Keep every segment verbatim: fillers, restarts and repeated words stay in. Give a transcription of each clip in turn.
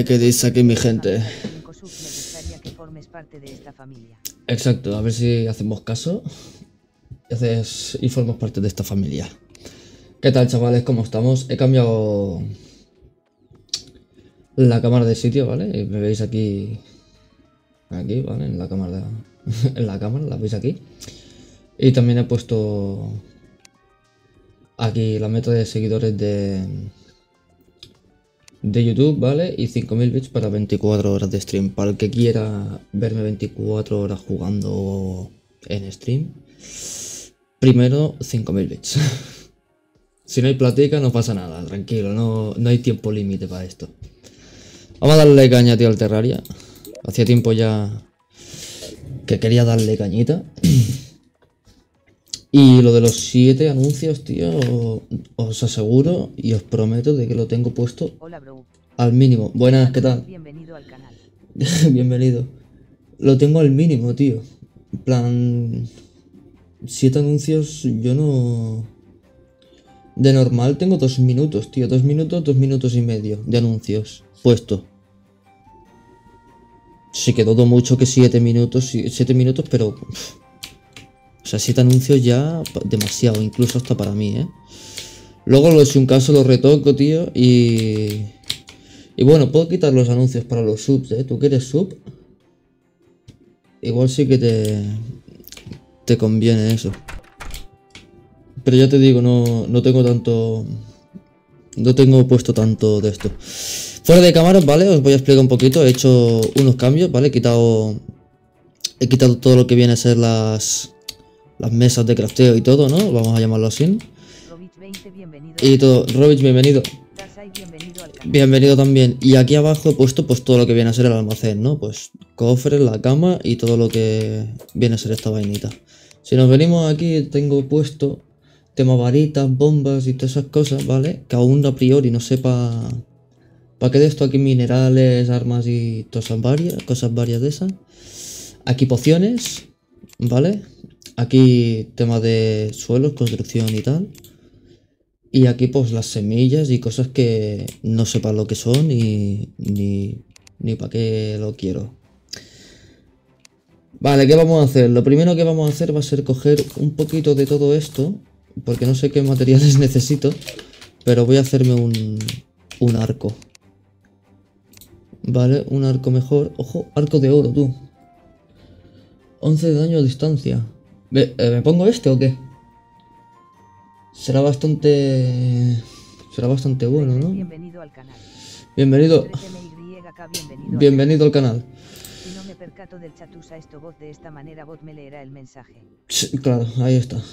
Ay, ¿qué dice aquí mi gente? Exacto, a ver si hacemos caso y, haces, y formas parte de esta familia. ¿Qué tal, chavales? ¿Cómo estamos? He cambiado la cámara de sitio, ¿vale? Y me veis aquí, aquí, ¿vale? En la cámara, en la cámara, la veis aquí. Y también he puesto aquí la meta de seguidores de, de YouTube, ¿vale? Y cinco mil bits para veinticuatro horas de stream. Para el que quiera verme veinticuatro horas jugando en stream, primero cinco mil bits. Si no hay platica no pasa nada, tranquilo, no, no hay tiempo límite para esto. Vamos a darle caña, tío, al Terraria. Hacía tiempo ya que quería darle cañita. Y lo de los siete anuncios, tío, os aseguro y os prometo de que lo tengo puesto al mínimo. Buenas, ¿qué tal? Bienvenido al canal. Bienvenido. Lo tengo al mínimo, tío. En plan, siete anuncios, yo no... De normal tengo dos minutos, tío. Dos minutos, dos minutos y medio de anuncios puesto. Sí que dudo mucho que siete minutos, siete minutos, pero... O sea, siete anuncios ya demasiado, incluso hasta para mí, ¿eh? Luego, si un caso, lo retoco, tío, y... Y bueno, puedo quitar los anuncios para los subs, ¿eh? ¿Tú quieres sub? Igual sí que te... Te conviene eso. Pero ya te digo, no, no tengo tanto... No tengo puesto tanto de esto. Fuera de cámaras, ¿vale? Os voy a explicar un poquito. He hecho unos cambios, ¿vale? He quitado... He quitado todo lo que viene a ser las... Las mesas de crafteo y todo, ¿no? Vamos a llamarlo así. Y todo. Robich, bienvenido. Bienvenido también. Y aquí abajo he puesto pues todo lo que viene a ser el almacén, ¿no? Pues cofres, la cama y todo lo que viene a ser esta vainita. Si nos venimos aquí, tengo puesto tema varitas, bombas y todas esas cosas, ¿vale? Que aún a priori no sepa para qué de esto. Aquí minerales, armas y cosas varias, cosas varias de esas. Aquí pociones, ¿vale? Aquí tema de suelos, construcción y tal. Y aquí pues las semillas y cosas que no sepa lo que son y, ni, ni para qué lo quiero. Vale, ¿qué vamos a hacer? Lo primero que vamos a hacer va a ser coger un poquito de todo esto, porque no sé qué materiales necesito, pero voy a hacerme un, un arco. Vale, un arco mejor. Ojo, arco de oro, tú. once de daño a distancia. ¿Me, eh, ¿me pongo este o qué? Será bastante... Será bastante bueno, ¿no? Bienvenido al canal. Bienvenido. Bienvenido, Bienvenido al canal. Si no me percato del chat, usa esto bot de esta manera, bot me leerá el mensaje. Sí, claro, ahí está.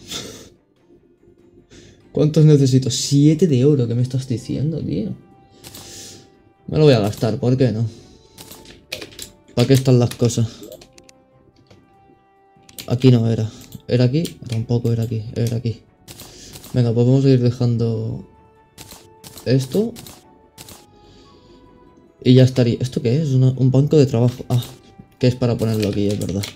¿Cuántos necesito? siete de oro, ¿qué me estás diciendo, tío? Me lo voy a gastar, ¿por qué no? ¿Para qué están las cosas? Aquí no era. ¿Era aquí? Tampoco era aquí, era aquí. Venga, pues vamos a ir dejando esto. Y ya estaría. ¿Esto qué es? Una, un banco de trabajo. Ah, que es para ponerlo aquí, es verdad.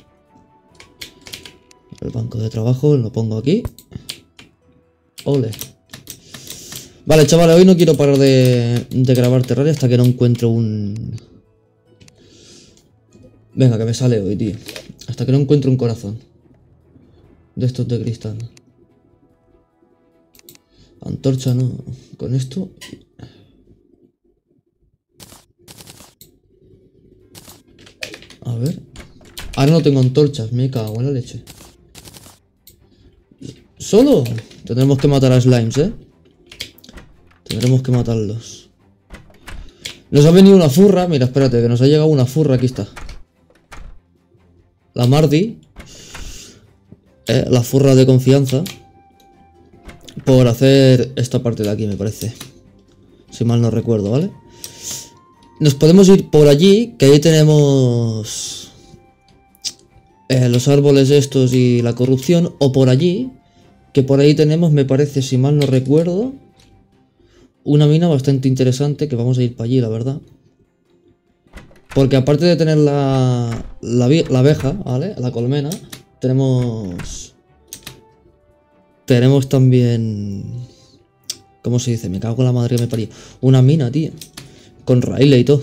El banco de trabajo lo pongo aquí. Ole. Vale, chavales, hoy no quiero parar de, de grabar Terraria hasta que no encuentre un... Venga, que me sale hoy, tío. Hasta que no encuentre un corazón. De estos de cristal. Antorcha no. Con esto... A ver. Ahora no tengo antorchas, me cago en la leche. ¿Solo? Tendremos que matar a slimes, ¿eh? Tendremos que matarlos. Nos ha venido una furra. Mira, espérate, que nos ha llegado una furra. Aquí está. La Mardi. Eh, la furra de confianza. Por hacer esta parte de aquí, me parece. Si mal no recuerdo, ¿vale? Nos podemos ir por allí, que ahí tenemos eh, los árboles estos y la corrupción. O por allí, que por ahí tenemos, me parece, si mal no recuerdo, una mina bastante interesante, que vamos a ir para allí, la verdad. Porque aparte de tener la, la, la abeja, ¿vale? La colmena, tenemos... Tenemos también... ¿Cómo se dice? Me cago en la madre que me parió. Una mina, tío. Con Riley y todo.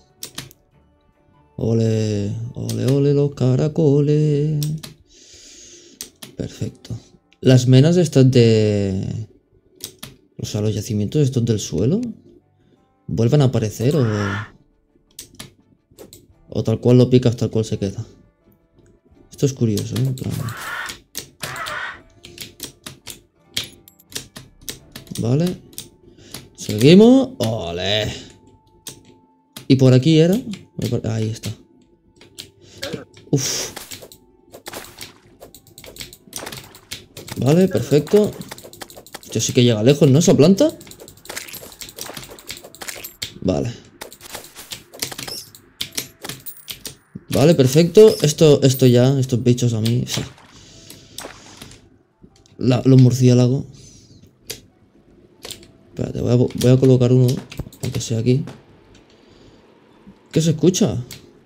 Ole, ole, ole los caracoles. Perfecto. Las menas estas de... O sea, los yacimientos estos del suelo ¿vuelven a aparecer o...? O tal cual lo picas, tal cual se queda. Esto es curioso, ¿eh? En plan... Vale. Seguimos. ¡Ole! ¿Y por aquí era? Ahí está. Uf. Vale, perfecto. Esto sí que llega lejos, ¿no? Esa planta. Vale. Vale, perfecto. Esto, esto ya, estos bichos a mí, sí. La, los murciélagos. Espérate, voy a, voy a colocar uno, aunque sea aquí. ¿Qué se escucha?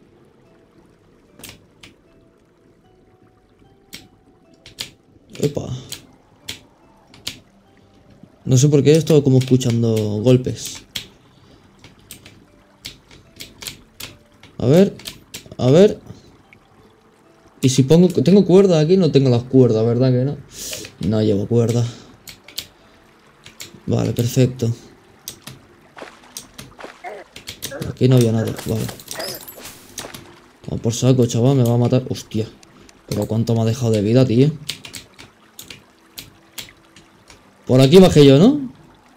Epa. No sé por qué he estado como escuchando golpes. A ver, a ver. Y si pongo... Tengo cuerda aquí, no tengo las cuerdas, ¿verdad que no? No llevo cuerda. Vale, perfecto. Aquí no había nada, vale. Vamos por saco, chaval, me va a matar. Hostia. Pero cuánto me ha dejado de vida, tío. Por aquí bajé yo, ¿no?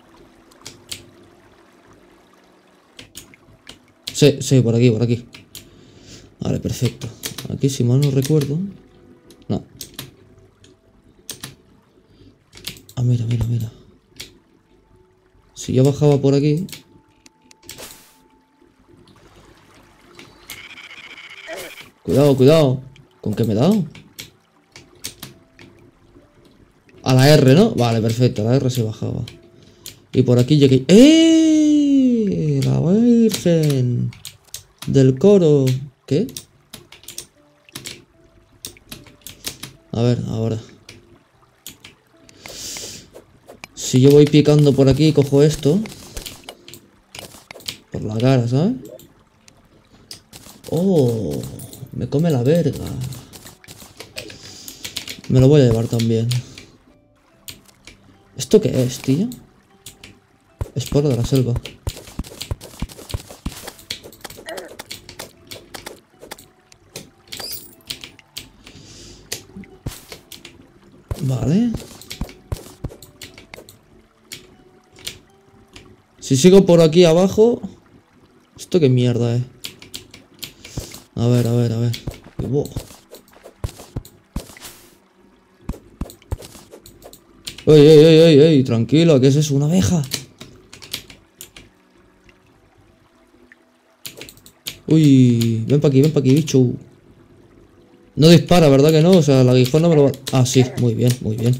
Sí, sí, por aquí, por aquí. Vale, perfecto. Aquí, si mal no recuerdo. No. Ah, mira, mira, mira. Si yo bajaba por aquí... Cuidado, cuidado. ¿Con qué me he dado? A la R, ¿no? Vale, perfecto. A la R se bajaba. Y por aquí llegué... ¡Eh! La Virgen del coro. ¿Qué? A ver, ahora. Si yo voy picando por aquí, cojo esto. Por la cara, ¿sabes? Oh, me come la verga. Me lo voy a llevar también. ¿Esto qué es, tío? Esporo de la selva. Vale. Si sigo por aquí abajo... ¿Esto qué mierda es? A ver, a ver, a ver. Wow. ¡Ey, ey, ey, ey, ey! Tranquilo, ¿qué es eso? ¿Una abeja? Uy, ven pa' aquí, ven pa' aquí, bicho. No dispara, ¿verdad que no? O sea, el aguijón no me lo va... Ah, sí, muy bien, muy bien.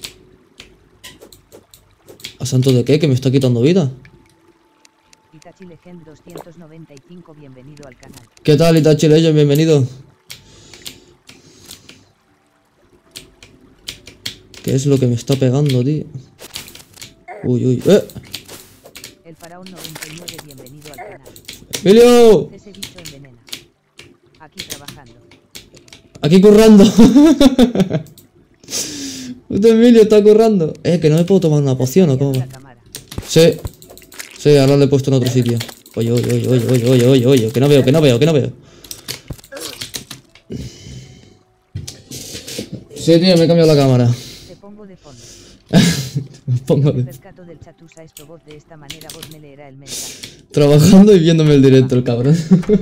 ¿A santo de qué? Que me está quitando vida. Itachi Legend doscientos noventa y cinco, bienvenido al canal. ¿Qué tal, Itachi Legend? Bienvenido. ¿Qué es lo que me está pegando, tío? Uy, uy, eh. El faraón noventa y nueve, bienvenido al canal. ¡Emilio! Ese bicho envenena. Aquí trabajando. Aquí currando. Este Emilio está currando. Eh, que no me puedo tomar una poción, ¿o cómo? Sí. Sí, ahora lo he puesto en otro sitio. Oye, oye, oye, oye, oye, oye, oye, oye, que no veo, que no veo, que no veo. Sí, tío, me he cambiado la cámara. Te pongo de fondo. Me pongo de... Percato del chatusa esto voz de esta manera vos me leerá el mensaje. Trabajando y viéndome el directo, el cabrón.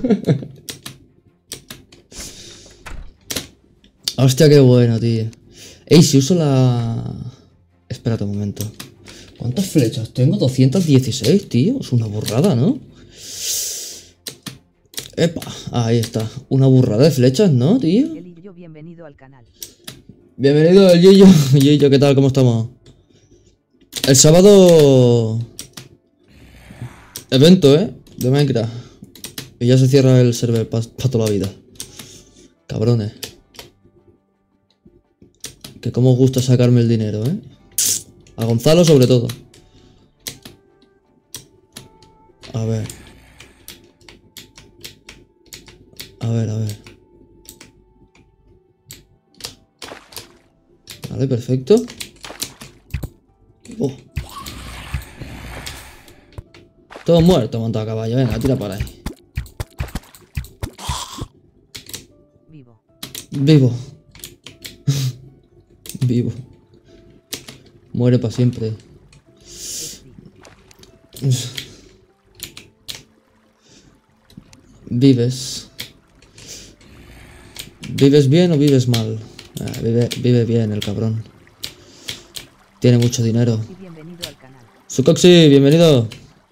Hostia, qué bueno, tío. Ey, si uso la... Espérate un momento. ¿Cuántas flechas tengo? doscientas dieciséis, tío. Es una burrada, ¿no? Epa, ahí está. Una burrada de flechas, ¿no, tío? El Illo, bienvenido al canal. Bienvenido el Gillo. Gillo, ¿qué tal? ¿Cómo estamos? El sábado... Evento, ¿eh? De Minecraft. Y ya se cierra el server para pa toda la vida. Cabrones. Que cómo os gusta sacarme el dinero, ¿eh? A Gonzalo sobre todo. A ver. ver, a ver. Vale, perfecto. Oh. Todo muerto montado a caballo. Venga, tira para ahí. Vivo. Vivo. Vivo. Muere para siempre. Vives. ¿Vives bien o vives mal? Ah, vive, vive bien el cabrón. Tiene mucho dinero. Bienvenido al canal. Sucoxi, bienvenido.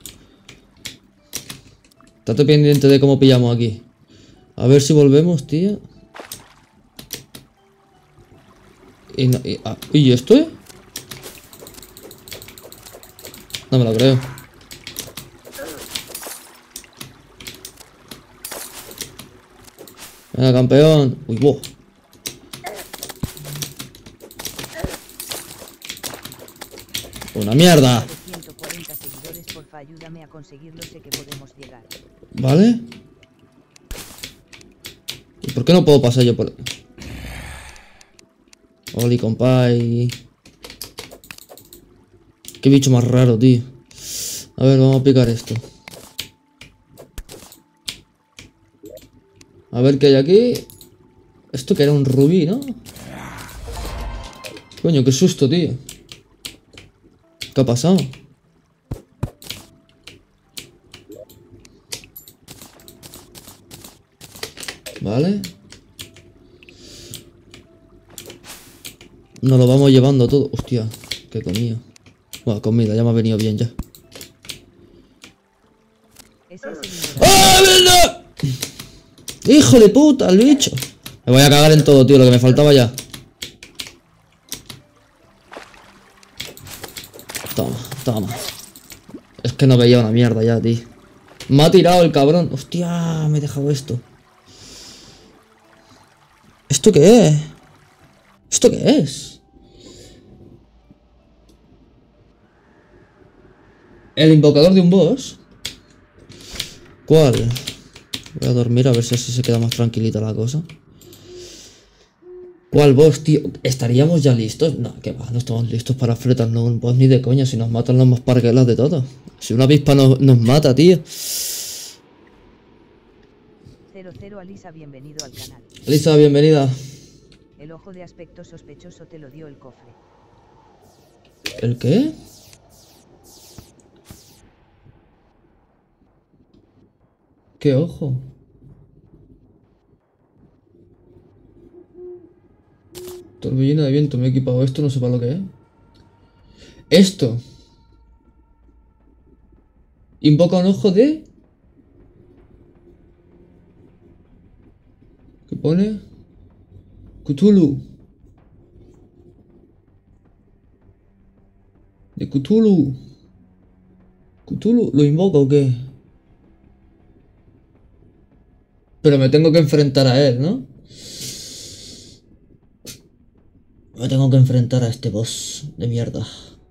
Estate pendiente de cómo pillamos aquí. A ver si volvemos, tío. Y, no, y, ah, ¿y esto, eh? No me lo creo. Venga, campeón. Uy, wow. Una mierda. ciento cuarenta seguidores, porfa, ayúdame a conseguirlo, sé que podemos llegar. ¿Vale? ¿Y por qué no puedo pasar yo por...? Oli, compay. Qué bicho más raro, tío. A ver, vamos a picar esto. A ver qué hay aquí. Esto que era un rubí, ¿no? Coño, qué susto, tío. ¿Qué ha pasado? Vale. Nos lo vamos llevando todo. Hostia, qué comida. Bueno, comida, ya me ha venido bien ya. Ese es el ¡Ah, verdad! ¡Hijo de puta, el bicho! Me voy a cagar en todo, tío, lo que me faltaba ya. Toma, toma. Es que no veía una mierda ya, tío. Me ha tirado el cabrón. Hostia, me he dejado esto. ¿Esto qué es? ¿Esto qué es? El invocador de un boss. ¿Cuál? Voy a dormir a ver si así se queda más tranquilita la cosa. ¿Cuál boss, tío? ¿Estaríamos ya listos? No, que va, no estamos listos para enfrentarnos a un boss ni de coña. Si nos matan los más parguelas de todo. Si una avispa nos, nos mata, tío. cero cero Alisa, bienvenido al canal. Alisa, bienvenida. El ojo de aspecto sospechoso te lo dio el cofre. ¿El qué? ¿Qué ojo? Torbellina de viento, me he equipado esto, no sé para lo que es. Esto. Invoca un ojo de... ¿Qué pone? Cthulhu. De Cthulhu. ¿Cthulhu? ¿Lo invoca o qué? Pero me tengo que enfrentar a él, ¿no? Me tengo que enfrentar a este boss de mierda.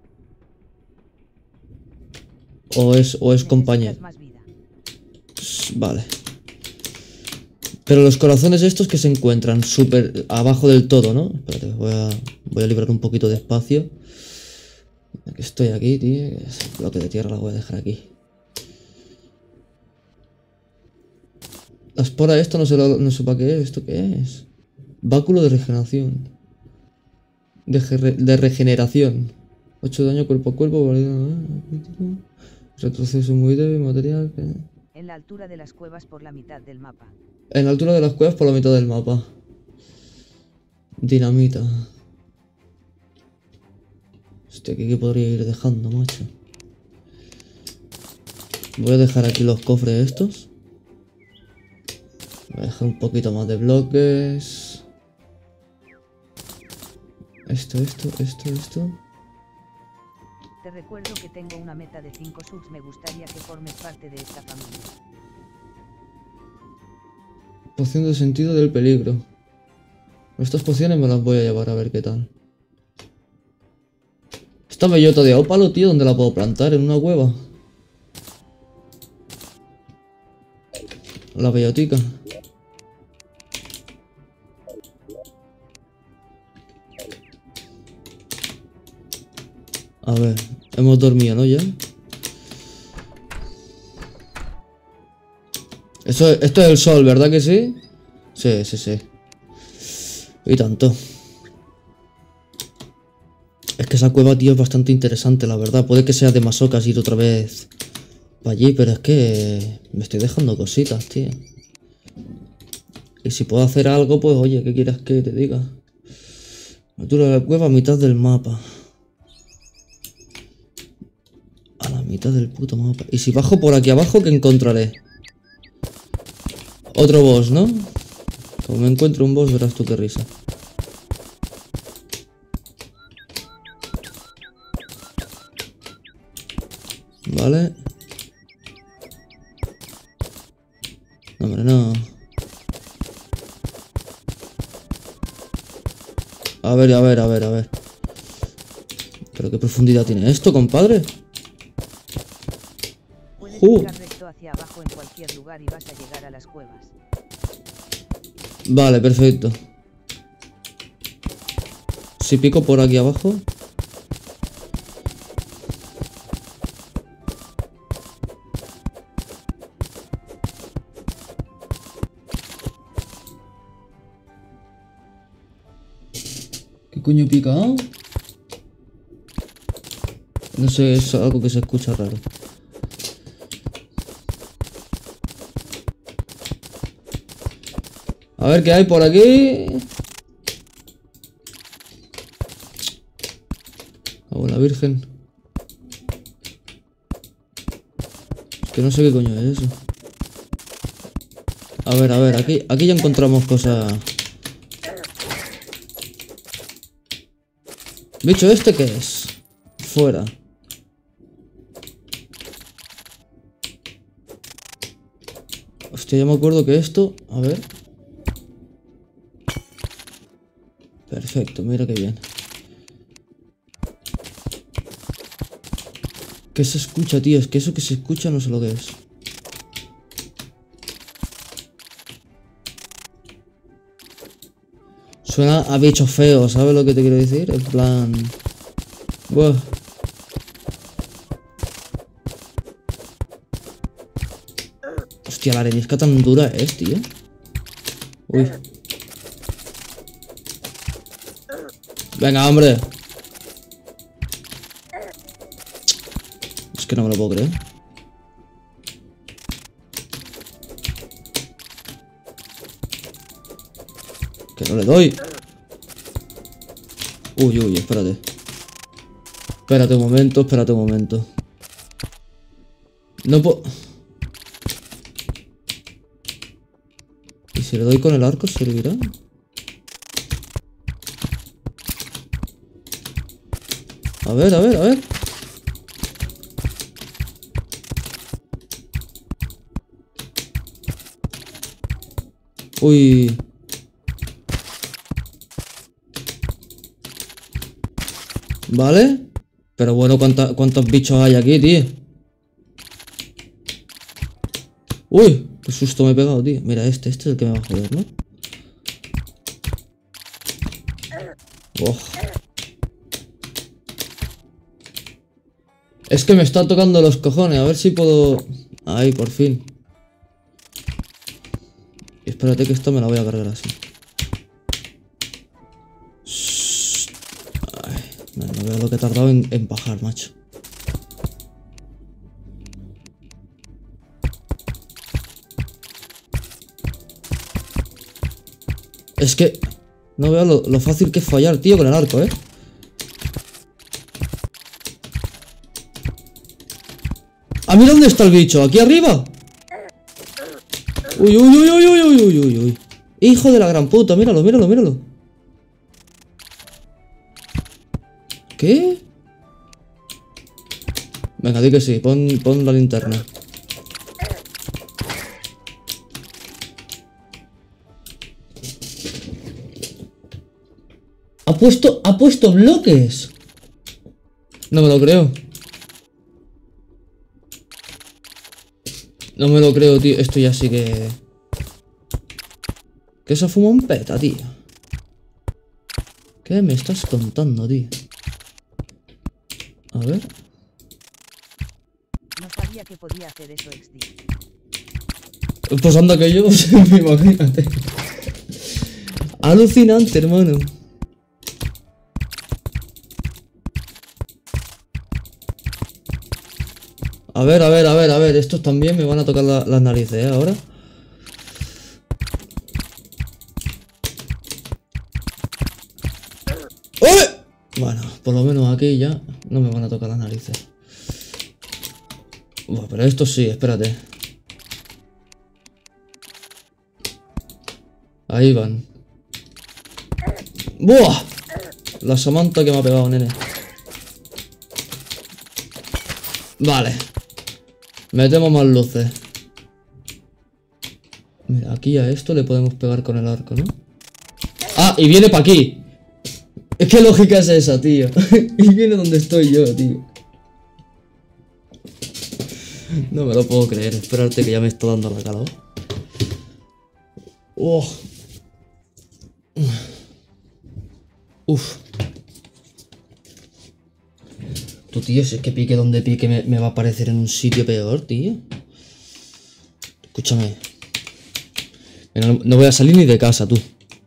O es, o es compañero. Más vida. Vale. Pero los corazones estos que se encuentran súper abajo del todo, ¿no? Espérate, voy a, voy a librar un poquito de espacio. Que estoy aquí, tío. El bloque de tierra la voy a dejar aquí. La espora esta no sé, lo, no sé para qué es. ¿Esto qué es? Báculo de regeneración. De, de regeneración. ocho de daño cuerpo a cuerpo. Retroceso muy débil, material. ¿Qué? En la altura de las cuevas por la mitad del mapa. En la altura de las cuevas por la mitad del mapa. Dinamita. Hostia, ¿qué, qué podría ir dejando, macho? Voy a dejar aquí los cofres estos. Voy a dejar un poquito más de bloques. Esto, esto, esto, esto. Te recuerdo que tengo una meta de cinco subs, me gustaría que formes parte de esta familia. Poción de sentido del peligro. Estas pociones me las voy a llevar a ver qué tal. Esta bellota de ópalo, tío, ¿dónde la puedo plantar? ¿En una cueva? La bellotica. A ver, hemos dormido, ¿no? Ya. Eso, esto es el sol, ¿verdad que sí? Sí, sí, sí. Y tanto. Es que esa cueva, tío, es bastante interesante, la verdad. Puede que sea de masocas ir otra vez para allí, pero es que me estoy dejando cositas, tío. Y si puedo hacer algo, pues oye, ¿qué quieras que te diga? Altura de la cueva a mitad del mapa. A la mitad del puto mapa. Y si bajo por aquí abajo, ¿qué encontraré? Otro boss, ¿no? Como me encuentro un boss, verás tú qué risa. Vale. No, hombre, no. A ver, a ver, a ver, a ver. ¿Pero qué profundidad tiene esto, compadre? Puedes Uh. picar recto hacia abajo en cualquier lugar y vas a llegar a las cuevas. Vale, perfecto. Si pico por aquí abajo. ¿Qué coño pica? No sé, es algo que se escucha raro. A ver qué hay por aquí. Oh, la virgen. Es que no sé qué coño es eso. A ver, a ver, aquí, aquí ya encontramos cosas. ¿Bicho este qué es? Fuera. Hostia, ya me acuerdo que esto... A ver. Perfecto, mira qué bien. ¿Qué se escucha, tío? Es que eso que se escucha no sé lo que es. Suena a bicho feo, ¿sabes lo que te quiero decir? En plan... Buah. Hostia, la arenisca tan dura es, tío. Uy. Venga, hombre. Es que no me lo puedo creer. Que no le doy. Uy, uy, espérate. Espérate un momento, espérate un momento. No puedo... ¿Y si le doy con el arco servirá? A ver, a ver, a ver. Uy. Vale. Pero bueno, ¿cuánta, ¿cuántos bichos hay aquí, tío? Uy, qué susto me he pegado, tío. Mira, este, este es el que me va a joder, ¿no? Oh. Es que me está tocando los cojones. A ver si puedo... Ahí, por fin. Y espérate que esto me la voy a cargar así. Ay, no, no veo lo que he tardado en, en bajar, macho. Es que... No veo lo, lo fácil que es fallar, tío, con el arco, ¿eh? ¿A mí dónde está el bicho? ¿Aquí arriba? Uy, uy, uy, uy, uy, uy, uy, uy, uy. Hijo de la gran puta, míralo, míralo, míralo. ¿Qué? Venga, di que sí, pon, pon la linterna. Ha puesto, ha puesto bloques. No me lo creo. No me lo creo, tío. Esto ya sí que... Que se fuma un peta, tío. ¿Qué me estás contando, tío? A A ver. No sabía que podía hacer eso, X D. Pues anda que yo, imagínate. Alucinante, hermano. A ver, a ver, a ver, a ver. Estos también me van a tocar la, las narices, ¿eh? Ahora. ¡Eh! Bueno, por lo menos aquí ya no me van a tocar las narices. Buah, pero esto sí, espérate. Ahí van. ¡Buah! La Samantha que me ha pegado, nene. Vale. Metemos más luces. Mira, aquí a esto le podemos pegar con el arco, ¿no? ¡Ah! Y viene para aquí. ¿Qué lógica es esa, tío? Y viene donde estoy yo, tío. No me lo puedo creer. Espérate que ya me está dando la calor. Oh. Uf. Tu tío, si es que pique donde pique me, me va a aparecer en un sitio peor, tío. Escúchame. Mira, no, no voy a salir ni de casa, tú.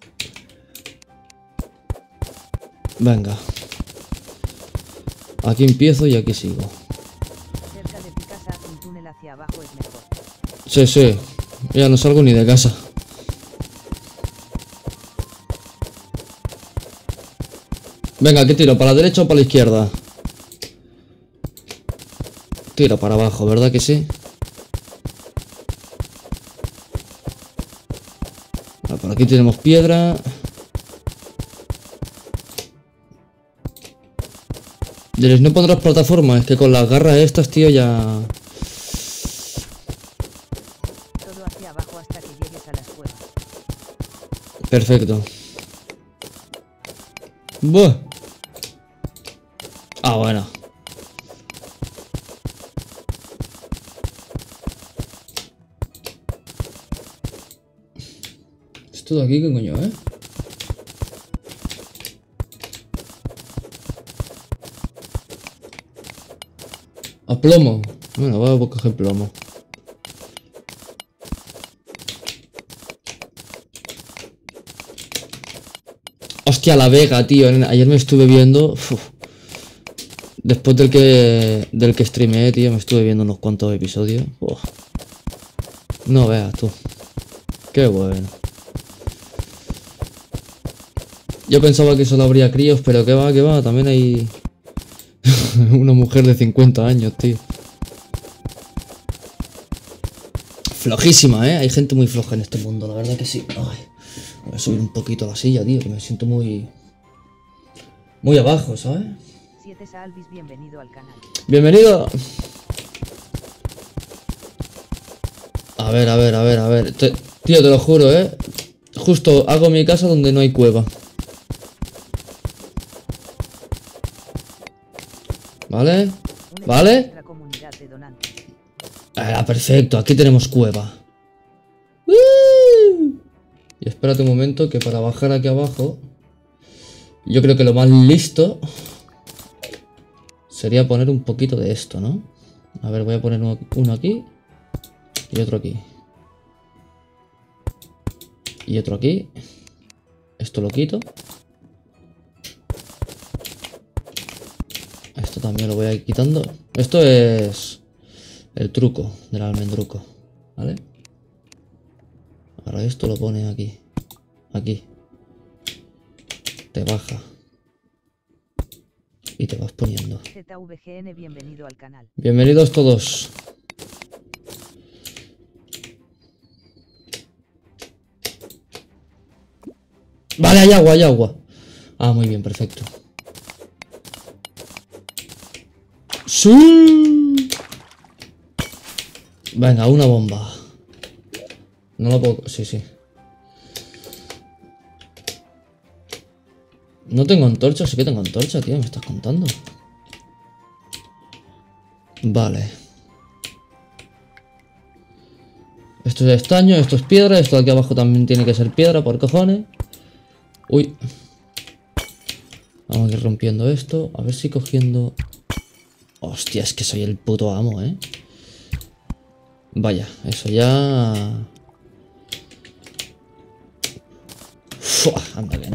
Venga. Aquí empiezo y aquí sigo. Cerca de tu casa, un túnel hacia abajo es mejor. Sí, sí. Ya no salgo ni de casa. Venga, ¿qué tiro? ¿Para la derecha o para la izquierda? Tiro para abajo, ¿verdad que sí? Vale, por aquí tenemos piedra. Diréis, no pondrás plataforma. Es que con las garras estas, tío, ya... Todo hacia abajo hasta que llegues a las cuevas. Perfecto. Buah. Ah, bueno. Esto de aquí, ¿qué coño, eh? A plomo. Bueno, voy a coger plomo. Hostia, la Vega, tío. Ayer me estuve viendo. Uf. Después del que del que streameé, tío, me estuve viendo unos cuantos episodios. Uf. No veas tú. Qué bueno. Yo pensaba que solo habría críos, pero que va, que va. También hay una mujer de cincuenta años, tío. Flojísima, ¿eh? Hay gente muy floja en este mundo, la verdad que sí. Ay, voy a subir un poquito la silla, tío, que me siento muy... Muy abajo, ¿sabes? siete Salvis, bienvenido al canal. Bienvenido. A ver, a ver, a ver, a ver. Te... Tío, te lo juro, ¿eh? Justo hago mi casa donde no hay cueva. ¿Vale? ¿Vale? La comunidad de donantes. Ah, perfecto, aquí tenemos cueva. ¡Uh! Y espérate un momento que para bajar aquí abajo, yo creo que lo más listo sería poner un poquito de esto, ¿no? A ver, voy a poner uno, uno aquí y otro aquí. Y otro aquí. Esto lo quito. Esto también lo voy a ir quitando. Esto es el truco del almendruco, ¿vale? Ahora esto lo pones aquí. Aquí. Te baja. Y te vas poniendo. Z V G N, bienvenido al canal. Bienvenidos todos. Vale, hay agua, hay agua. Ah, muy bien, perfecto. ¡Sí! Venga, una bomba. No lo puedo... Sí, sí. No tengo antorcha, sí que tengo antorcha, tío. Me estás contando. Vale. Esto es estaño, esto es piedra. Esto de aquí abajo también tiene que ser piedra, por cojones. Uy. Vamos a ir rompiendo esto. A ver si cogiendo... Hostia, es que soy el puto amo, ¿eh? Vaya, eso ya... Fua, anda que no.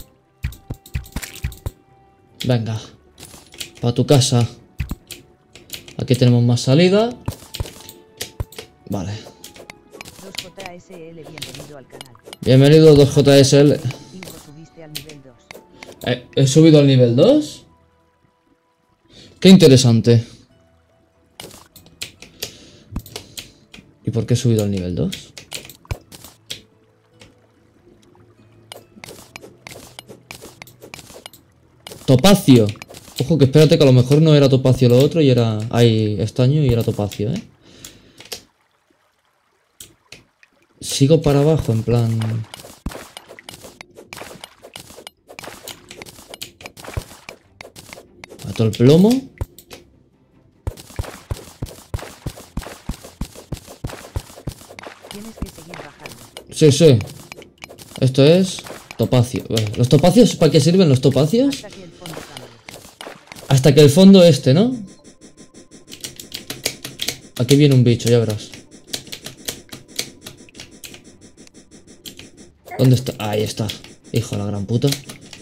Venga. Pa' tu casa. Aquí tenemos más salida. Vale. dos J S L, bienvenido al canal. Bienvenido dos J S L. cinco subiste al nivel dos. Eh, ¿He subido al nivel dos? Qué interesante. ¿Y por qué he subido al nivel dos? Topacio. Ojo que espérate que a lo mejor no era topacio lo otro y era... Ahí, estaño y era topacio, ¿eh? Sigo para abajo, en plan... Mato el plomo. Tienes que seguir bajando. Sí, sí. Esto es... Topacio. Bueno, ¿los topacios? ¿Para qué sirven los topacios? Hasta que el fondo cambie. Hasta que el fondo este, ¿no? Aquí viene un bicho, ya verás. ¿Dónde está? Ahí está. Hijo de la gran puta.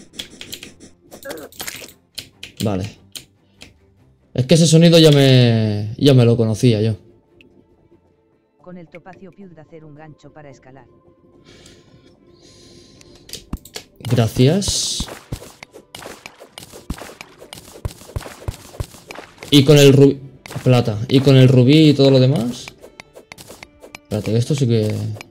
Vale. Es que ese sonido ya me... Ya me lo conocía yo. Con el topacio pude hacer un gancho para escalar. Gracias. Y con el rubí... Plata. Y con el rubí y todo lo demás. Espérate, esto sí que...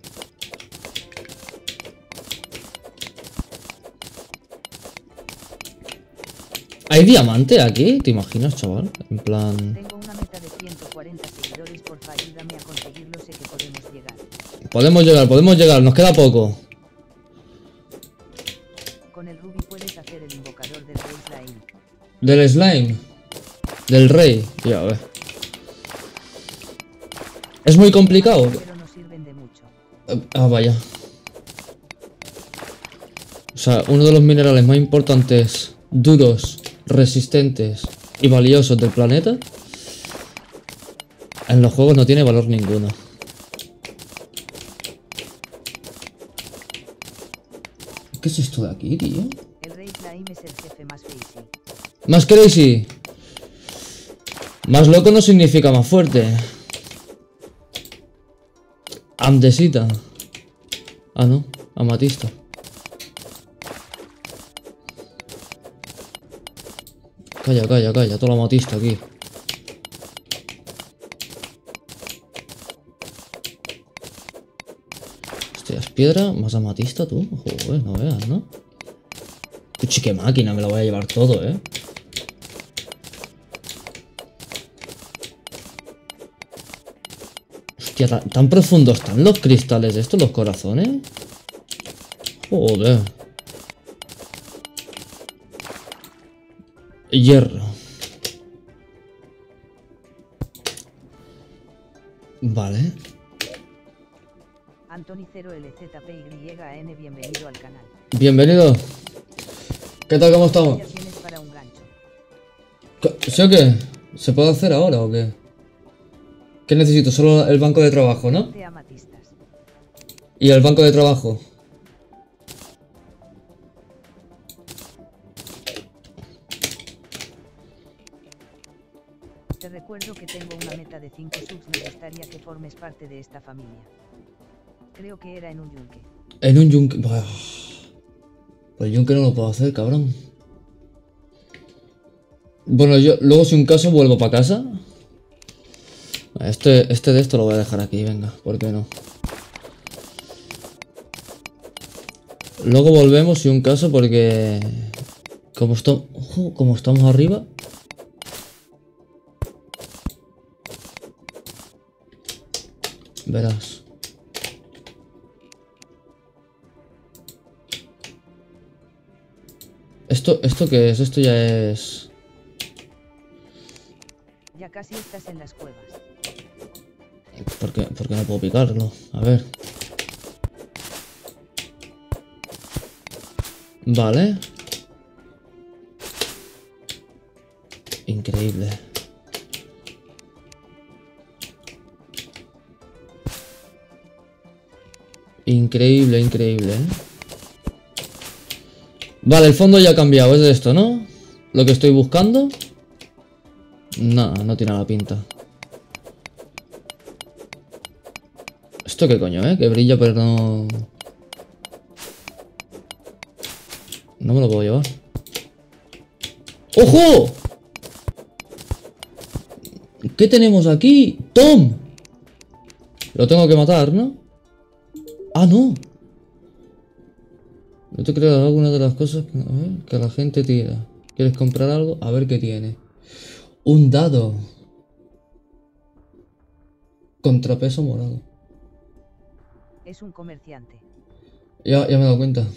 ¿Hay diamante aquí? ¿Te imaginas, chaval? En plan... Tengo una meta de ciento cuarenta seguidores, porfa, ayúdame a conseguirlo, sé que podemos llegar. Podemos llegar, podemos llegar, nos queda poco. Con el Ruby puedes hacer el invocador del Rey Slime. Del slime. Del rey. Ya, a ver. Es muy complicado. Pero no sirven de mucho. Ah, vaya. O sea, uno de los minerales más importantes, duros, resistentes y valiosos del planeta, en los juegos no tiene valor ninguno. ¿Qué es esto de aquí, tío? El Rey Slime es el jefe más crazy. Más crazy. Más loco no significa más fuerte. Andesita. Ah, no. Amatista. Calla, calla, calla. Toda la amatista aquí. Hostia, es piedra más amatista, tú. Joder, no veas, ¿no? Uchi, qué máquina. Me la voy a llevar todo, ¿eh? Hostia, ¿tan, tan profundos están los cristales de estos, los corazones? Joder. Hierro. Vale. Anthony cero L Z P Y N, bienvenido al canal. Bienvenido. ¿Qué tal, cómo estamos? Ya tienes para un gancho. ¿Sí o qué? ¿Se puede hacer ahora o qué? ¿Qué necesito? Solo el banco de trabajo, ¿no? De amatistas. Y el banco de trabajo. Te recuerdo que tengo una meta de cinco subs, me gustaría que formes parte de esta familia. Creo que era en un yunque. En un yunque... Bah. Pues el yunque no lo puedo hacer, cabrón. Bueno, yo luego si un caso vuelvo para casa. Este, este de esto lo voy a dejar aquí, venga, ¿por qué no? Luego volvemos si un caso porque... Como, esto, ojo, como estamos arriba... Verás. ¿Esto, esto qué es? Esto ya es... Ya casi estás en las cuevas. ¿Por qué, por qué no puedo picarlo? A ver. Vale. Increíble. Increíble, increíble, ¿eh? Vale, el fondo ya ha cambiado, es de esto, ¿no? Lo que estoy buscando. No, no tiene la pinta. ¿Esto qué coño, eh? Que brilla pero no... No me lo puedo llevar. ¡Ojo! ¿Qué tenemos aquí? ¡Tom! Lo tengo que matar, ¿no? ¡Ah, no! No te creo alguna de las cosas que, a ver, que la gente tira. ¿Quieres comprar algo? A ver qué tiene. Un dado. Contrapeso morado. Es un comerciante. Ya, ya me he dado cuenta.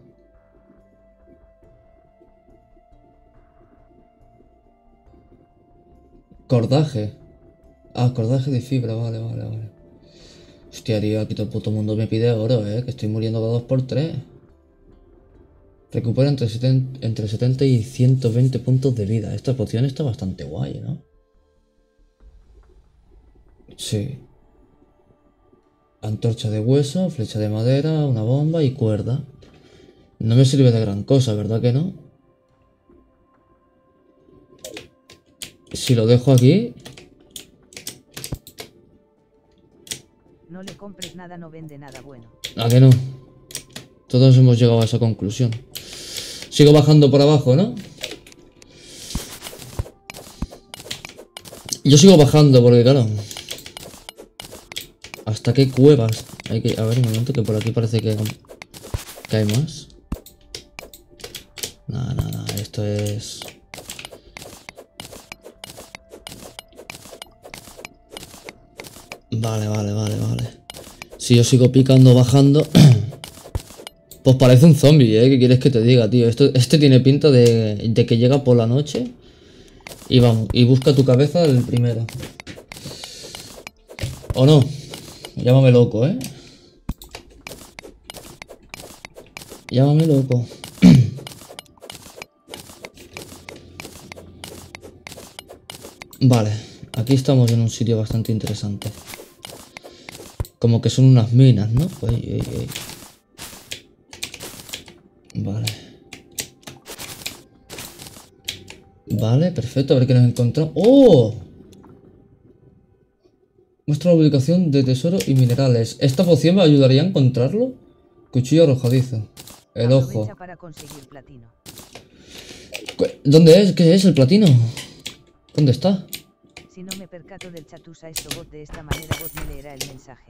Cordaje. Ah, cordaje de fibra, vale, vale, vale. Hostia, tío, aquí todo el puto mundo me pide oro, eh. Que estoy muriendo cada dos por tres. Recupera entre, setenta, entre setenta y ciento veinte puntos de vida. Esta poción está bastante guay, ¿no? Sí. Antorcha de hueso, flecha de madera, una bomba y cuerda. No me sirve de gran cosa, ¿verdad que no? Si lo dejo aquí... No le compres nada, no vende nada bueno. ¿A que no? Todos hemos llegado a esa conclusión. Sigo bajando por abajo, ¿no? Yo sigo bajando porque, claro... ¿Hasta qué cuevas? Hay que... A ver, un momento, que por aquí parece que... Que hay más. Nada, nada, nada. Esto es... Vale, vale, vale, vale. Si yo sigo picando, bajando... Pues parece un zombie, ¿eh? ¿Qué quieres que te diga, tío? Esto, este tiene pinta de, de que llega por la noche. Y vamos, y busca tu cabeza el primero. ¿O no? Llámame loco, ¿eh? Llámame loco. Vale, aquí estamos en un sitio bastante interesante. Como que son unas minas, ¿no? Ey, ey, ey. Vale. Vale, perfecto. A ver qué nos encontramos. ¡Oh! Muestra la ubicación de tesoro y minerales. ¿Esta poción me ayudaría a encontrarlo? Cuchillo arrojadizo. El ojo. Para conseguir platino. ¿Dónde es? ¿Qué es el platino? ¿Dónde está? Si no me percato del chatusa esto bot de esta manera, bot me leerá el mensaje.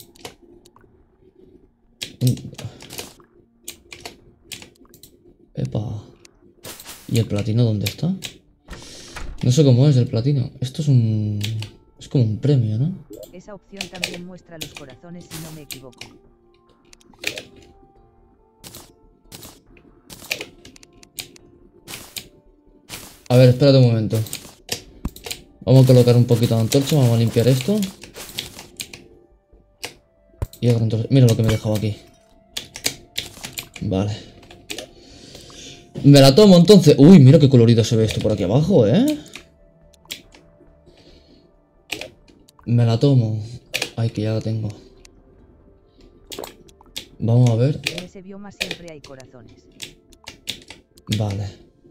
Epa. ¿Y el platino dónde está? No sé cómo es el platino. Esto es un... Es como un premio, ¿no? Esa opción también muestra los corazones si no me equivoco. A ver, espérate un momento. Vamos a colocar un poquito de antorcha, vamos a limpiar esto. Y ahora entonces... Mira lo que me he dejado aquí. Vale. Me la tomo entonces. Uy, mira qué colorido se ve esto por aquí abajo, ¿eh? Me la tomo. Ay, que ya la tengo. Vamos a ver. En ese bioma siempre hay corazones. Vale.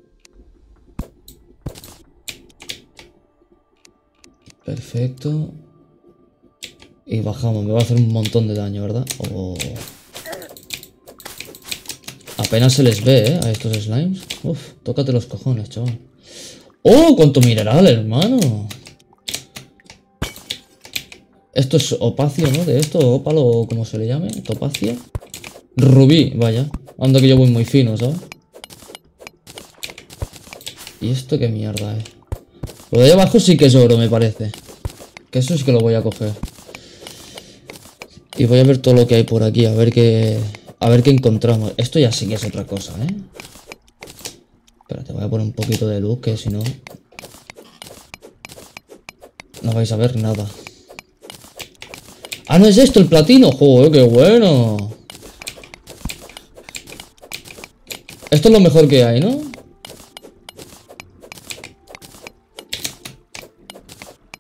Perfecto. Y bajamos. Me va a hacer un montón de daño, ¿verdad? Oh. Apenas se les ve, ¿eh? A estos slimes. Uf, tócate los cojones, chaval. ¡Oh! ¡Cuánto mineral, hermano! Esto es opacio, ¿no? De esto, ópalo o como se le llame. Topacio. Rubí, vaya. Anda que yo voy muy fino, ¿sabes? ¿Y esto qué mierda es? Lo de ahí abajo sí que es oro, me parece. Que eso sí que lo voy a coger. Y voy a ver todo lo que hay por aquí, a ver qué... A ver qué encontramos. Esto ya sí que es otra cosa, ¿eh? Espérate, voy a poner un poquito de luz, que si no... No vais a ver nada. ¡Ah, no es esto, el platino! ¡Joder, qué bueno! Esto es lo mejor que hay, ¿no?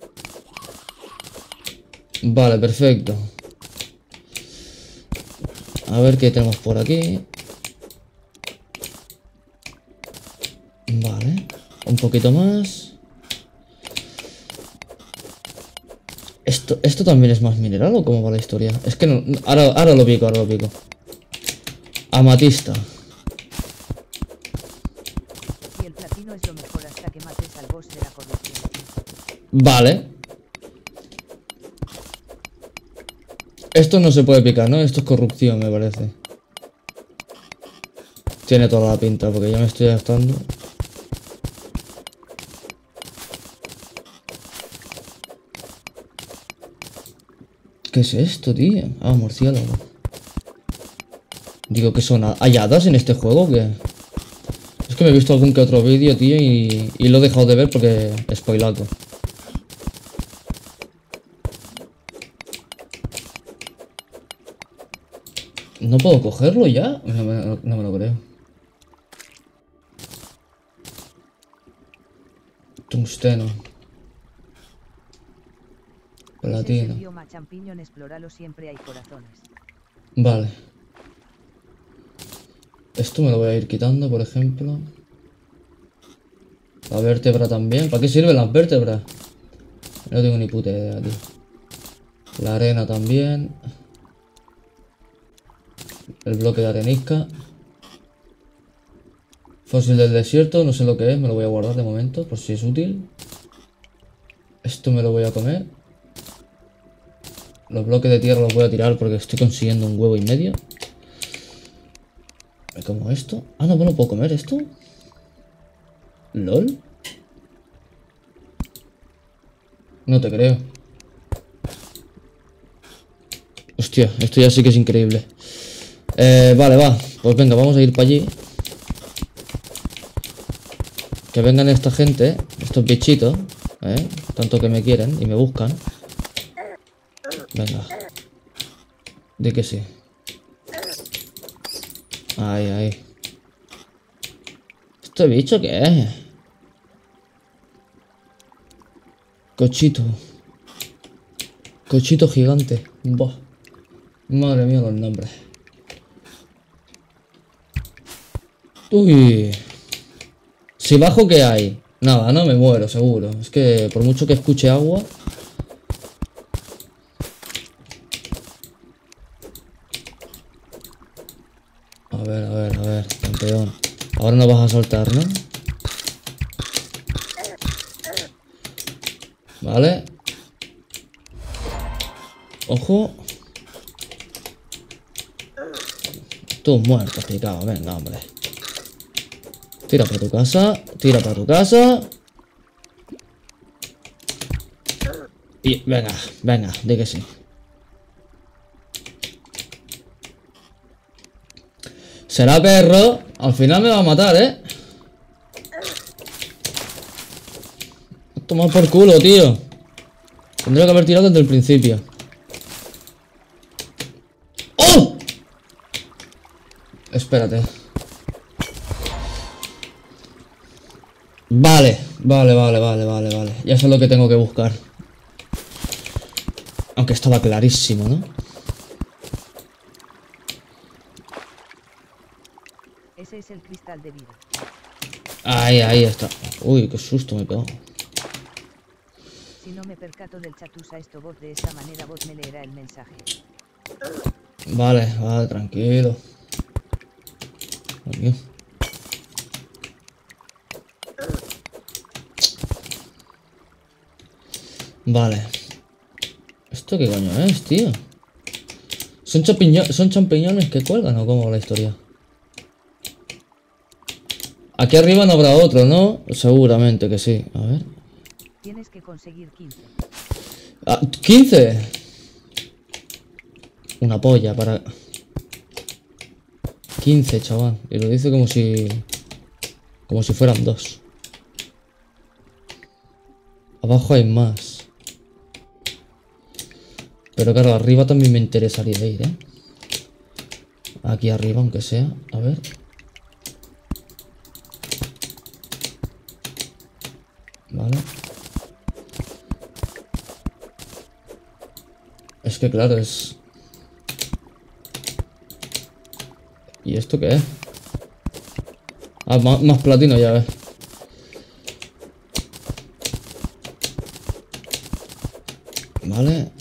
Vale, perfecto. A ver qué tenemos por aquí. Vale. Un poquito más. ¿Esto, esto también es más mineral o cómo va la historia? Es que no... Ahora, ahora lo pico, ahora lo pico. Amatista. Y el platino es lo mejor hasta que mates al boss de la corrupción. Vale. Esto no se puede picar, ¿no? Esto es corrupción, me parece. Tiene toda la pinta, porque ya me estoy gastando. ¿Qué es esto, tío? Ah, murciélago. Digo, ¿qué son? ¿Halladas en este juego o qué? Es que me he visto algún que otro vídeo, tío, y, y lo he dejado de ver porque spoilaco. ¿No puedo cogerlo ya? No me, no, no me lo creo. Tungsteno. Platino. Ese bioma champiñón, explóralo, siempre hay corazones. Vale. Esto me lo voy a ir quitando, por ejemplo. La vértebra también. ¿Para qué sirven las vértebras? No tengo ni puta idea, tío. La arena también. El bloque de arenisca. Fósil del desierto, no sé lo que es, me lo voy a guardar de momento, por si es útil. Esto me lo voy a comer. Los bloques de tierra los voy a tirar porque estoy consiguiendo un huevo y medio. ¿Me como esto? Ah, no, ¿me lo puedo comer esto? ¿Lol? No te creo. Hostia, esto ya sí que es increíble. Eh, vale, va. Pues venga, vamos a ir para allí. Que vengan esta gente, estos bichitos, ¿eh? Tanto que me quieren y me buscan. Venga. Di que sí. Ahí, ahí. ¿Este bicho qué es? Cochito. Cochito gigante. Buah. Madre mía los nombres. Uy. Si bajo, ¿qué hay? Nada, no me muero, seguro. Es que por mucho que escuche agua... A ver, a ver, a ver, campeón. Ahora no vas a saltar, ¿no? Vale. Ojo. Tú muerto, picado. Venga, hombre. Tira para tu casa. Tira para tu casa. Y venga, venga, di que sí. Será perro. Al final me va a matar, ¿eh? Toma por culo, tío. Tendría que haber tirado desde el principio. ¡Oh! Espérate. Vale, vale, vale, vale, vale, vale. Ya sé lo que tengo que buscar. Aunque estaba clarísimo, ¿no? Ese es el cristal de vida. Ahí, ahí está. Uy, qué susto me pegó. Si no me percato del chatus a esto bot de esa manera, bot me leerá el mensaje. Vale, vale, tranquilo. Aquí. Vale. ¿Esto qué coño es, tío? ¿Son, ¿Son champiñones que cuelgan o cómo va la historia? Aquí arriba no habrá otro, ¿no? Seguramente que sí. A ver. Tienes que conseguir quince. Ah, ¿quince? Una polla para... quince, chaval. Y lo dice como si... Como si fueran dos. Abajo hay más. Pero claro, arriba también me interesaría ir, ¿eh? Aquí arriba, aunque sea. A ver. Vale. Es que claro, es... ¿Y esto qué es? Ah, más, más platino, ya ves. Vale.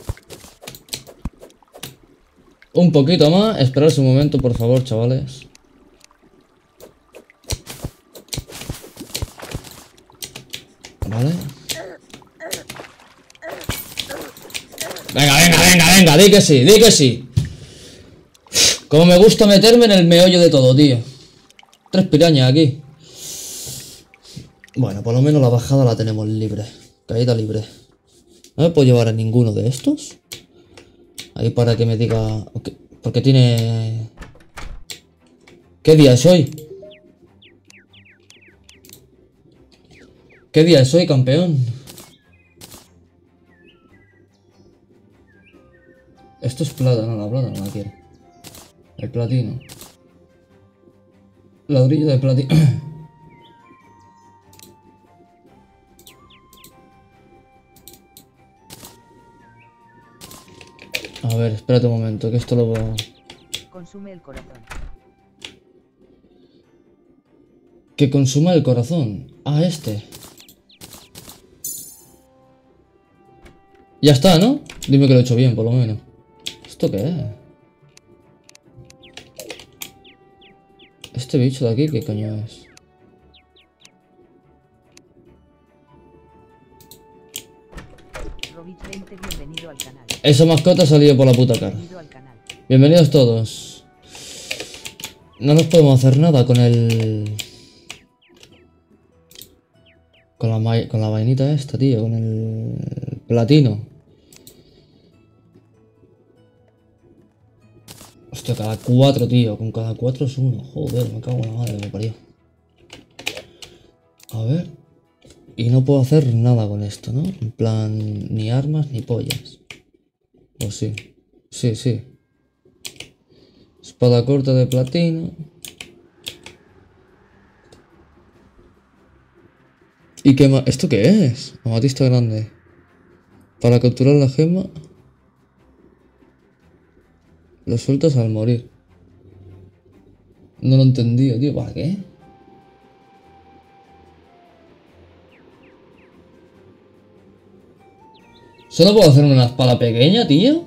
Un poquito más. Esperarse un momento, por favor, chavales. Vale. Venga, venga, venga, venga. Di que sí, di que sí. Como me gusta meterme en el meollo de todo, tío. Tres pirañas aquí. Bueno, por lo menos la bajada la tenemos libre. Caída libre. No me puedo llevar a ninguno de estos. Ahí para que me diga... Okay. Porque tiene... ¿Qué día es hoy? ¿Qué día es hoy, campeón? Esto es plata, no, la plata no la quiero. El platino. Ladrillo de platino. A ver, espérate un momento, que esto lo voy... Consume el corazón. Que consuma el corazón. Ah, este. Ya está, ¿no? Dime que lo he hecho bien, por lo menos. ¿Esto qué es? Este bicho de aquí, ¿qué coño es? Robit veinte, bienvenido al canal. Esa mascota ha salido por la puta cara. Bienvenido al canal. Bienvenidos todos. No nos podemos hacer nada con el... Con la, ma... con la vainita esta, tío. Con el platino. Hostia, cada cuatro, tío. Con cada cuatro es uno. Joder, me cago en la madre, me parió. A ver. Y no puedo hacer nada con esto, ¿no? En plan, ni armas ni pollas. ¿O sí? Sí, sí. Espada corta de platino. ¿Y qué más? ¿Esto qué es? Amatista grande. Para capturar la gema. Lo sueltas al morir. No lo entendí, tío. ¿Para qué? ¿Solo puedo hacer una espada pequeña, tío?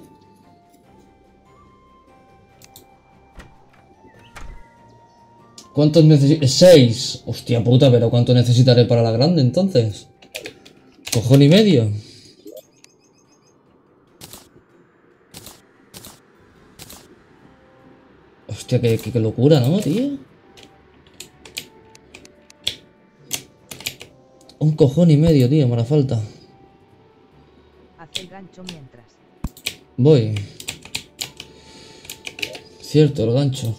¿Cuántos necesito? Seis. Hostia puta, pero ¿cuánto necesitaré para la grande entonces? Cojón y medio. Hostia, qué, qué, qué locura, ¿no, tío? Un cojón y medio, tío, me hará falta. Haz el gancho mientras. Voy. Cierto, el gancho.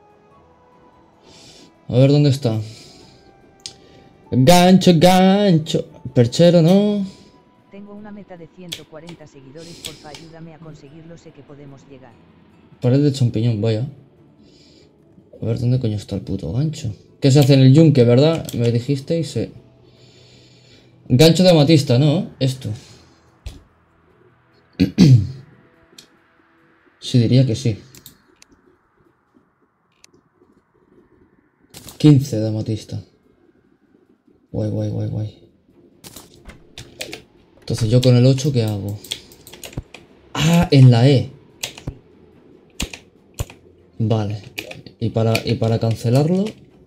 A ver dónde está. Gancho, gancho. Perchero, ¿no? Tengo una meta de ciento cuarenta seguidores, porfa ayúdame a conseguirlo, sé que podemos llegar. Pared de champiñón, vaya. A ver dónde coño está el puto gancho. ¿Qué se hace en el yunque, verdad? Me dijisteis. Sí. Gancho de amatista, ¿no? Esto. Sí, diría que sí. quince de amatista. Guay, guay, guay, guay. Entonces yo con el ocho, ¿qué hago? Ah, en la E. Vale. Y para, y para cancelarlo.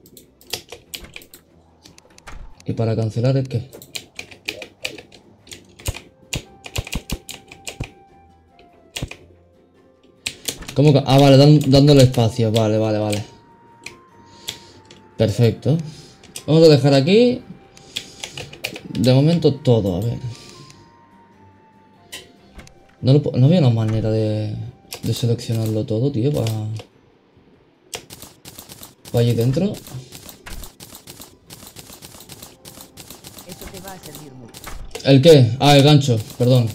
¿Y para cancelar es qué? ¿Cómo que? Ah, vale, dan, dándole espacio. Vale, vale, vale. Perfecto. Vamos a dejar aquí. De momento todo, a ver. No, lo, no había una manera de, de seleccionarlo todo, tío, para... Para allí dentro. Eso te va a servir mucho. ¿El qué? Ah, el gancho, perdón.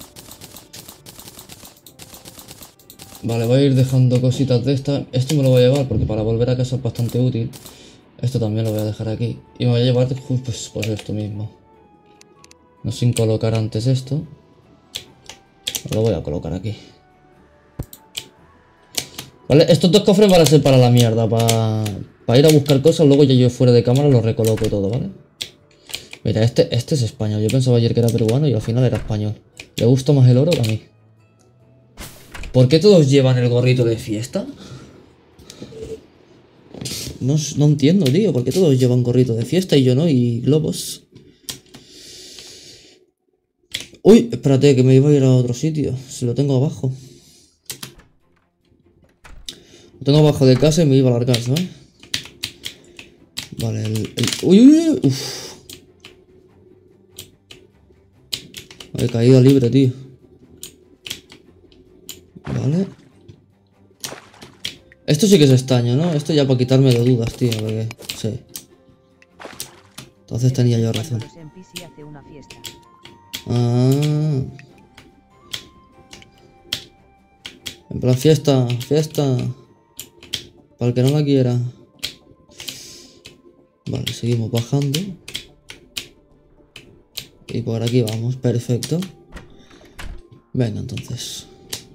Vale, voy a ir dejando cositas de estas. Esto me lo voy a llevar porque para volver a casa es bastante útil. Esto también lo voy a dejar aquí. Y me voy a llevar pues, pues esto mismo. No sin colocar antes esto. Lo voy a colocar aquí. Vale, estos dos cofres van a ser para la mierda. Para, para ir a buscar cosas. Luego ya yo fuera de cámara lo recoloco todo, ¿vale? Mira, este, este es español. Yo pensaba ayer que era peruano y al final era español. ¿Le gusta más el oro que a mí? ¿Por qué todos llevan el gorrito de fiesta? No, no entiendo, tío. ¿Por qué todos llevan gorrito de fiesta y yo no? Y globos. Uy, espérate, que me iba a ir a otro sitio. Si lo tengo abajo. Lo tengo abajo de casa y me iba a largar, ¿sabes? Vale, el... el... Uy, uy, uy, uff. He caído libre, tío. Vale. Esto sí que es estaño, ¿no? Esto ya para quitarme de dudas, tío, porque... Sí. Entonces tenía yo razón. Ah. En plan fiesta, fiesta. Para el que no la quiera. Vale, seguimos bajando. Y por aquí vamos, perfecto. Venga, entonces.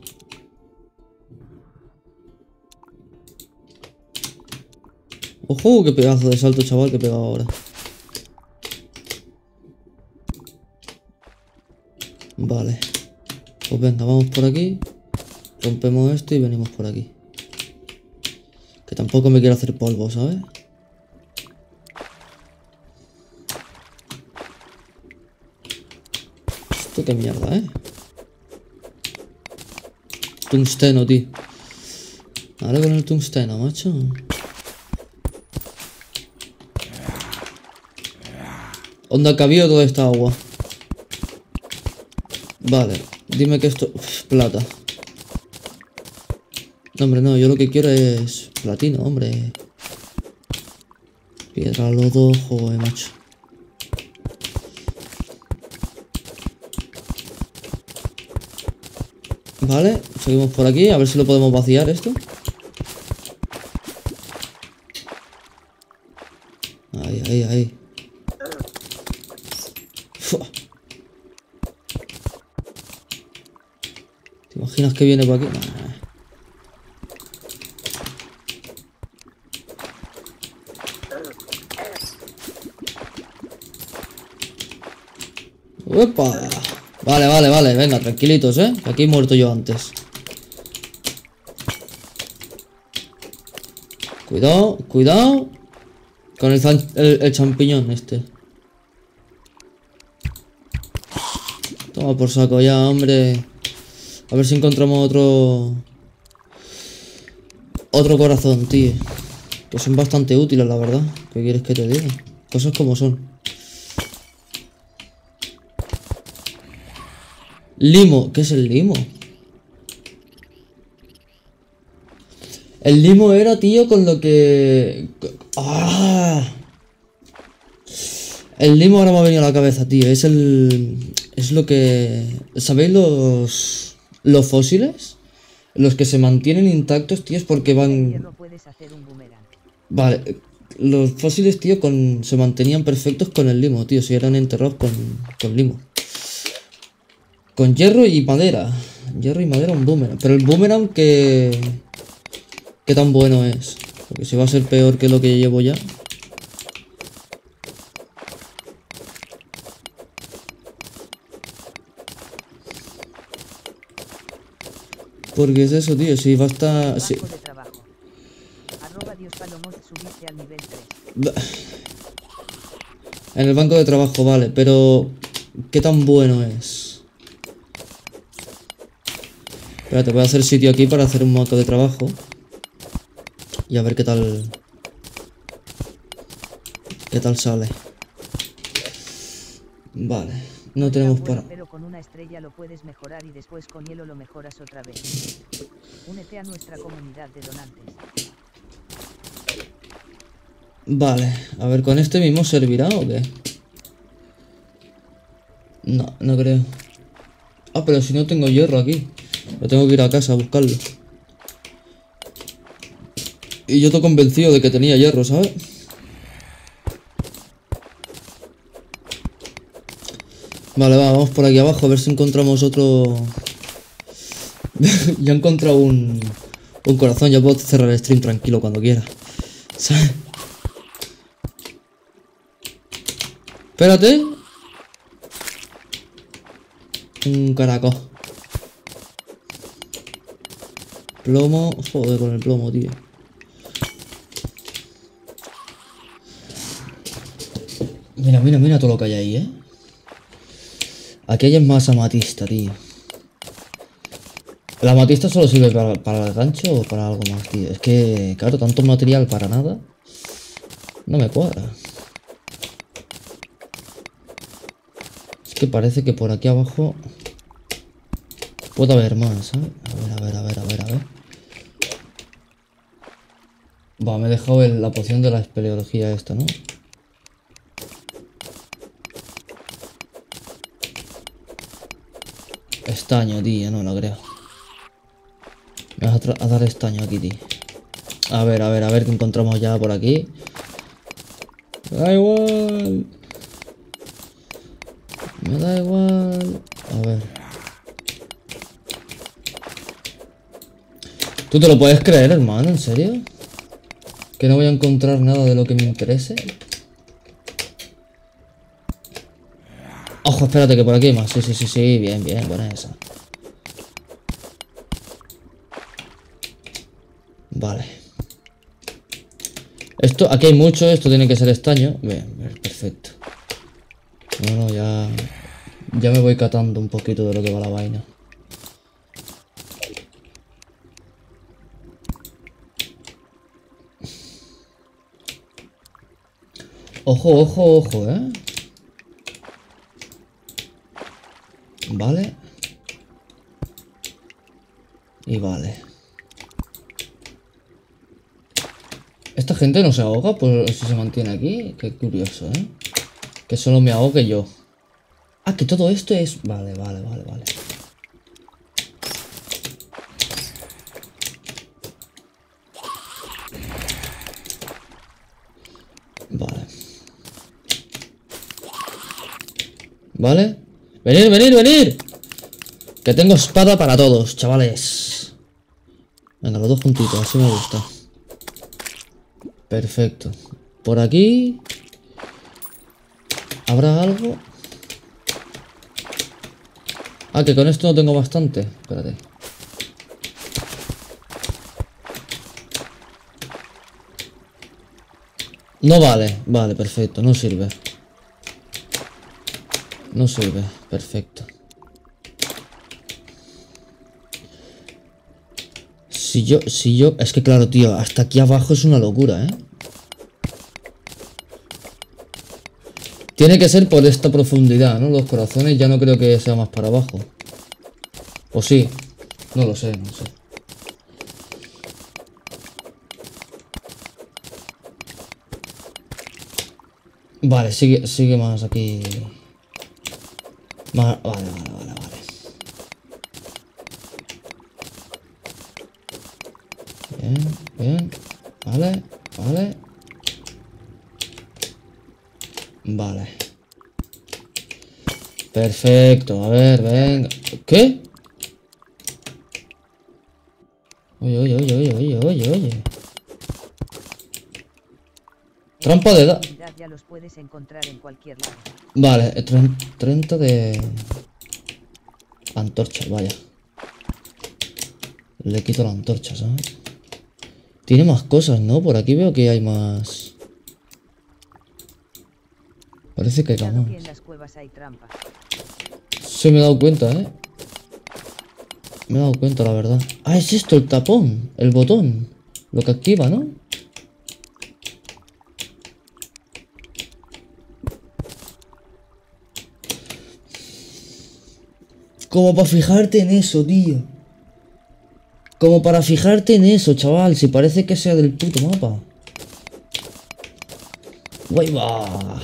¡Ojo! ¡Qué pedazo de salto, chaval, que he pegado ahora! Vale. Pues venga, vamos por aquí. Rompemos esto y venimos por aquí. Que tampoco me quiero hacer polvo, ¿sabes? Esto qué mierda, ¿eh? Tungsteno, tío. Ahora con el tungsteno, macho. ¿Dónde ha cabido toda esta agua? Vale, dime que esto... Uf, plata. No, hombre, no, yo lo que quiero es platino, hombre. Piedra, lodo, joder, macho. Vale, seguimos por aquí, a ver si lo podemos vaciar esto. Ahí, ahí, ahí. Fua. ¿Te imaginas que viene por aquí? Nah. ¡Opa! Vale, vale, vale, venga, tranquilitos, ¿eh? Aquí he muerto yo antes. Cuidado, cuidado. Con el, el, el champiñón este. Toma por saco ya, hombre. A ver si encontramos otro... Otro corazón, tío. Que son bastante útiles, la verdad. ¿Qué quieres que te diga? Cosas como son. Limo. ¿Qué es el limo? El limo era, tío, con lo que... ¡Ah! El limo ahora me ha venido a la cabeza, tío. Es el... Es lo que... ¿Sabéis los... Los fósiles? Los que se mantienen intactos, tío, es porque van... Vale. Los fósiles, tío, con... se mantenían perfectos con el limo, tío. Si eran enterrados con... con limo. Con hierro y madera. Hierro y madera, un boomerang. Pero el boomerang que... ¿Qué tan bueno es? Porque si va a ser peor que lo que llevo ya. Porque es eso, tío. Si va a estar... Si... En el banco de trabajo, vale. Pero... ¿qué tan bueno es? Espérate, voy a hacer sitio aquí para hacer un banco de trabajo. Y a ver qué tal... ¿Qué tal sale? Vale, no tenemos para... Pero con una estrella lo puedes mejorar y después con hielo lo mejoras otra vez. Únete a nuestra comunidad de donantes. Vale, a ver, ¿con este mismo servirá o qué? No, no creo. Ah, pero si no tengo hierro aquí. Yo tengo que ir a casa a buscarlo. Y yo estoy convencido de que tenía hierro, ¿sabes? Vale, va, vamos por aquí abajo a ver si encontramos otro... Ya he encontrado un... Un corazón, yo puedo cerrar el stream tranquilo cuando quiera. ¿Sabes? Espérate. Un caracol. Plomo. Joder con el plomo, tío. Mira, mira, mira todo lo que hay ahí, ¿eh? Aquí hay más amatista, tío. ¿La amatista solo sirve para, para el gancho o para algo más, tío? Es que, claro, tanto material para nada. No me cuadra. Es que parece que por aquí abajo puede haber más, ¿sabes? A ver, a ver, a ver, a ver, a ver. Va, me he dejado el, la poción de la espeleología esta, ¿no? Estaño, tío, no lo creo. Me vas a, a dar estaño aquí, tío. A ver, a ver, a ver qué encontramos ya por aquí. Me da igual. Me da igual. A ver. ¿Tú te lo puedes creer, hermano? ¿En serio? ¿Que no voy a encontrar nada de lo que me interese? Ojo, espérate que por aquí hay más. Sí, sí, sí, sí. Bien, bien, buena esa. Vale. Esto, aquí hay mucho. Esto tiene que ser estaño. Bien, bien, perfecto. Bueno, ya... Ya me voy catando un poquito de lo que va la vaina. Ojo, ojo, ojo, ¿eh? Vale. Y vale. Esta gente no se ahoga por si se mantiene aquí. Qué curioso, ¿eh? Que solo me ahogue yo. Ah, que todo esto es... Vale, vale, vale, vale. Vale. Vale. Venir, venir, venir. Que tengo espada para todos, chavales. Venga, los dos juntitos, así me gusta. Perfecto. Por aquí... ¿Habrá algo? Ah, que con esto no tengo bastante. Espérate. No vale. Vale, perfecto. No sirve. No sirve. Perfecto. Si yo... Si yo... Es que claro, tío. Hasta aquí abajo es una locura, ¿eh? Tiene que ser por esta profundidad, ¿no? Los corazones ya no creo que sea más para abajo. O sí. No lo sé, no sé. Vale, sigue, sigue más aquí. Más, vale, vale, vale, vale. Bien, bien. Vale, vale. Vale. Perfecto, a ver, venga. ¿Qué? Oye, oye, oye, oye, oye, oye, oye. Trampa de edad. Ya los puedes encontrar en cualquier lado. Vale, treinta de... Antorcha, vaya. Le quito la antorcha, ¿sabes? Tiene más cosas, ¿no? Por aquí veo que hay más... Parece que hay Cuidado más. que en las cuevas hay trampas. Sí, me he dado cuenta, ¿eh? Me he dado cuenta, la verdad. Ah, es esto, el tapón. El botón. Lo que activa, ¿no? Como para fijarte en eso, tío. Como para fijarte en eso, chaval. Si parece que sea del puto mapa. Guay va.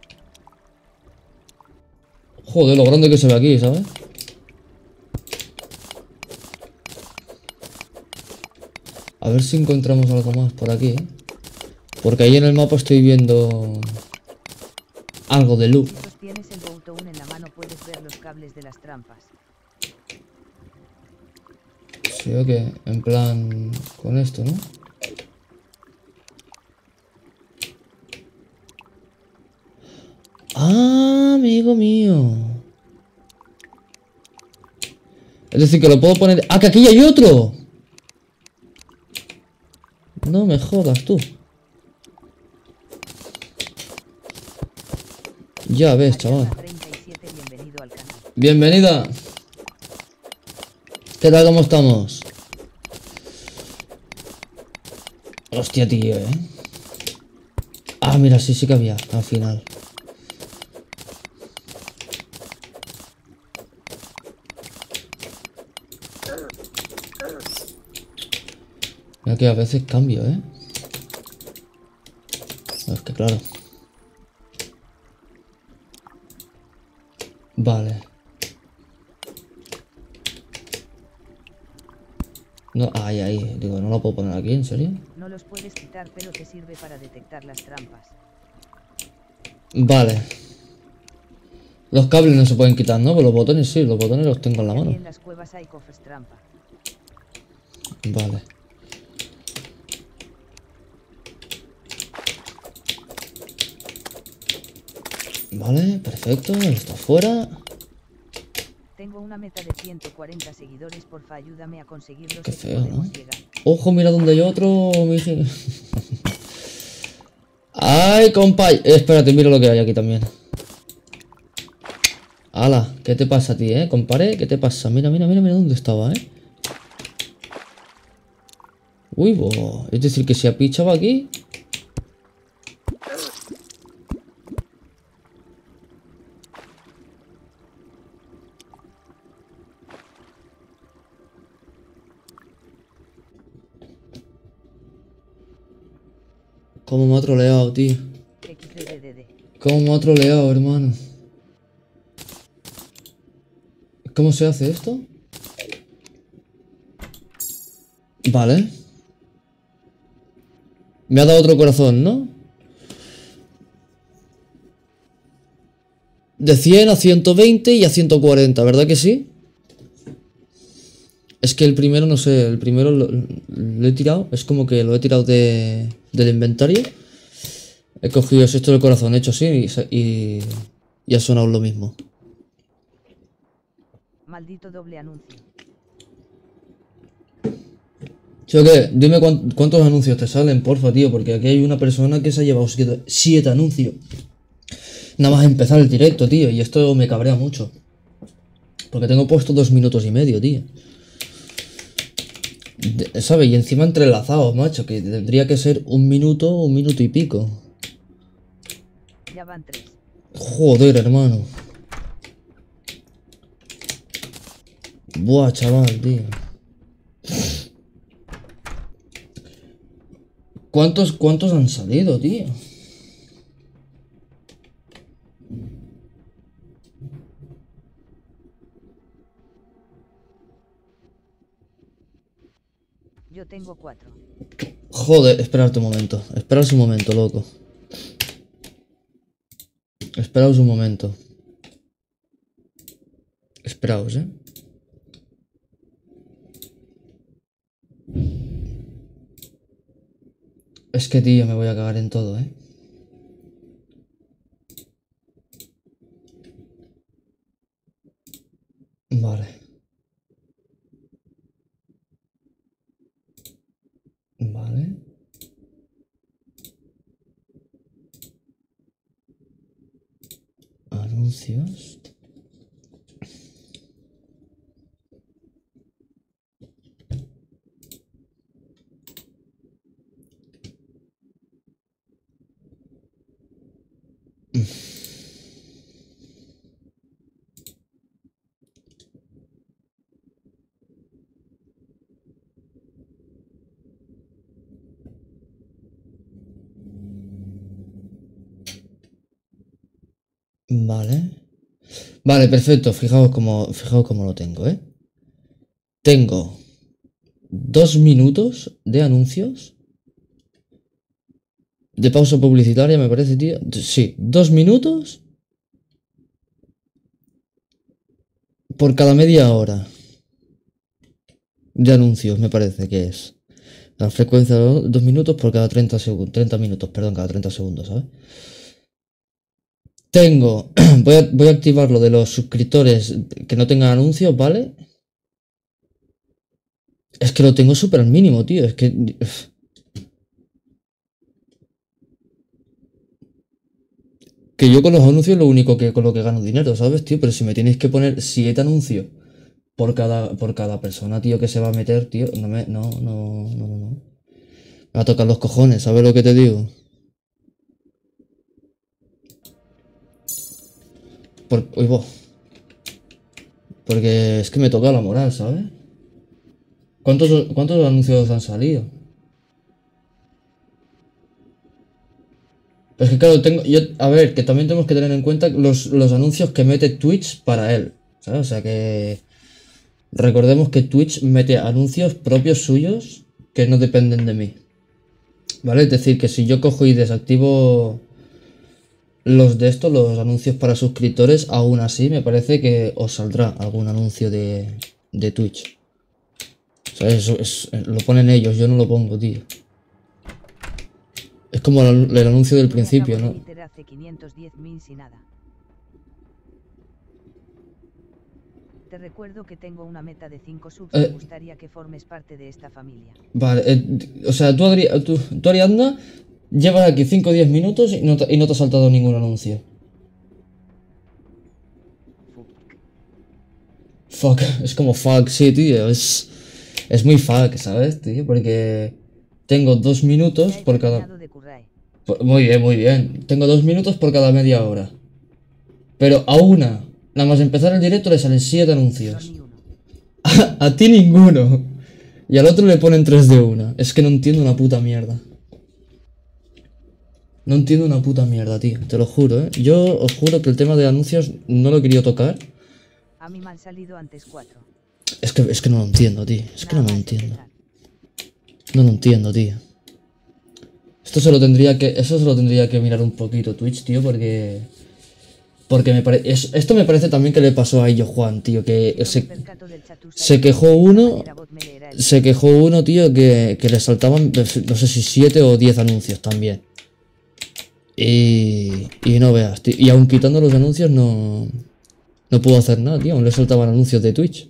Joder, lo grande que se ve aquí, ¿sabes? A ver si encontramos algo más por aquí, ¿eh? Porque ahí en el mapa estoy viendo... algo de luz. Si tienes el botón en la mano puedes ver los cables de las trampas. Creo que en plan con esto, ¿no? Ah, amigo mío. Es decir, que lo puedo poner... ¡Ah, que aquí hay otro! No me jodas tú. Ya ves, chaval. Bienvenida. ¿Qué tal? ¿Cómo estamos? Hostia, tío, eh. Ah, mira, sí, sí que había al final. Mira que a veces cambio, eh. Es que claro. Vale. No, ahí, ahí. Digo, no lo puedo poner aquí, ¿en serio? No los puedes quitar, pero te sirve para detectar las trampas. Vale. Los cables no se pueden quitar, ¿no? Pero los botones sí, los botones los tengo en la mano. En las cuevas hay cofres trampa. Vale. Vale, perfecto. Está fuera. Tengo una meta de ciento cuarenta seguidores, porfa, ayúdame a conseguirlos. Qué feo, ¿no? Ojo, mira donde hay otro, miji. Ay, compa. Eh, espérate, mira lo que hay aquí también. Ala, ¿qué te pasa a ti, eh? Compare, ¿qué te pasa? Mira, mira, mira, mira dónde estaba, eh. Uy, bo. Es decir, que se apichaba aquí. ¿Cómo me ha troleado, tío? ¿Cómo me ha troleado, hermano? ¿Cómo se hace esto? Vale. Me ha dado otro corazón, ¿no? De cien a ciento veinte y a ciento cuarenta, ¿verdad que sí? Es que el primero, no sé, el primero lo, lo he tirado. Es como que lo he tirado de, del inventario. He cogido esto del corazón, he hecho así y, y, y ha sonado lo mismo. Maldito doble anuncio. ¿Sí o qué? Dime cuántos, cuántos anuncios te salen, porfa, tío. Porque aquí hay una persona que se ha llevado siete, siete anuncios. Nada más empezar el directo, tío. Y esto me cabrea mucho. Porque tengo puesto dos minutos y medio, tío. De, ¿sabes? Y encima entrelazados, macho. Que tendría que ser un minuto, un minuto y pico. Ya van tres. Joder, hermano. Buah, chaval, tío. ¿Cuántos, cuántos han salido, tío? Yo tengo cuatro. Joder, esperarte un momento. Esperaos un momento, loco. Esperaos un momento. Esperaos, eh. Es que, tío, me voy a cagar en todo, eh. Vale. Vale. Anuncios. Vale. Vale, perfecto. Fijaos cómo, fijaos cómo lo tengo, ¿eh? Tengo dos minutos de anuncios. De pausa publicitaria, me parece, tío. Sí, dos minutos por cada media hora. de anuncios, me parece que es. La frecuencia de dos minutos por cada treinta segundos. treinta minutos, perdón, cada treinta segundos, ¿sabes? Tengo. Voy a, voy a activar lo de los suscriptores que no tengan anuncios, ¿vale? Es que lo tengo súper al mínimo, tío. Es que. Que yo con los anuncios es lo único que con lo que gano dinero, ¿sabes, tío? Pero si me tenéis que poner siete anuncios por cada, por cada persona, tío, que se va a meter, tío, no me. No, no, no, no, no. Me va a tocar los cojones, ¿sabes lo que te digo? Por, uy, bo. Porque es que me toca la moral, ¿sabes? ¿Cuántos, cuántos anuncios han salido? Pero es que claro, tengo. Yo, a ver, que también tenemos que tener en cuenta los, los anuncios que mete Twitch para él. ¿Sabes? O sea que. Recordemos que Twitch mete anuncios propios suyos que no dependen de mí. ¿Vale? Es decir, que si yo cojo y desactivo los de estos, los anuncios para suscriptores, aún así me parece que os saldrá algún anuncio de, de Twitch. O sea, eso es, lo ponen ellos, yo no lo pongo, tío. Es como el, el anuncio del principio, ¿no? Te recuerdo que tengo una meta de cinco subs. Eh, Me gustaría que formes parte de esta familia. Vale, eh, o sea, tú, Adri, tú, tú Ariadna, llevas aquí cinco o diez minutos y no, te, y no te ha saltado ningún anuncio. Fuck, es como fuck, sí, tío, es, es muy fuck, ¿sabes, tío? Porque tengo dos minutos por cada... Por, muy bien, muy bien. Tengo dos minutos por cada media hora. Pero a una, nada más empezar el directo, le salen siete anuncios. A, a ti ninguno. Y al otro le ponen tres de una. Es que no entiendo una puta mierda. No entiendo una puta mierda, tío. Te lo juro, ¿eh? Yo os juro que el tema de anuncios no lo he querido tocar. A mí me han salido antes cuatro. Es que, es que no lo entiendo, tío. Es que no lo entiendo. No lo entiendo, tío. Esto se lo tendría que... Eso se lo tendría que mirar un poquito Twitch, tío, porque... Porque me parece... Esto me parece también que le pasó a ello Juan, tío, que se... Se quejó uno... Se quejó uno, tío, que, que le saltaban, no sé si siete o diez anuncios también. Y... Y no veas, tío. Y aun quitando los anuncios no... No puedo hacer nada, tío. Aún le saltaban anuncios de Twitch.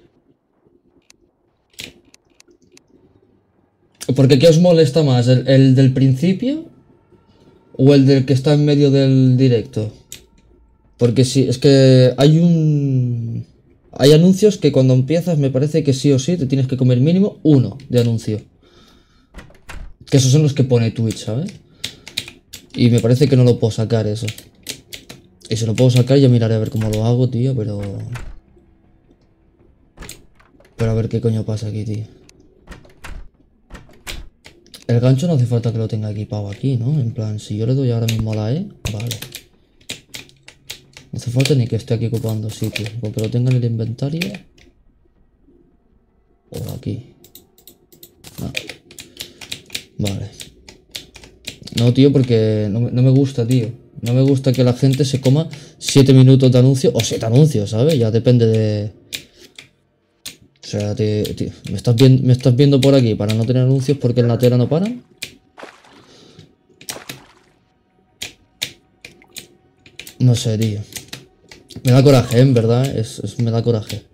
Porque ¿qué os molesta más? ¿El, el del principio? ¿O el del que está en medio del directo? Porque sí, es que hay un... Hay anuncios que cuando empiezas me parece que sí o sí te tienes que comer mínimo uno de anuncio. Que esos son los que pone Twitch, ¿sabes? Y me parece que no lo puedo sacar eso. Y si lo puedo sacar ya miraré a ver cómo lo hago, tío, pero... Pero a ver qué coño pasa aquí, tío. El gancho no hace falta que lo tenga equipado aquí, ¿no? En plan, si yo le doy ahora mismo a la E, vale. No hace falta ni que esté aquí ocupando sitio. Con que lo tenga en el inventario. O aquí. No. Vale. No, tío, porque no, no me gusta, tío. No me gusta que la gente se coma siete minutos de anuncio. O siete anuncios, ¿sabes? Ya depende de... O sea, te, te, ¿me, estás viendo, ¿me estás viendo por aquí para no tener anuncios porque en la tela no paran? No sé, tío. Me da coraje, en verdad. Es, es, me da coraje.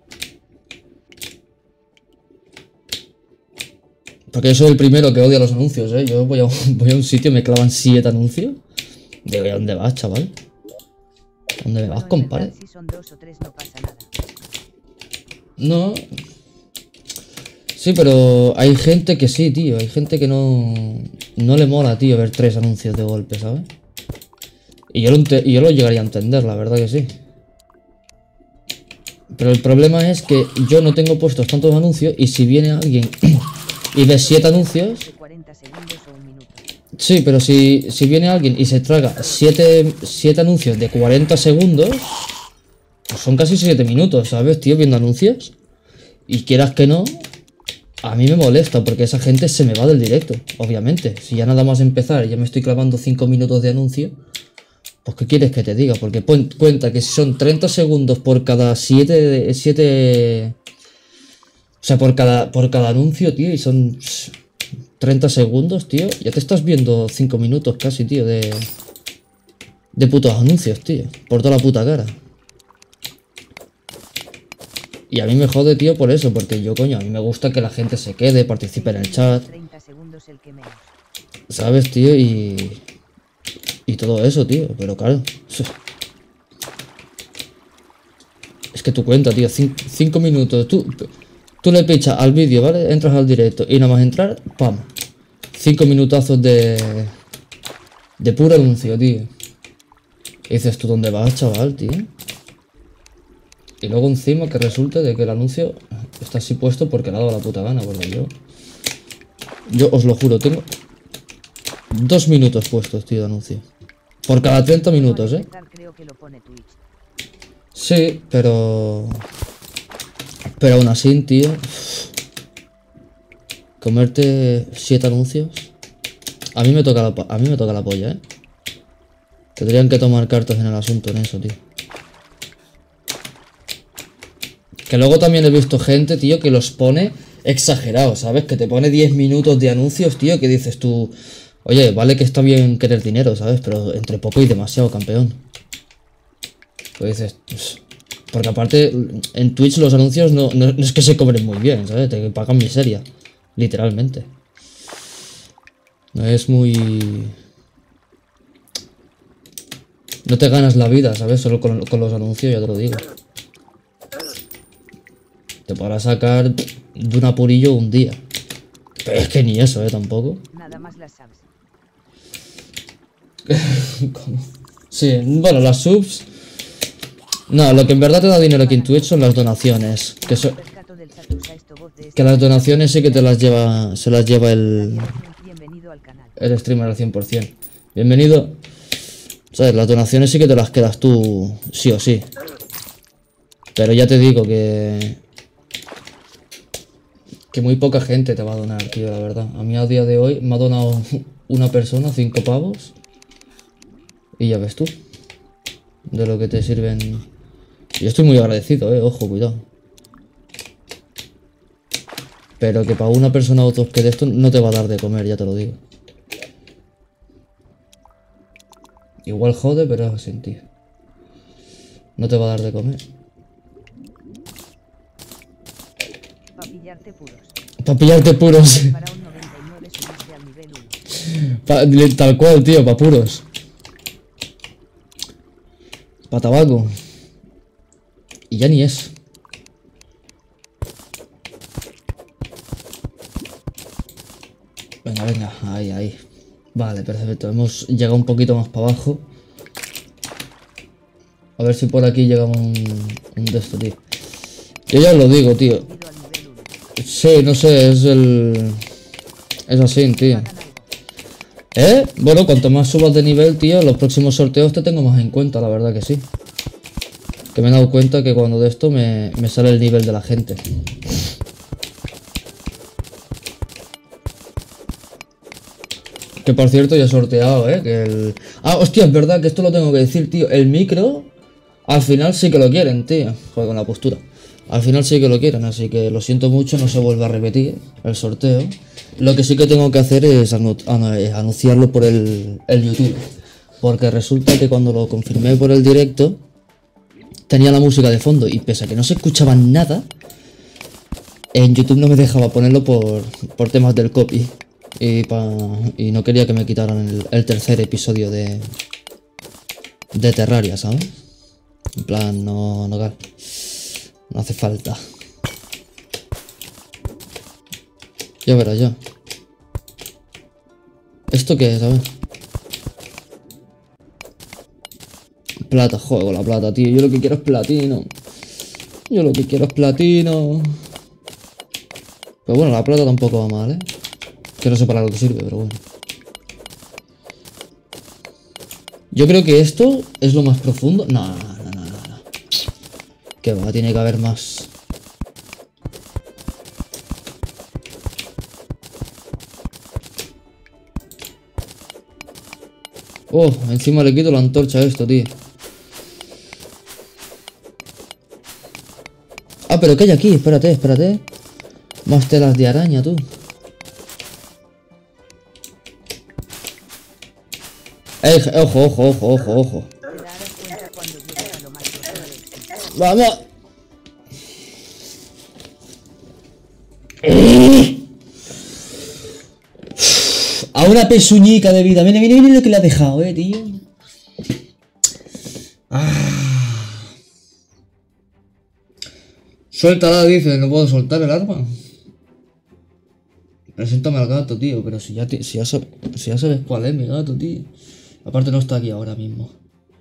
Porque yo soy el primero que odia los anuncios, ¿eh? Yo voy a, voy a un sitio y me clavan siete anuncios. Digo, ¿a dónde vas, chaval? ¿A dónde me vas, compadre? Si son dos o tres no pasa nada. No... Sí, pero hay gente que sí, tío. Hay gente que no... No le mola, tío, ver tres anuncios de golpe, ¿sabes? Y yo lo, y yo lo llegaría a entender, la verdad que sí. Pero el problema es que yo no tengo puestos tantos anuncios y si viene alguien y ve siete anuncios... Sí, pero si, si viene alguien y se traga siete, siete anuncios de cuarenta segundos... Pues son casi siete minutos, ¿sabes, tío? Viendo anuncios. Y quieras que no... A mí me molesta porque esa gente se me va del directo, obviamente. Si ya nada más empezar ya me estoy clavando cinco minutos de anuncio, pues ¿qué quieres que te diga? Porque cuenta que si son treinta segundos por cada siete... siete O sea, por cada, por cada anuncio, tío, y son treinta segundos, tío. Ya te estás viendo cinco minutos casi, tío, de... De putos anuncios, tío. Por toda la puta cara. Y a mí me jode, tío, por eso. Porque yo, coño, a mí me gusta que la gente se quede, participe en el chat. ¿Sabes, tío? Y... Y todo eso, tío. Pero claro... Es que tu cuenta, tío. Cinco minutos. Tú, tú le pichas al vídeo, ¿vale? Entras al directo. Y nada más entrar, ¡pam! Cinco minutazos de... De puro anuncio, tío. Y dices, ¿tú dónde vas, chaval, tío? Y luego encima que resulte de que el anuncio está así puesto porque le ha dado la puta gana, porque yo... Yo os lo juro, tengo... Dos minutos puestos, tío, de anuncio. Por cada treinta minutos, ¿eh? Sí, pero... Pero aún así, tío... Comerte siete anuncios... A mí me toca la, a mí me toca la polla, ¿eh? Tendrían que tomar cartas en el asunto en eso, tío. Que luego también he visto gente, tío, que los pone exagerados, ¿sabes? Que te pone diez minutos de anuncios, tío, que dices tú... Oye, vale que está bien querer dinero, ¿sabes? Pero entre poco y demasiado, campeón. Pues dices... Pues, porque aparte, en Twitch los anuncios no, no, no es que se cobren muy bien, ¿sabes? Te pagan miseria. Literalmente. No es muy... No te ganas la vida, ¿sabes? Solo con, con los anuncios, ya te lo digo. Te podrás sacar de un apurillo un día. Pero es que ni eso, ¿eh? Tampoco. Nada más las subs. Sí, bueno, las subs... No, lo que en verdad te da dinero aquí en Twitch son las donaciones. Que, so... que las donaciones sí que te las lleva... Se las lleva el... El streamer al cien por cien. Bienvenido. ¿Sabes? Las donaciones sí que te las quedas tú sí o sí. Pero ya te digo que... Que muy poca gente te va a donar, tío, la verdad. A mí a día de hoy me ha donado una persona cinco pavos. Y ya ves tú. De lo que te sirven... Yo estoy muy agradecido, eh. Ojo, cuidado. Pero que para una persona o dos que de esto no te va a dar de comer, ya te lo digo. Igual jode, pero es así, tío. No te va a dar de comer. Para pillarte puros. Para pillarte puros. Para un noventa y nueve subiste al nivel uno. Pa, tal cual, tío, para puros. Para tabaco. Y ya ni es. Venga, venga, ahí, ahí. Vale, perfecto. Hemos llegado un poquito más para abajo. A ver si por aquí llegamos un, un de esto, tío. Yo ya os lo digo, tío. Sí, no sé, es el... Es así, tío. ¿Eh? Bueno, cuanto más subas de nivel, tío, los próximos sorteos te tengo más en cuenta, la verdad que sí. Que me he dado cuenta que cuando de esto me, me sale el nivel de la gente. Que por cierto ya he sorteado, ¿eh? Que el... Ah, hostia, es verdad que esto lo tengo que decir, tío. El micro, al final sí que lo quieren, tío. Joder, con la postura. Al final sí que lo quieren, así que lo siento mucho, no se vuelve a repetir el sorteo. Lo que sí que tengo que hacer es anu anunciarlo por el, el YouTube. Porque resulta que cuando lo confirmé por el directo, tenía la música de fondo y pese a que no se escuchaba nada, en YouTube no me dejaba ponerlo por, por temas del copy. Y, pa, y no quería que me quitaran el, el tercer episodio de de Terraria, ¿sabes? En plan, no, no, no hace falta. Ya verás, ya. ¿Esto qué es? A ver. Plata, juego la plata, tío. Yo lo que quiero es platino. Yo lo que quiero es platino. Pero bueno, la plata tampoco va mal, ¿eh? Que no sé para lo que sirve, pero bueno. Yo creo que esto es lo más profundo. No, no, no, no, no. Que va, tiene que haber más. Oh, encima le quito la antorcha a esto, tío. Ah, pero ¿qué hay aquí? Espérate, espérate. Más telas de araña, tú. Ey, ojo, ojo, ojo, ojo, ojo. Te darás cuenta cuando llegues a lo más profundo del éxito. ¡Vamos! A una pezuñica de vida. Mira, mira, mira lo que le ha dejado, eh, tío. Ah. Suéltala, dice. No puedo soltar el arma. Preséntame al gato, tío. Pero si ya, si ya, sabes, si ya sabes cuál es mi gato, tío. Aparte no está aquí ahora mismo.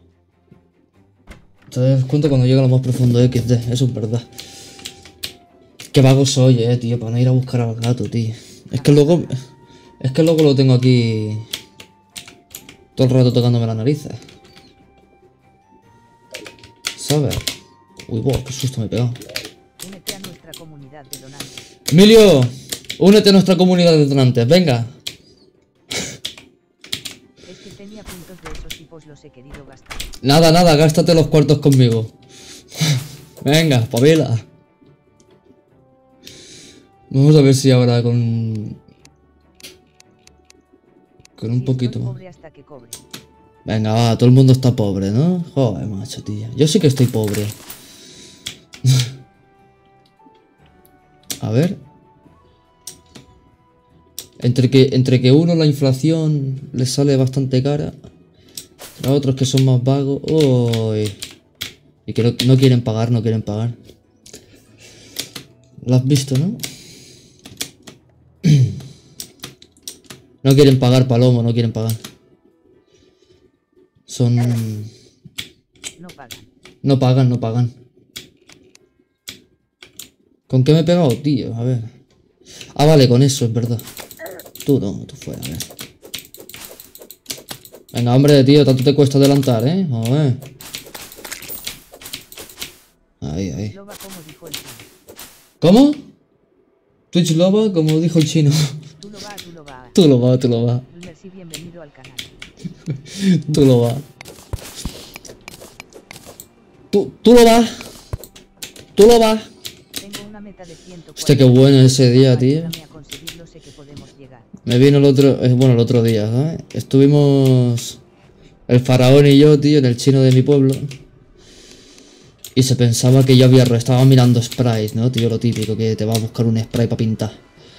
Te das cuenta cuando llega a lo más profundo equis de. Eso es verdad. Qué vago soy, eh, tío. Para no ir a buscar al gato, tío. Es que luego... Es que luego lo tengo aquí... Todo el rato tocándome las narices. ¿Sabes? Uy, wow, qué susto me he pegado. Únete a nuestra comunidad de donantes. Emilio, únete a nuestra comunidad de donantes, venga. Es que tenía puntos de esos tipos, los he querido gastar. Nada, nada, gástate los cuartos conmigo. Venga, pavila. Vamos a ver si ahora con... Con un Si poquito estoy más. pobre hasta que cobre. Venga, va, todo el mundo está pobre, ¿no? Joder, macho, tía. Yo sí que estoy pobre. A ver. Entre que, entre que uno la inflación le sale bastante cara. A otros que son más vagos. Uy. Y que no, no quieren pagar, no quieren pagar. Lo has visto, ¿no? No quieren pagar, Palomo, no quieren pagar. Son... No pagan. No pagan, no pagan. ¿Con qué me he pegado, tío? A ver. Ah, vale, con eso, es verdad. Tú no, tú fuera, a ver. Venga, hombre, tío, tanto te cuesta adelantar, ¿eh? Joder. Ahí, ahí. Loba como dijo el chino. ¿Cómo? Twitch Loba, como dijo el chino. Tú lo vas, tú lo vas. Tú lo vas, tú lo vas. Merci, bienvenido al canal. Tú lo vas. Tú, tú lo vas. Tú lo vas. Tengo una meta de ciento cuarenta. Hostia, qué bueno ese día, tío. Ayúdame a conseguirlo, sé que podemos llegar. Me vino el otro, eh, bueno, el otro día, ¿sabes? Estuvimos el faraón y yo, tío, en el chino de mi pueblo. Y se pensaba que yo había... Estaba mirando sprays, ¿no? Tío, lo típico, que te va a buscar un spray para pintar.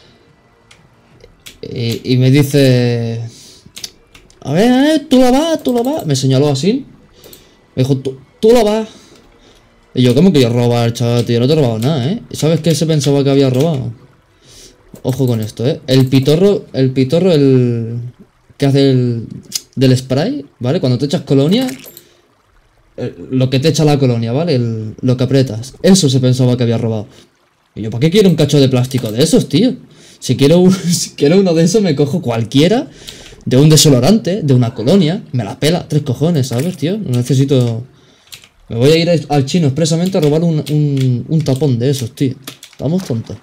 Y, y me dice... A ver, a ver, tú lo vas, tú lo vas. Me señaló así. Me dijo, tú, tú lo vas. Y yo, ¿cómo que yo robar, chaval, tío? No te he robado nada, ¿eh? ¿Sabes qué se pensaba que había robado? Ojo con esto, ¿eh? El pitorro, el pitorro, el... que hace el... del spray, ¿vale? Cuando te echas colonia... el- lo que te echa la colonia, ¿vale? El- lo que aprietas. Eso se pensaba que había robado. Y yo, ¿para qué quiero un cacho de plástico de esos, tío? Si quiero, un- si quiero uno de esos, me cojo cualquiera... De un desodorante, de una colonia. Me la pela, tres cojones, ¿sabes, tío? No necesito... Me voy a ir al chino expresamente a robar un, un, un tapón de esos, tío. Estamos tontos.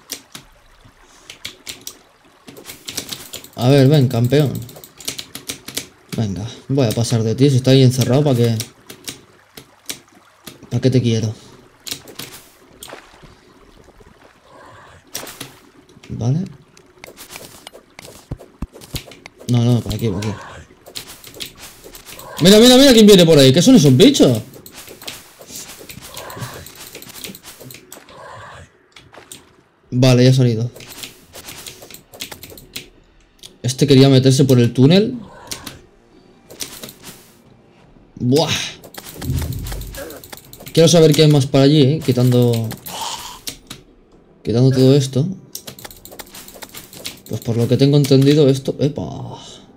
A ver, ven, campeón. Venga, voy a pasar de ti. Si estás ahí encerrado, ¿para qué? ¿Para qué te quiero? Vale. No, no, para aquí, para aquí. Mira, mira, mira quién viene por ahí. ¿Qué son esos bichos? Vale, ya ha salido. Este quería meterse por el túnel. Buah. Quiero saber qué hay más para allí, ¿eh? Quitando... Quitando todo esto. Pues por lo que tengo entendido esto... ¡Epa!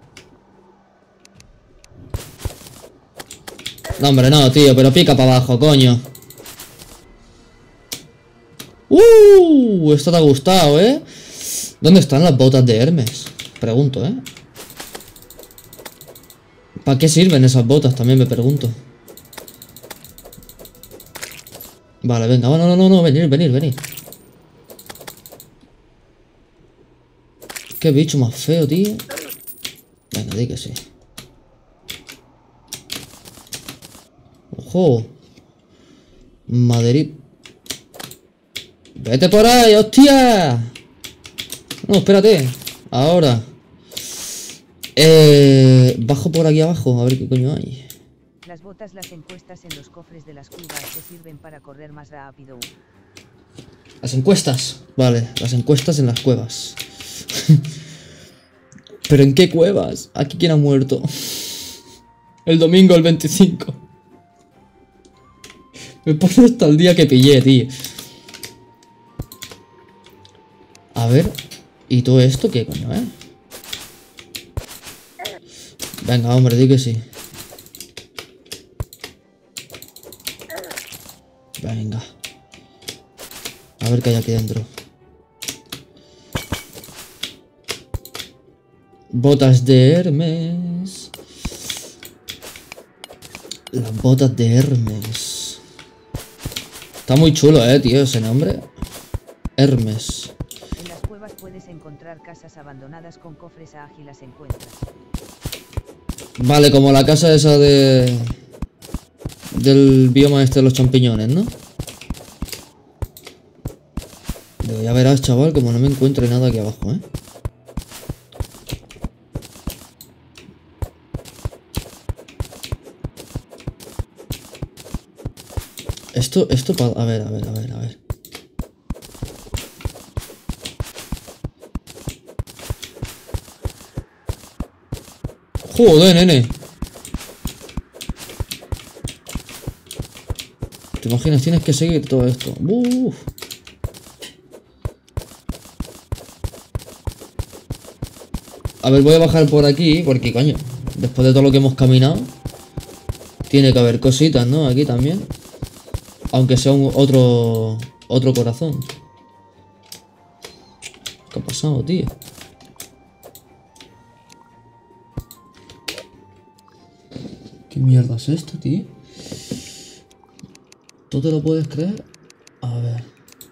No, hombre, no, tío, pero pica para abajo, coño. ¡Uh! Esto te ha gustado, ¿eh? ¿Dónde están las botas de Hermes? Pregunto, ¿eh? ¿Para qué sirven esas botas? También me pregunto. Vale, venga, no, no, no, no, venir, venir, venir. Qué bicho más feo, tío. Venga, di que sí. Ojo. Madrid. Vete por ahí, hostia. No, espérate. Ahora. Eh, bajo por aquí abajo, a ver qué coño hay. Las botas, las encuestas en los cofres de las cuevas te sirven para correr más rápido. Las encuestas. Vale, las encuestas en las cuevas. ¿Pero en qué cuevas? ¿Aquí quién ha muerto? El domingo, el veinticinco. Me pone hasta el día que pillé, tío. A ver. ¿Y todo esto qué coño, eh? Venga, hombre, di que sí. Venga. A ver qué hay aquí dentro. Botas de Hermes. Las botas de Hermes. Está muy chulo, eh, tío, ese nombre. Hermes. En las cuevas puedes encontrar casas abandonadas con cofres ágiles, las encuentras. Vale, como la casa esa de... del bioma este de los champiñones, ¿no? Digo, ya verás, chaval, como no me encuentre nada aquí abajo, ¿eh? Esto, esto para... A ver, a ver, a ver, a ver. Joder, nene. ¿Te imaginas? Tienes que seguir todo esto. Uf. A ver, voy a bajar por aquí, porque coño, después de todo lo que hemos caminado, tiene que haber cositas, ¿no? Aquí también. Aunque sea un otro otro corazón. ¿Qué ha pasado, tío? ¿Qué mierda es esto, tío? ¿Tú te lo puedes creer? A ver.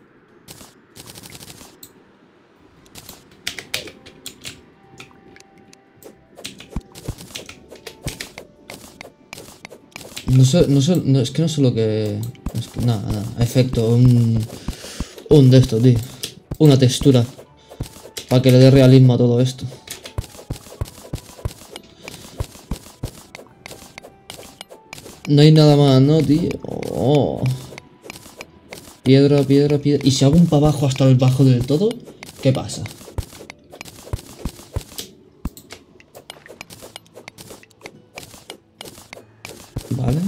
No sé, no sé, no, es que no sé lo que... Es que, nada, nada, efecto, un... Un de esto, tío. Una textura. Para que le dé realismo a todo esto. No hay nada más, ¿no, tío? Oh. Piedra, piedra, piedra. ¿Y si hago un para abajo hasta el bajo del todo? ¿Qué pasa? Vale.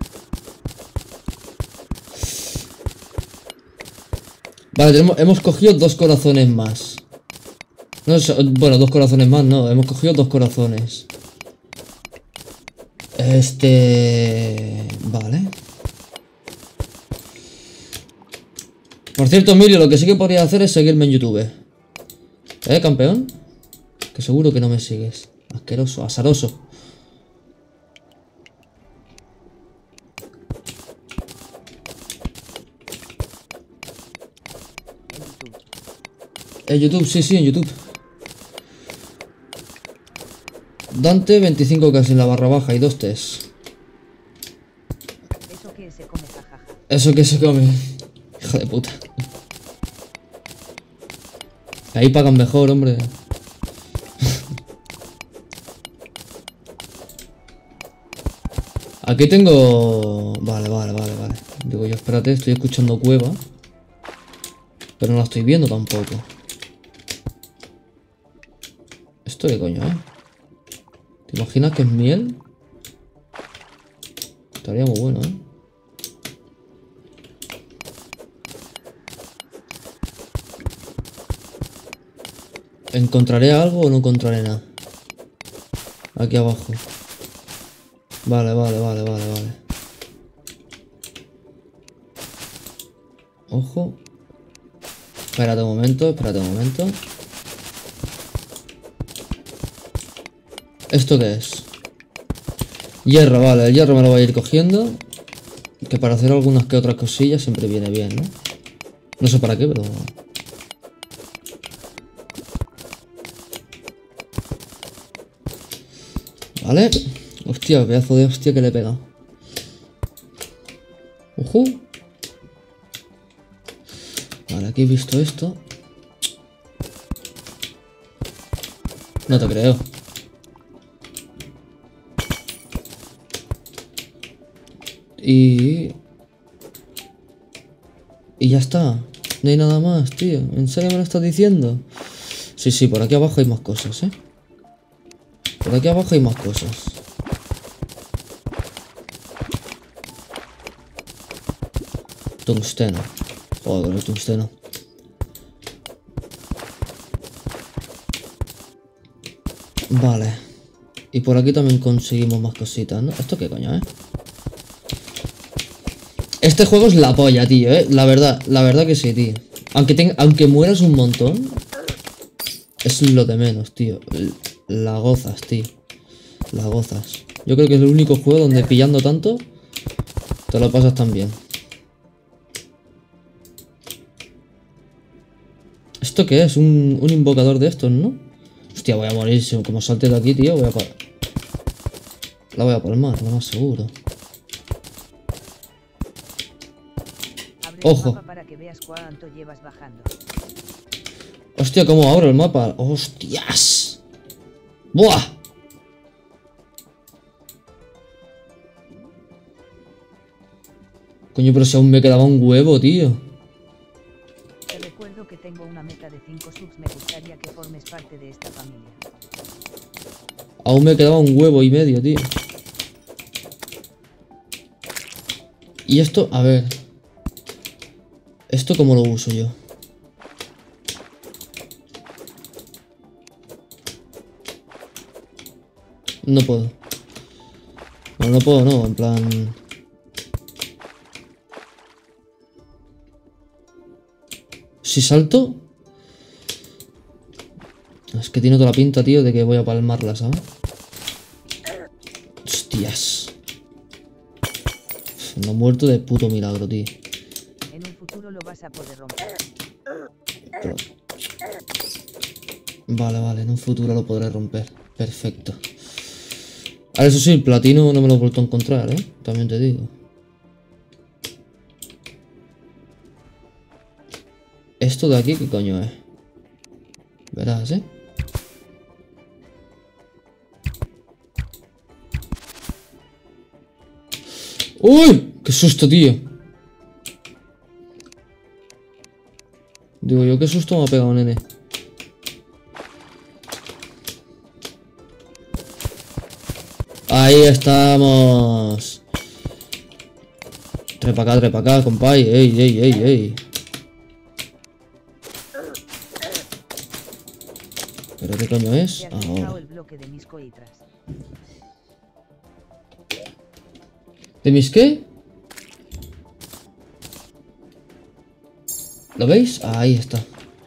Vale, tenemos, hemos cogido dos corazones más. No, bueno, dos corazones más, no. Hemos cogido dos corazones. Este... Vale. Por cierto, Emilio, lo que sí que podría hacer es seguirme en YouTube. ¿Eh, campeón? Que seguro que no me sigues. Asqueroso, azaroso. En YouTube, sí, sí, en YouTube. Dante veinticinco casi en la barra baja y dos test. Eso que se come, jajaja. Eso que se come. Hijo de puta. Ahí pagan mejor, hombre. Aquí tengo... Vale, vale, vale, vale. Digo yo, espérate, estoy escuchando cueva. Pero no la estoy viendo tampoco. ¿Esto qué coño, eh? ¿Te imaginas que es miel? Estaría muy bueno, ¿eh? ¿Encontraré algo o no encontraré nada? Aquí abajo. Vale, vale, vale, vale, vale. Ojo. Espérate un momento, espérate un momento. ¿Esto qué es? Hierro, vale, el hierro me lo voy a ir cogiendo. Que para hacer algunas que otras cosillas siempre viene bien, ¿no? No sé para qué, pero... Vale. Hostia, pedazo de hostia que le he pegado. Ojo. Vale, aquí he visto esto. No te creo. Y... Y ya está. No hay nada más, tío. ¿En serio me lo estás diciendo? Sí, sí, por aquí abajo hay más cosas, ¿eh? Por aquí abajo hay más cosas. Tungsteno. Joder, el tungsteno. Vale. Y por aquí también conseguimos más cositas, ¿no? ¿Esto qué coño, eh? Este juego es la polla, tío, eh. La verdad, la verdad que sí, tío. Aunque, tenga, aunque mueras un montón, es lo de menos, tío. La gozas, tío. La gozas. Yo creo que es el único juego donde pillando tanto te lo pasas tan bien. ¿Esto qué es? Un, un invocador de estos, ¿no? Hostia, voy a morir. Como salte de aquí, tío, voy a... La voy a palmar, lo más seguro. Abre Ojo. el mapa para que veas cuánto llevas bajando. Hostia, ¿cómo abro el mapa? ¡Hostias! ¡Buah! Coño, pero si aún me quedaba un huevo, tío. Te recuerdo que tengo una meta de cinco subs. Me gustaría que formes parte de esta familia. Aún me quedaba un huevo y medio, tío. Y esto, a ver. ¿Esto cómo lo uso yo? No puedo. No, no puedo, no, en plan... Si salto... Es que tiene toda la pinta, tío, de que voy a palmarla, ¿sabes? Hostias. No he muerto de puto milagro, tío. En un futuro lo vas a poder romper. Pero... Vale, vale, en un futuro lo podré romper. Perfecto. Ahora, eso sí, el platino no me lo he vuelto a encontrar, ¿eh? También te digo. ¿Esto de aquí qué coño es? Verás, ¿eh? ¡Uy! ¡Qué susto, tío! Digo yo, qué susto me ha pegado, nene. Ahí estamos. Trepa acá, trepa acá, compay. Ey, ey, ey, ey. ¿Pero qué coño es? Te has Ahora. fijado el bloque de mis coitras. ¿De mis qué? ¿Lo veis? Ahí está.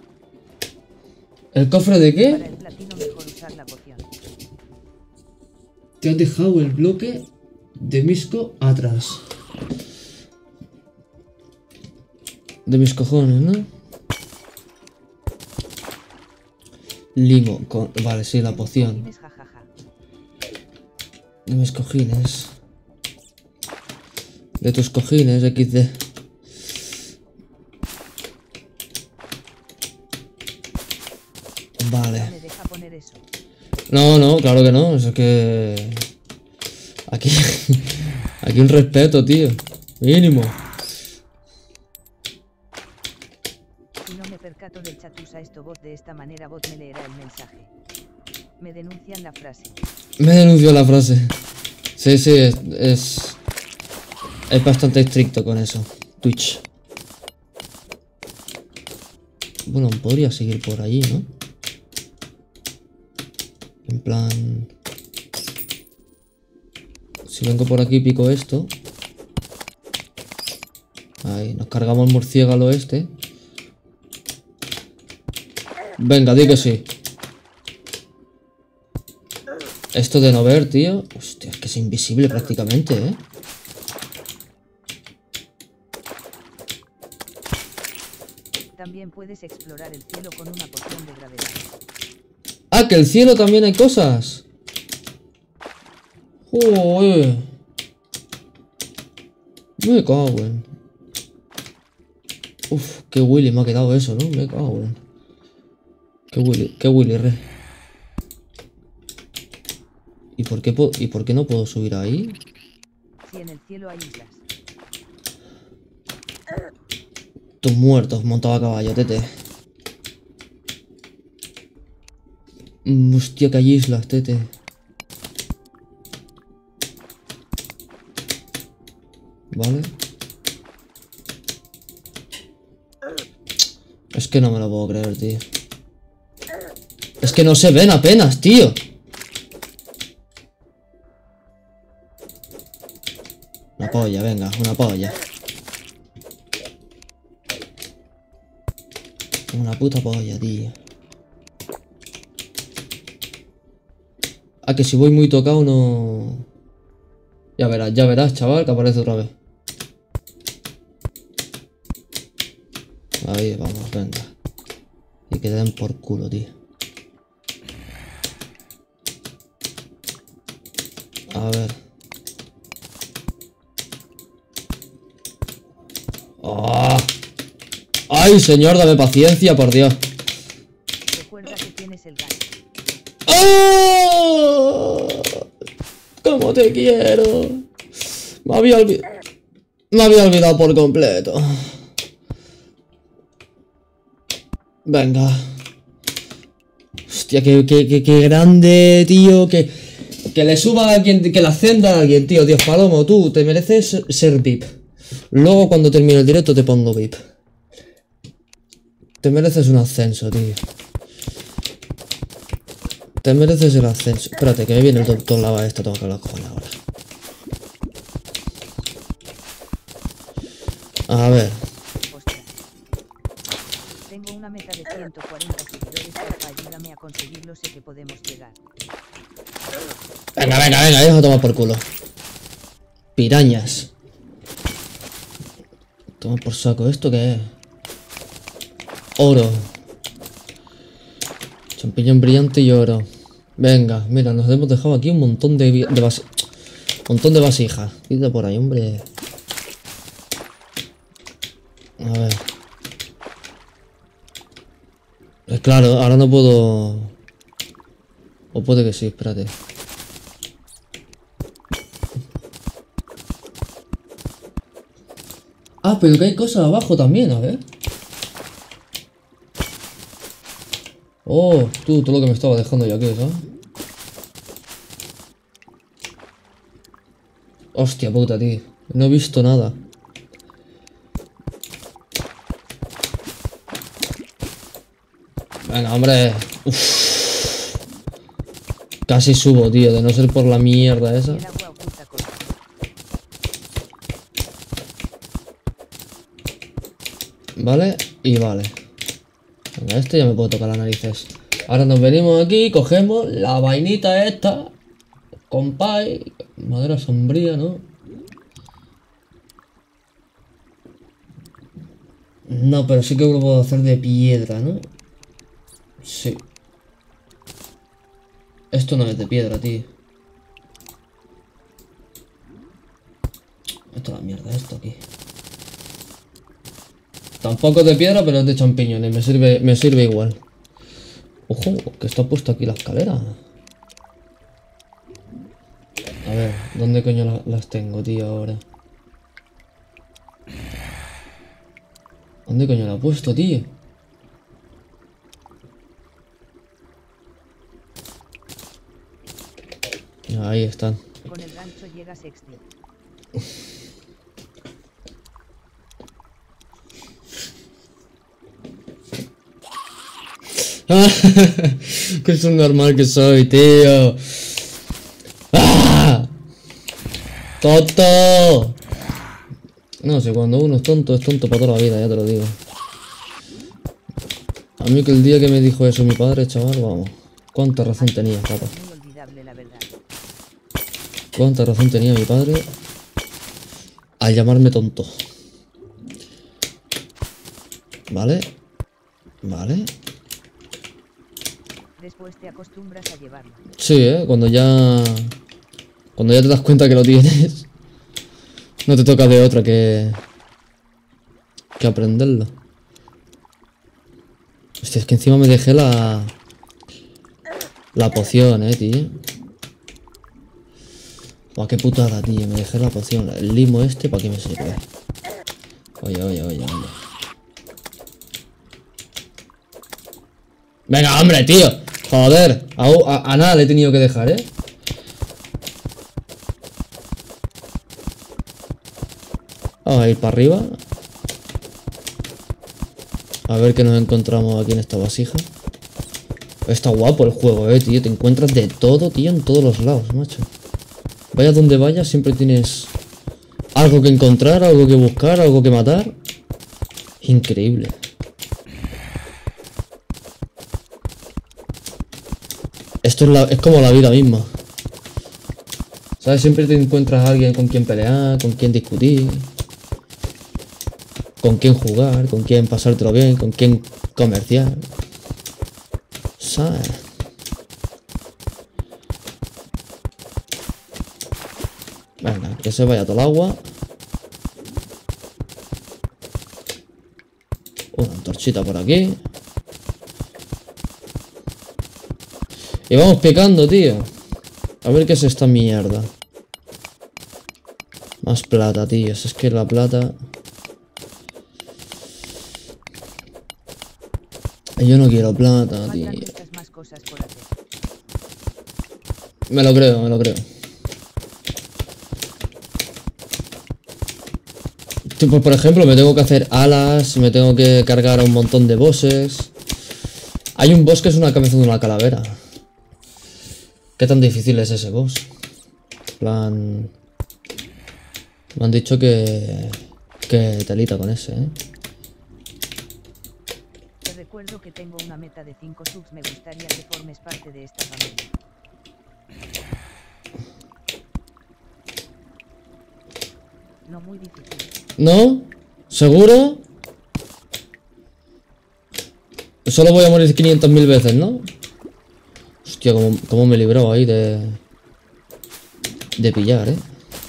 ¿El cofre de Para qué? el platino mejor usar la poción. Te has dejado el bloque de Misco atrás. De mis cojones, ¿no? Limo, con... vale, sí, la poción. Cojines, jajaja. De mis cojines. De tus cojines, equis de. No Vale. me deja poner eso. No, no, claro que no. Es que... Aquí... Aquí un respeto, tío. Mínimo. Si no me percato del chat, usa esto bot de esta manera, bot me leerá el mensaje. Me denuncian la frase. Me denunció la frase. Sí, sí, es... Es, es bastante estricto con eso. Twitch. Bueno, podría seguir por allí, ¿no? En plan... Si vengo por aquí pico esto. Ahí, nos cargamos el murciélago este. Venga, di que sí. Esto de no ver, tío. Hostia, es que es invisible prácticamente, ¿eh? También puedes explorar el cielo con una poción de gravedad. Ah, que el cielo también hay cosas. Joder. Me cago en... Uf, qué Willy me ha quedado eso, ¿no? Me cago en... Qué Willy, qué Willy re. ¿Y por qué, ¿Y por qué no puedo subir ahí? Si en el cielo hay islas. Tus muertos, montado a caballo, tete. Mm, hostia, que hay islas, tete. Vale. Es que no me lo puedo creer, tío. Es que no se ven apenas, tío. Una polla, venga, una polla. Una puta polla, tío. Ah, que si voy muy tocado no... Ya verás, ya verás, chaval, que aparece otra vez. Ahí, vamos, venga. Y que den por culo, tío. A ver. ¡Oh! ¡Ay, señor, dame paciencia, por Dios! Recuerda que tienes el gancho. ¡Oh! ¡Cómo te quiero! Me había olvidado. Me había olvidado por completo. Venga. Hostia, que, que, que, que grande, tío. Que, que le suba a alguien, que le ascienda a alguien, tío. Dios Palomo, tú te mereces ser V I P. Luego cuando termine el directo te pongo V I P. Te mereces un ascenso, tío. Te mereces el ascenso. Espérate, que me viene el doctor lava esta, tengo que hablar con él ahora. A ver. Ostras. Tengo una meta de ciento cuarenta seguidores, porfa, ayúdame a conseguirlo, sé que podemos llegar. Venga, venga, venga, deja tomar por culo. Pirañas. Toma por saco, ¿esto qué es? Oro. Champiñón brillante y oro. Venga, mira, nos hemos dejado aquí un montón de, de vas... Un montón de vasijas. Quita por ahí, hombre. A ver. Eh, claro, ahora no puedo... O puede que sí, espérate. Ah, pero que hay cosas abajo también, a ver. Oh, tú, todo lo que me estaba dejando yo aquí, ¿sabes? Hostia puta, tío. No he visto nada. Venga, hombre. Uf. Casi subo, tío, de no ser por la mierda esa. Vale, y vale. Venga, este ya me puedo tocar las narices. Ahora nos venimos aquí, cogemos la vainita esta. Compay. Madera sombría, ¿no? No, pero sí que lo puedo hacer de piedra, ¿no? Sí. Esto no es de piedra, tío. Esto es la mierda, esto aquí. Tampoco es de piedra, pero es de champiñones. Me sirve, me sirve igual. Ojo, que está puesto aquí la escalera. A ver, ¿dónde coño la, las tengo, tío, ahora? ¿Dónde coño la he puesto, tío? Ahí están. Con el gancho llega Sexty. Que es un normal que soy, tío. ¡Ah! ¡Tonto! No sé, cuando uno es tonto, es tonto para toda la vida, ya te lo digo. A mí que el día que me dijo eso mi padre, chaval, vamos. Cuánta razón tenía, papá. Cuánta razón tenía mi padre al llamarme tonto. Vale. Vale. Después te acostumbras a llevarlo. Sí, eh, cuando ya... Cuando ya te das cuenta que lo tienes, no te toca de otra que... Que aprenderlo. Hostia, es que encima me dejé la... La poción, eh, tío. Buah, qué putada, tío. Me dejé la poción. El limo este, ¿para qué me sirve? Oye, oye, oye, oye. Venga, hombre, tío. Joder. A, a, a nada le he tenido que dejar, ¿eh? Vamos a ir para arriba. A ver qué nos encontramos aquí en esta vasija. Está guapo el juego, eh, tío. Te encuentras de todo, tío, en todos los lados, macho. Vayas donde vayas, siempre tienes algo que encontrar, algo que buscar, algo que matar. Increíble. Esto es, la, es como la vida misma. ¿Sabes? Siempre te encuentras a alguien con quien pelear, con quien discutir, con quien jugar, con quien pasártelo bien, con quien comerciar. ¿Sabes? Venga, que se vaya todo el agua. Una antorchita por aquí. Y vamos picando, tío. A ver qué es esta mierda. Más plata, tío. Si es que la plata... Yo no quiero plata, tío. Me lo creo, me lo creo. Pues por ejemplo, me tengo que hacer alas, me tengo que cargar a un montón de bosses. Hay un boss que es una cabeza de una calavera. ¿Qué tan difícil es ese boss? En plan... Me han dicho que... Que telita con ese, ¿eh? Te recuerdo que tengo una meta de cinco subs. Me gustaría que formes parte de esta familia. No muy difícil. ¿No? ¿Seguro? Solo voy a morir quinientas mil veces, ¿no? Hostia, cómo, cómo me libró ahí de... De pillar, ¿eh?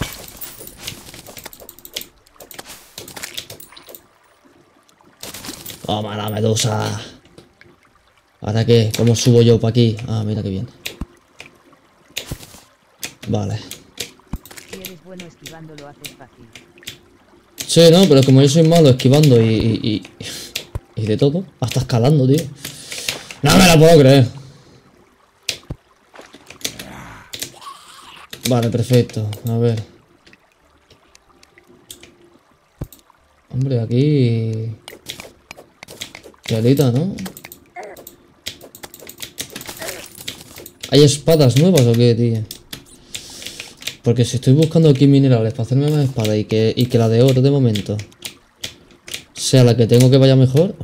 Toma la medusa. ¿Ahora qué? ¿Cómo subo yo para aquí? Ah, mira qué bien. Vale. Si eres bueno esquivando, lo haces fácil. Sí, no, pero como yo soy malo esquivando y... Y, y, y de todo. Hasta escalando, tío. No me la puedo creer. Vale, perfecto. A ver. Hombre, aquí... Telita, ¿no? ¿Hay espadas nuevas o qué, tío? Porque si estoy buscando aquí minerales para hacerme más espada y que, y que la de oro de momento sea la que tengo que vaya mejor.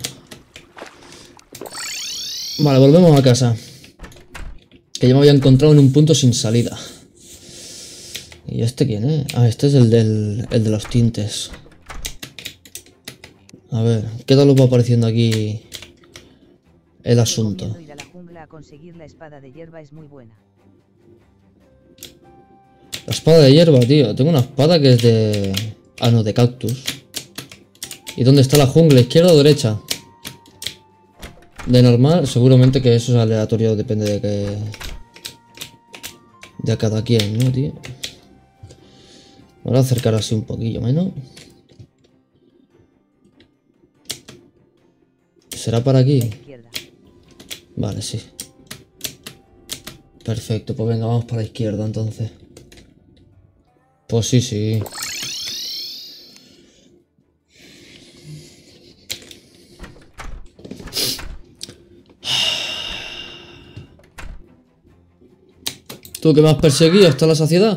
Vale, volvemos a casa. Que ya me había encontrado en un punto sin salida. ¿Y este quién es? Ah, este es el, del, el de los tintes. A ver, ¿qué tal os va apareciendo aquí el asunto? Ir a la jungla a conseguir la espada de hierba es muy buena. La espada de hierba, tío. Tengo una espada que es de... Ah, no, de cactus. ¿Y dónde está la jungla? ¿Izquierda o derecha? De normal, seguramente que eso es aleatorio, depende de que... De cada quien, ¿no, tío? Voy a acercar así un poquillo menos. ¿Será para aquí? Vale, sí. Perfecto, pues venga, vamos para la izquierda entonces. Pues sí, sí. ¿Tú que me has perseguido hasta la saciedad?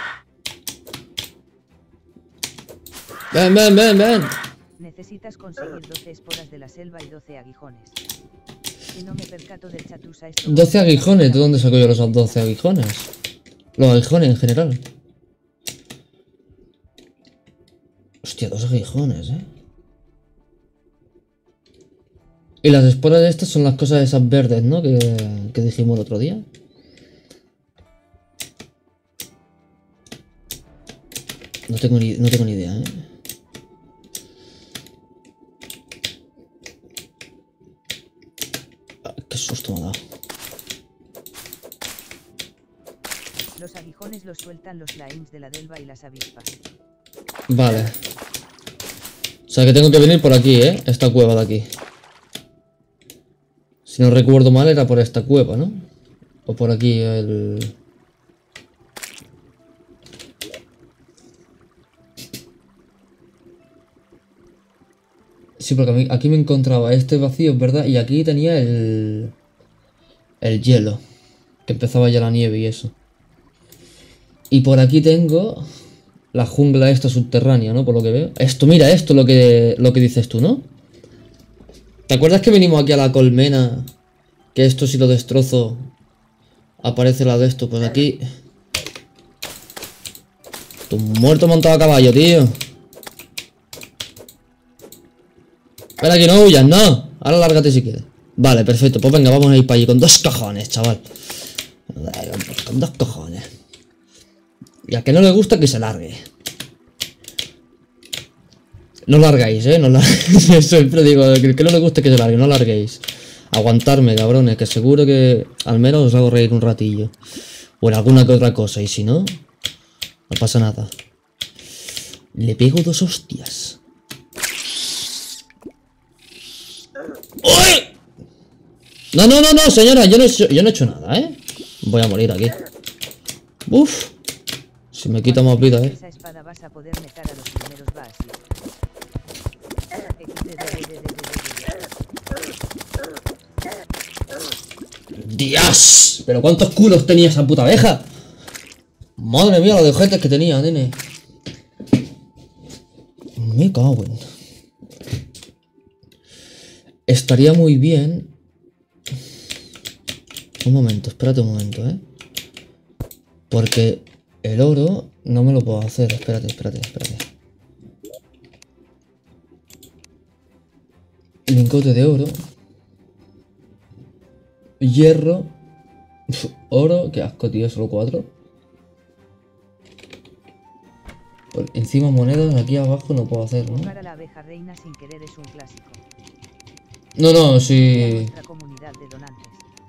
Ven, ven, ven, ven. Necesitas conseguir doce esporas de la selva y doce aguijones. Si no me percato del chatusa esto... doce aguijones, ¿de dónde saco yo los doce aguijones? Los aguijones en general. Hostia, dos aguijones, ¿eh? Y las esporas de estas son las cosas esas verdes, ¿no? Que, que dijimos el otro día. No tengo ni, no tengo ni idea, ¿eh? Ah, qué susto me ha dado. Los aguijones los sueltan los slimes de la delva y las avispas. Vale. O sea que tengo que venir por aquí, ¿eh? Esta cueva de aquí. Si no recuerdo mal era por esta cueva, ¿no? O por aquí el... Sí, porque aquí me encontraba este vacío, ¿verdad? Y aquí tenía el... El hielo. Que empezaba ya la nieve y eso. Y por aquí tengo... La jungla esta subterránea, ¿no? Por lo que veo. Esto, mira, esto es lo que, lo que dices tú, ¿no? ¿Te acuerdas que venimos aquí a la colmena? Que esto si lo destrozo aparece la de esto. Pues aquí... Tu muerto montado a caballo, tío. Espera que no huyas, no. Ahora lárgate si quieres. Vale, perfecto. Pues venga, vamos a ir para allí con dos cojones, chaval. Con dos cojones. Y al que no le gusta que se largue. No largáis, eh. No larguéis. Siempre digo, que no le guste que se largue, no larguéis. Aguantarme, cabrones, que seguro que al menos os hago reír un ratillo. O en alguna que otra cosa. Y si no, no pasa nada. Le pego dos hostias. ¡Uy! No, no, no, no, señora, yo no, he hecho, yo no he hecho nada, ¿eh? Voy a morir aquí. Uf. Si me quita más vida, ¿eh? Esa espada vas a poder meter a los primeros básicos. ¡Dios! ¿Pero cuántos culos tenía esa puta abeja? Madre mía, los de ojetes que tenía, nene. Me cago en... Estaría muy bien... Un momento, espérate un momento, ¿eh? Porque el oro no me lo puedo hacer. Espérate, espérate, espérate. Lingote de oro. Hierro. Uf, oro. Qué asco, tío. Solo cuatro. Por encima monedas. Aquí abajo no puedo hacer, ¿no? Buscar a la abeja reina sin querer es un clásico. No, no, sí. Nuestra comunidad de donantes.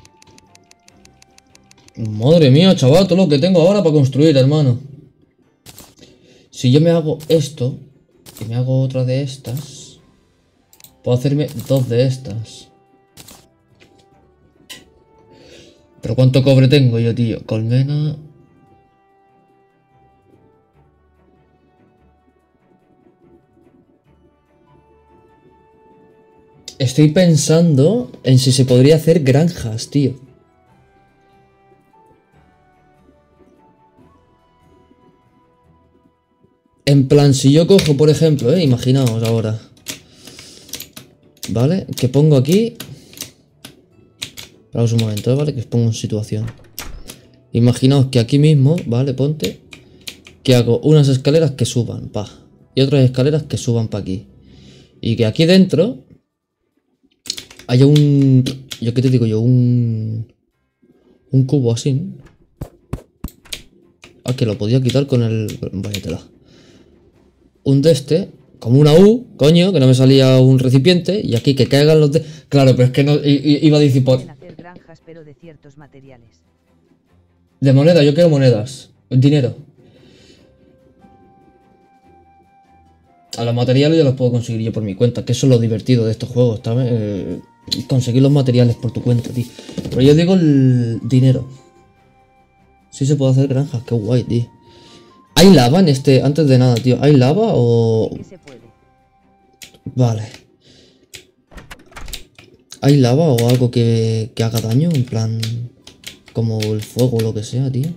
Madre mía, chaval, todo lo que tengo ahora para construir, hermano. Si yo me hago esto y me hago otra de estas, puedo hacerme dos de estas. Pero ¿cuánto cobre tengo yo, tío? Colmena. Estoy pensando en si se podría hacer granjas, tío. En plan, si yo cojo, por ejemplo, eh, imaginaos ahora. ¿Vale? Que pongo aquí. Esperaos un momento, ¿vale? Que os pongo en situación. Imaginaos que aquí mismo, ¿vale? Ponte. Que hago unas escaleras que suban, pa. Y otras escaleras que suban para aquí. Y que aquí dentro haya un... ¿Yo qué te digo yo? Un... Un cubo así, ¿no? Ah, que lo podía quitar con el... Vaya tela. Un de este, como una U, coño, que no me salía un recipiente. Y aquí que caigan los de... Claro, pero es que no... Iba a decir por... Hacer granjas, pero de ciertos materiales. De moneda, yo quiero monedas. Dinero. A los materiales yo los puedo conseguir yo por mi cuenta. Que eso es lo divertido de estos juegos, ¿sabes? Eh, conseguir los materiales por tu cuenta, tío. Pero yo digo el dinero. Sí se puede hacer granjas, qué guay, tío. ¿Hay lava en este? Antes de nada, tío. ¿Hay lava o...? Sí se puede. Vale. ¿Hay lava o algo que, que haga daño? En plan... Como el fuego o lo que sea, tío.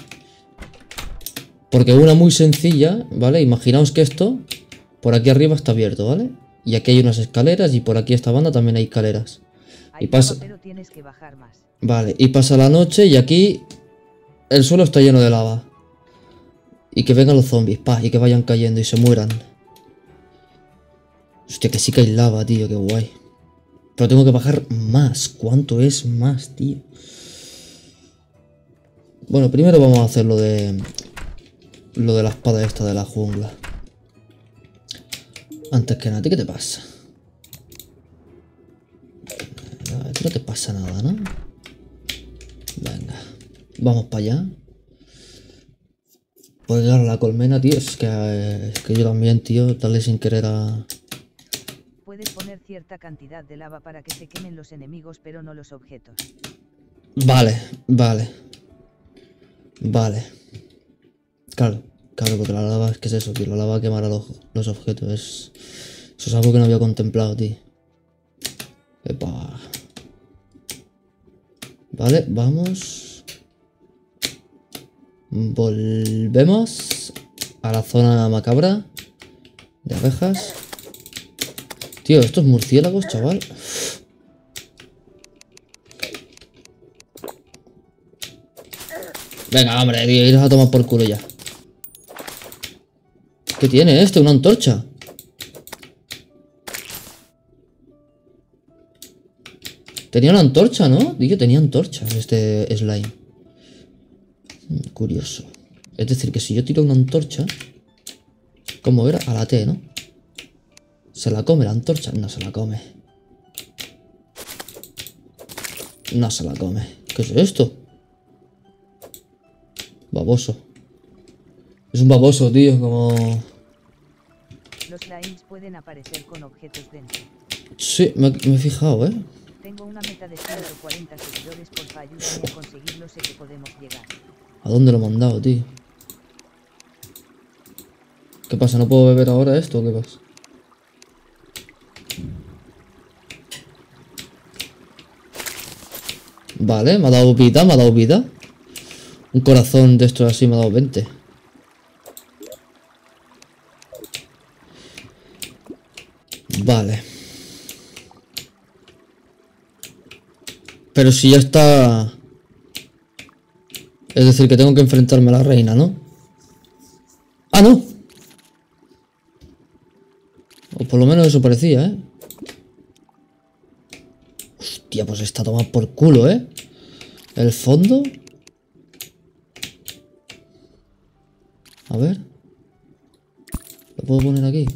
Porque una muy sencilla, ¿vale? Imaginaos que esto... Por aquí arriba está abierto, ¿vale? Y aquí hay unas escaleras y por aquí esta banda también hay escaleras. Hay y pasa... lava, pero tienes que bajar más. Vale, y pasa la noche y aquí... El suelo está lleno de lava. Y que vengan los zombies, pa, y que vayan cayendo y se mueran. Hostia, que sí que hay lava, tío, qué guay. Pero tengo que bajar más. ¿Cuánto es más, tío? Bueno, primero vamos a hacer lo de... Lo de la espada esta de la jungla. Antes que nada, ¿qué te pasa? No te pasa nada, ¿no? Venga. Vamos para allá. Pues claro, la colmena, tío, es que, eh, es que yo también, tío, darle sin querer a... Puedes poner cierta cantidad de lava para que se quemen los enemigos pero no los objetos. Vale, vale. Vale. Claro, claro, porque la lava, es que es eso, tío, la lava va a quemar a los, los objetos. Es, eso es algo que no había contemplado, tío. Epa. Vale, vamos. Volvemos a la zona macabra de abejas. Tío, estos murciélagos, chaval. Venga, hombre, tío, iros a tomar por culo ya. ¿Qué tiene este? ¿Una antorcha? Tenía una antorcha, ¿no? Tío, tenía antorcha este slime. Curioso. Es decir, que si yo tiro una antorcha... ¿Cómo era? A la T, ¿no? ¿Se la come la antorcha? No se la come. No se la come. ¿Qué es esto? Baboso. Es un baboso, tío, como... Los slimes pueden aparecer con objetos dentro. Sí, me, me he fijado, ¿eh? Tengo una meta de ciento cuarenta seguidores, porfa, ayúdame a conseguirlo, sé que podemos llegar. ¿A dónde lo he mandado, tío? ¿Qué pasa? ¿No puedo beber ahora esto o qué pasa? Vale, me ha dado vida, me ha dado vida. Un corazón de estos así me ha dado veinte. Vale. Pero si ya está... Es decir, que tengo que enfrentarme a la reina, ¿no? ¡Ah, no! O por lo menos eso parecía, ¿eh? Hostia, pues está tomado por culo, ¿eh? El fondo... A ver. ¿Lo puedo poner aquí?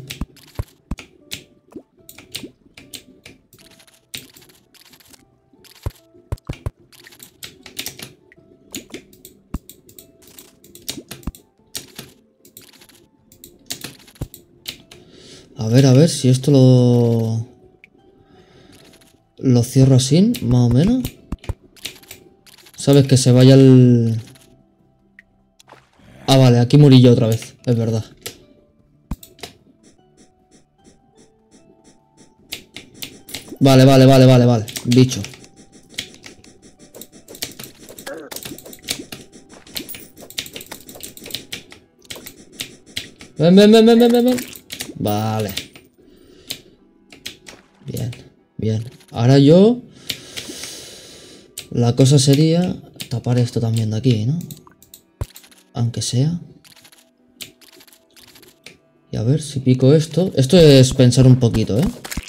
A ver, a ver si esto lo... Lo cierro así, más o menos. ¿Sabes? Que se vaya el... Ah, vale, aquí morí yo otra vez, es verdad. Vale, vale, vale, vale, vale. Bicho. Ven, ven, ven, ven, ven, ven, ven. Vale. Bien, bien. Ahora yo... La cosa sería tapar esto también de aquí, ¿no? Aunque sea. Y a ver si pico esto. Esto es pensar un poquito, ¿eh?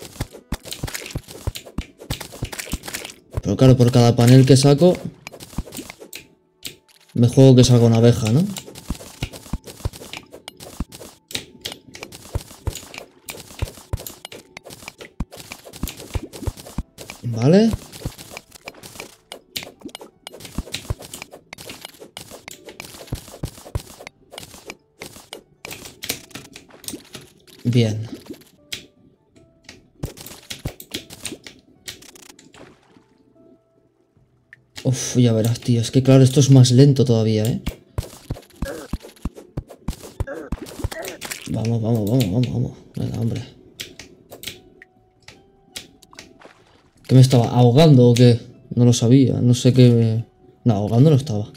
Pero claro, por cada panel que saco... Me juego que salga una abeja, ¿no? Vale. Bien. Uf, ya verás, tío. Es que claro, esto es más lento todavía, ¿eh? Vamos, vamos, vamos, vamos, vamos. Venga, hombre. ¿Qué me estaba? ¿Ahogando o qué? No lo sabía. No sé qué... Me... No, ahogando no estaba.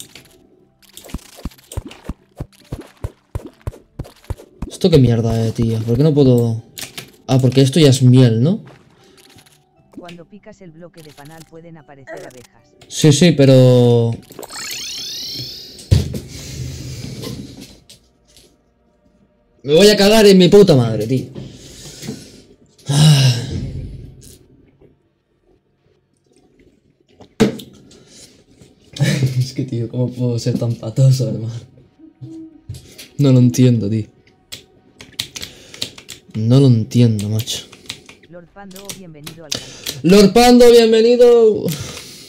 ¿Esto qué mierda, eh, tío? ¿Por qué no puedo...? Ah, porque esto ya es miel, ¿no? Cuando picas el bloque de panal pueden aparecer abejas. Sí, sí, pero... Me voy a cagar en mi puta madre, tío. Ah. Es que, tío, ¿cómo puedo ser tan patoso, hermano? No lo entiendo, tío. No lo entiendo, macho. Lord Pando, bienvenido al canal. Lord Pando, bienvenido.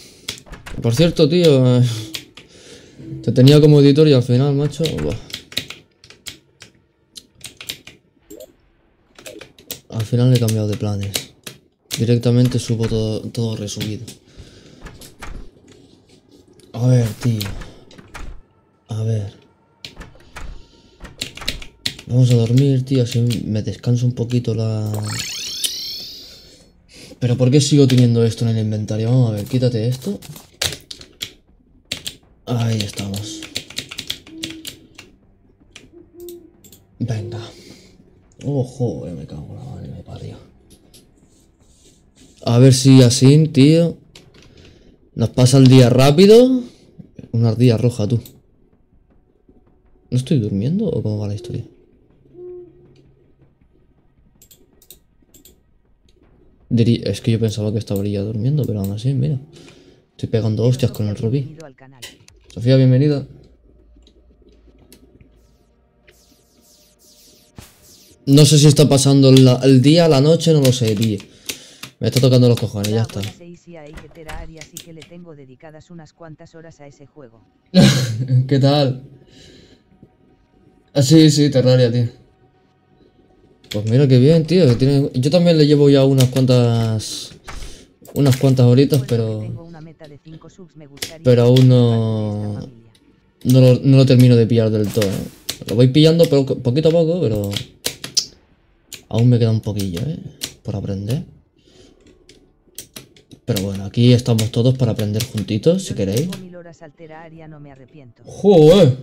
Por cierto, tío, eh, te tenía como editor y al final, macho, buah, al final he cambiado de planes. Directamente subo todo, todo resubido. A ver, tío. A ver. Vamos a dormir, tío, así me descanso un poquito la... Pero ¿por qué sigo teniendo esto en el inventario? Vamos a ver, quítate esto. Ahí estamos. Venga. Ojo, me cago en la madre, me parió. A ver si así, tío, nos pasa el día rápido. Una ardilla roja, tú. ¿No estoy durmiendo o cómo va la historia? Diría, es que yo pensaba que estaría durmiendo, pero aún así, mira. Estoy pegando hostias con el rubí. Sofía, bienvenida. No sé si está pasando la, el día, la noche, no lo sé, tío. Me está tocando los cojones, ya está. ¿Qué tal? Ah, sí, sí, Terraria, tío. Pues mira qué bien, tío. Que tiene... Yo también le llevo ya unas cuantas... Unas cuantas horitas, pero... Pero aún no... No lo, no lo termino de pillar del todo, ¿eh? Lo voy pillando pero poquito a poco, pero... Aún me queda un poquillo, ¿eh? Por aprender. Pero bueno, aquí estamos todos para aprender juntitos, si queréis. ¡Joder!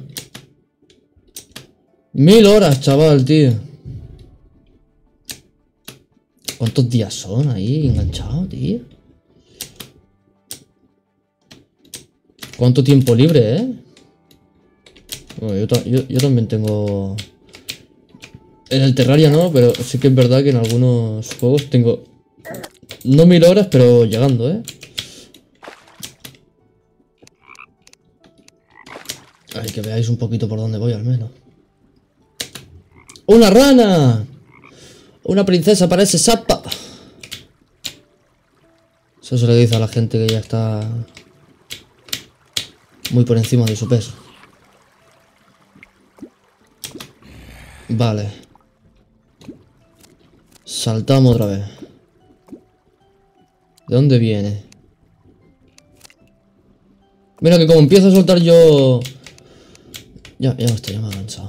Mil horas, chaval, tío. ¿Cuántos días son ahí enganchados, tío? ¿Cuánto tiempo libre, eh? Bueno, yo, ta yo, yo también tengo... En el Terraria no, pero sí que es verdad que en algunos juegos tengo... No mil horas, pero llegando, ¿eh? Ay, que veáis un poquito por dónde voy al menos. ¡Una rana! Una princesa parece sapa. Eso se le dice a la gente que ya está muy por encima de su peso. Vale. Saltamos otra vez. ¿De dónde viene? Mira que como empiezo a soltar yo... Ya, ya no estoy, ya me he cansado.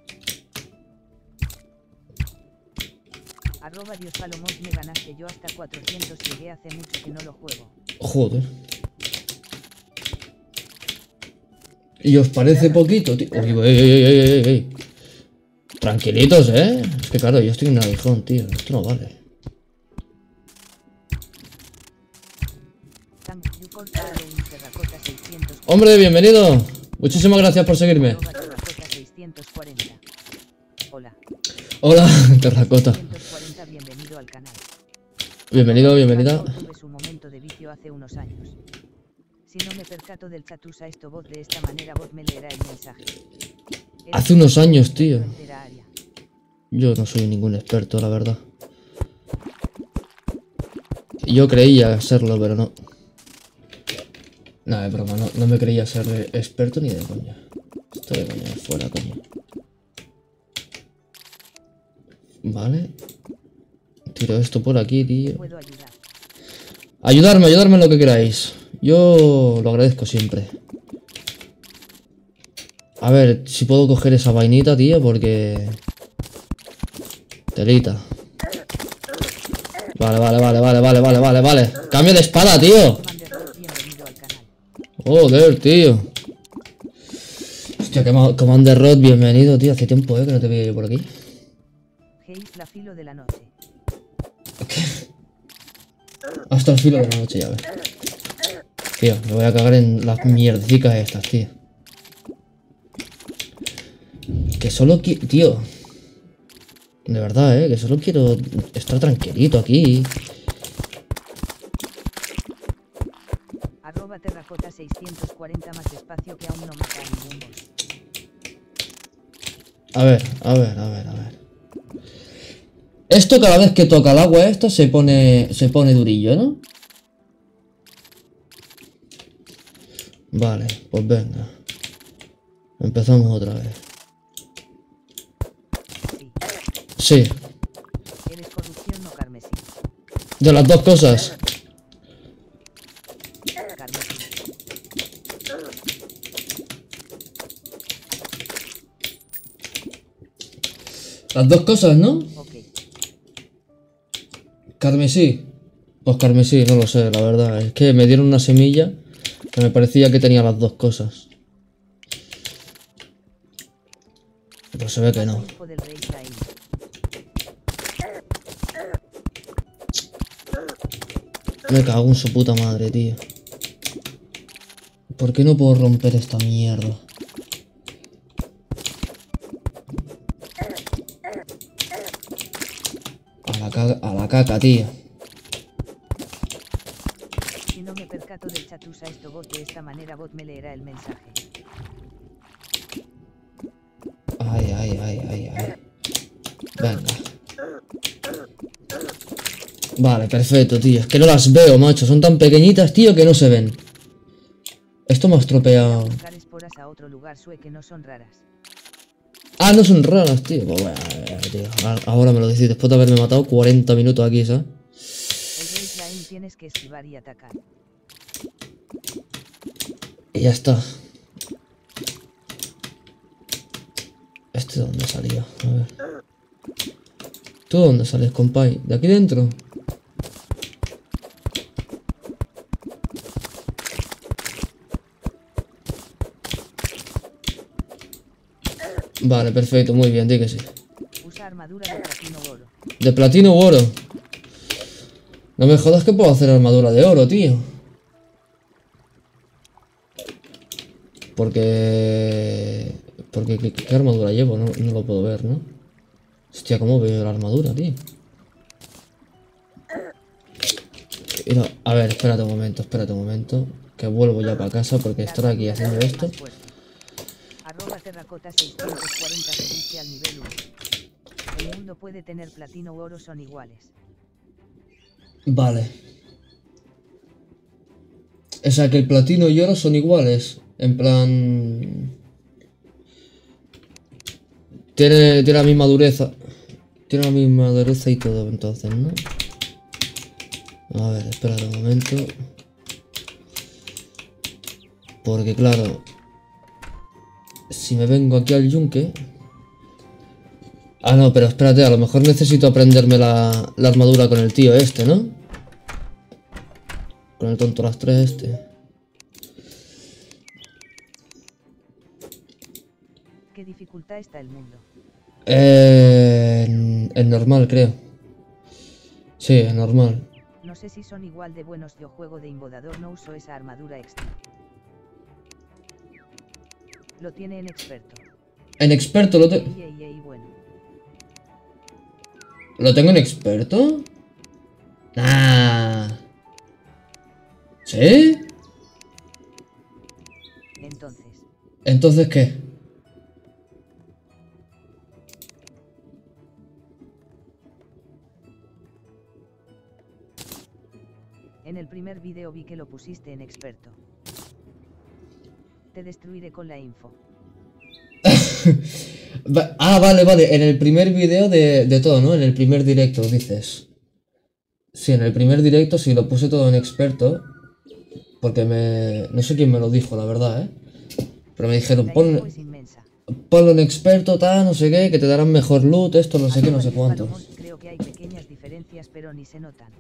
Arroba Dios Palomos, me ganaste yo hasta cuatrocientos, llegué hace mucho que no lo juego. Joder. ¿Y os parece poquito, tío? Uy, ey, ey, ey, ey, ey. Tranquilitos, ¿eh? Es que claro, yo estoy en un aguijón, tío. Esto no vale. Hombre, bienvenido. Muchísimas gracias por seguirme. Hola. Hola, Terracota. Bienvenido al canal. Bienvenido, bienvenida. Tuve su momento de vicio hace unos años. Si no me percato del chatusa esto bot de esta manera, bot me leerá el mensaje. Hace unos años, tío. Yo no soy ningún experto, la verdad. Yo creía serlo, pero no. No, es broma, no, no me creía ser experto ni de coña. Estoy de coña, fuera, coño. Vale. Tiro esto por aquí, tío. Ayudarme, ayudarme en lo que queráis. Yo lo agradezco siempre. A ver, si puedo coger esa vainita, tío, porque... Telita. Vale, vale, vale, vale, vale, vale, vale, vale. Cambio de espada, tío. Joder, tío. Hostia, que Commander Rod, bienvenido, tío. Hace tiempo, eh, que no te veía yo por aquí. La filo de la noche. Hasta el filo de la noche, ya ves. Tío, me voy a cagar en las mierdicas estas, tío. Que solo quiero... Tío. De verdad, eh. Que solo quiero estar tranquilito aquí. Arroba terracota seiscientos cuarenta, más espacio que aún no me cae ningún boss. A ver, a ver, a ver, a ver. Esto cada vez que toca el agua esto se pone... Se pone durillo, ¿no? Vale, pues venga. Empezamos otra vez. Sí. Sí. Eres corrupción, no. De las dos cosas. Las dos cosas, ¿no? Okay. Carmesí. Pues carmesí, no lo sé, la verdad. Es que me dieron una semilla que me parecía que tenía las dos cosas. Pero se ve que no. Me cago en su puta madre, tío. ¿Por qué no puedo romper esta mierda? A la caca, a la caca, tío. Si no me percato del chatusa esto bot de esta manera bot me leerá el mensaje. Ay, ay, ay, ay, ay. Venga. Vale, perfecto, tío. Es que no las veo, macho. Son tan pequeñitas, tío, que no se ven. Esto me ha estropeado. Buscar esporas a otro lugar sue que no son raras. Ah, no son raras, tío. Pues bueno, tío. Ahora me lo decís, después de haberme matado cuarenta minutos aquí, ¿sabes? El baseline tienes que esquivar y atacar. Y ya está. ¿Este de dónde salía? A ver. ¿Tú dónde sales, compay? ¿De aquí dentro? Vale, perfecto, muy bien, di que sí. Usa armadura de platino u oro. ¿De platino u oro? No me jodas que puedo hacer armadura de oro, tío. Porque... Porque ¿qué, qué armadura llevo? No, no lo puedo ver, ¿no? Hostia, ¿cómo veo la armadura, tío? Y no, a ver, espérate un momento, espérate un momento. Que vuelvo ya para casa porque estar aquí haciendo esto. Arroba terracota seiscientos cuarenta se dice al nivel uno. El mundo puede tener platino u oro son iguales. Vale. O sea que el platino y oro son iguales. En plan... Tiene, tiene la misma dureza. Tiene la misma dureza y todo, entonces, ¿no? A ver, espérate un momento. Porque claro... Si me vengo aquí al yunque... Ah, no, pero espérate, a lo mejor necesito aprenderme la, la armadura con el tío este, ¿no? Con el tonto las tres este. ¿Qué dificultad está el mundo? Eh, en, en normal, creo. Sí, en normal. No sé si son igual de buenos. Yo juego de invadador, no uso esa armadura extra. Lo tiene en experto. En experto lo tengo. Bueno. ¿Lo tengo en experto? Ah. ¿Sí? Entonces. ¿Entonces qué? En el primer vídeo vi que lo pusiste en experto. Te destruiré con la info. Ah, vale, vale. En el primer vídeo de, de todo, ¿no? En el primer directo, dices. Sí, en el primer directo sí lo puse todo en experto. Porque me... No sé quién me lo dijo, la verdad, ¿eh? Pero me dijeron, pon, ponlo en experto, tal, no sé qué, que te darán mejor loot, esto, no sé qué, no sé cuánto. Creo que hay pequeñas diferencias, pero ni se notan.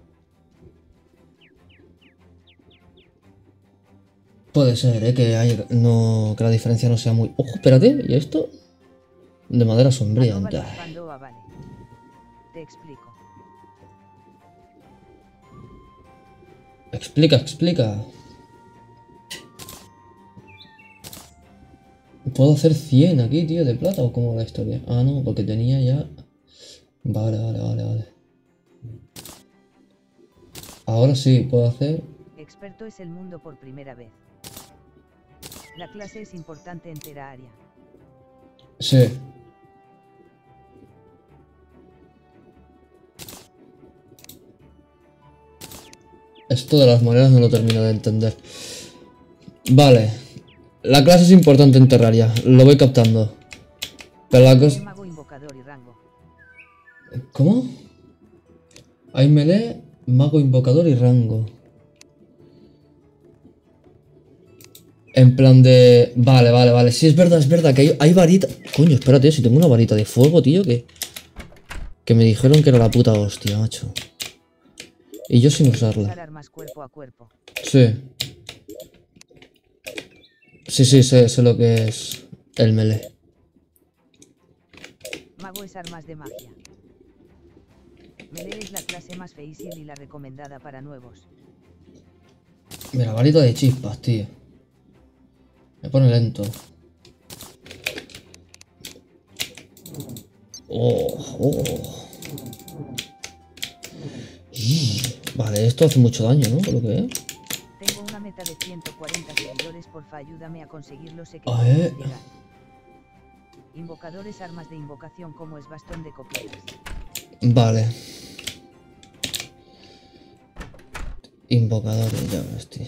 Puede ser, ¿eh? Que, hay, no, que la diferencia no sea muy... Ojo, espérate, ¿y esto? De madera sombría. Vale. Te explico. Explica, explica. ¿Puedo hacer cien aquí, tío, de plata o cómo la historia? Ah, no, porque tenía ya... Vale, vale, vale, vale. Ahora sí, puedo hacer... Experto es el mundo por primera vez. La clase es importante en Terraria. Sí. Esto de las monedas no lo termino de entender. Vale. La clase es importante en Terraria. Lo voy captando. Pero la cosa... Mago, invocador y rango. ¿Cómo? Hay melee, Mago, invocador y rango. En plan de... Vale, vale, vale. Sí, es verdad, es verdad que hay, hay varita... Coño, espérate, si tengo una varita de fuego, tío, que... Que me dijeron que era la puta hostia, macho. Y yo sin usarla. Armas cuerpo a cuerpo. Sí. Sí, sí, sé, sé lo que es el melee. Mago es armas de magia. Melee es la clase más fácil y la recomendada para nuevos. Mira, varita de chispas, tío. Me pone lento. Oh, oh. Y, vale, esto hace mucho daño, ¿no? Por lo que veo. Tengo una meta de ciento cuarenta seguidores, porfa, ayúdame a conseguirlo, sé que A podemos ver. llegar. Invocadores, armas de invocación como es bastón de copias. Vale. Invocadores, ya ves, tío.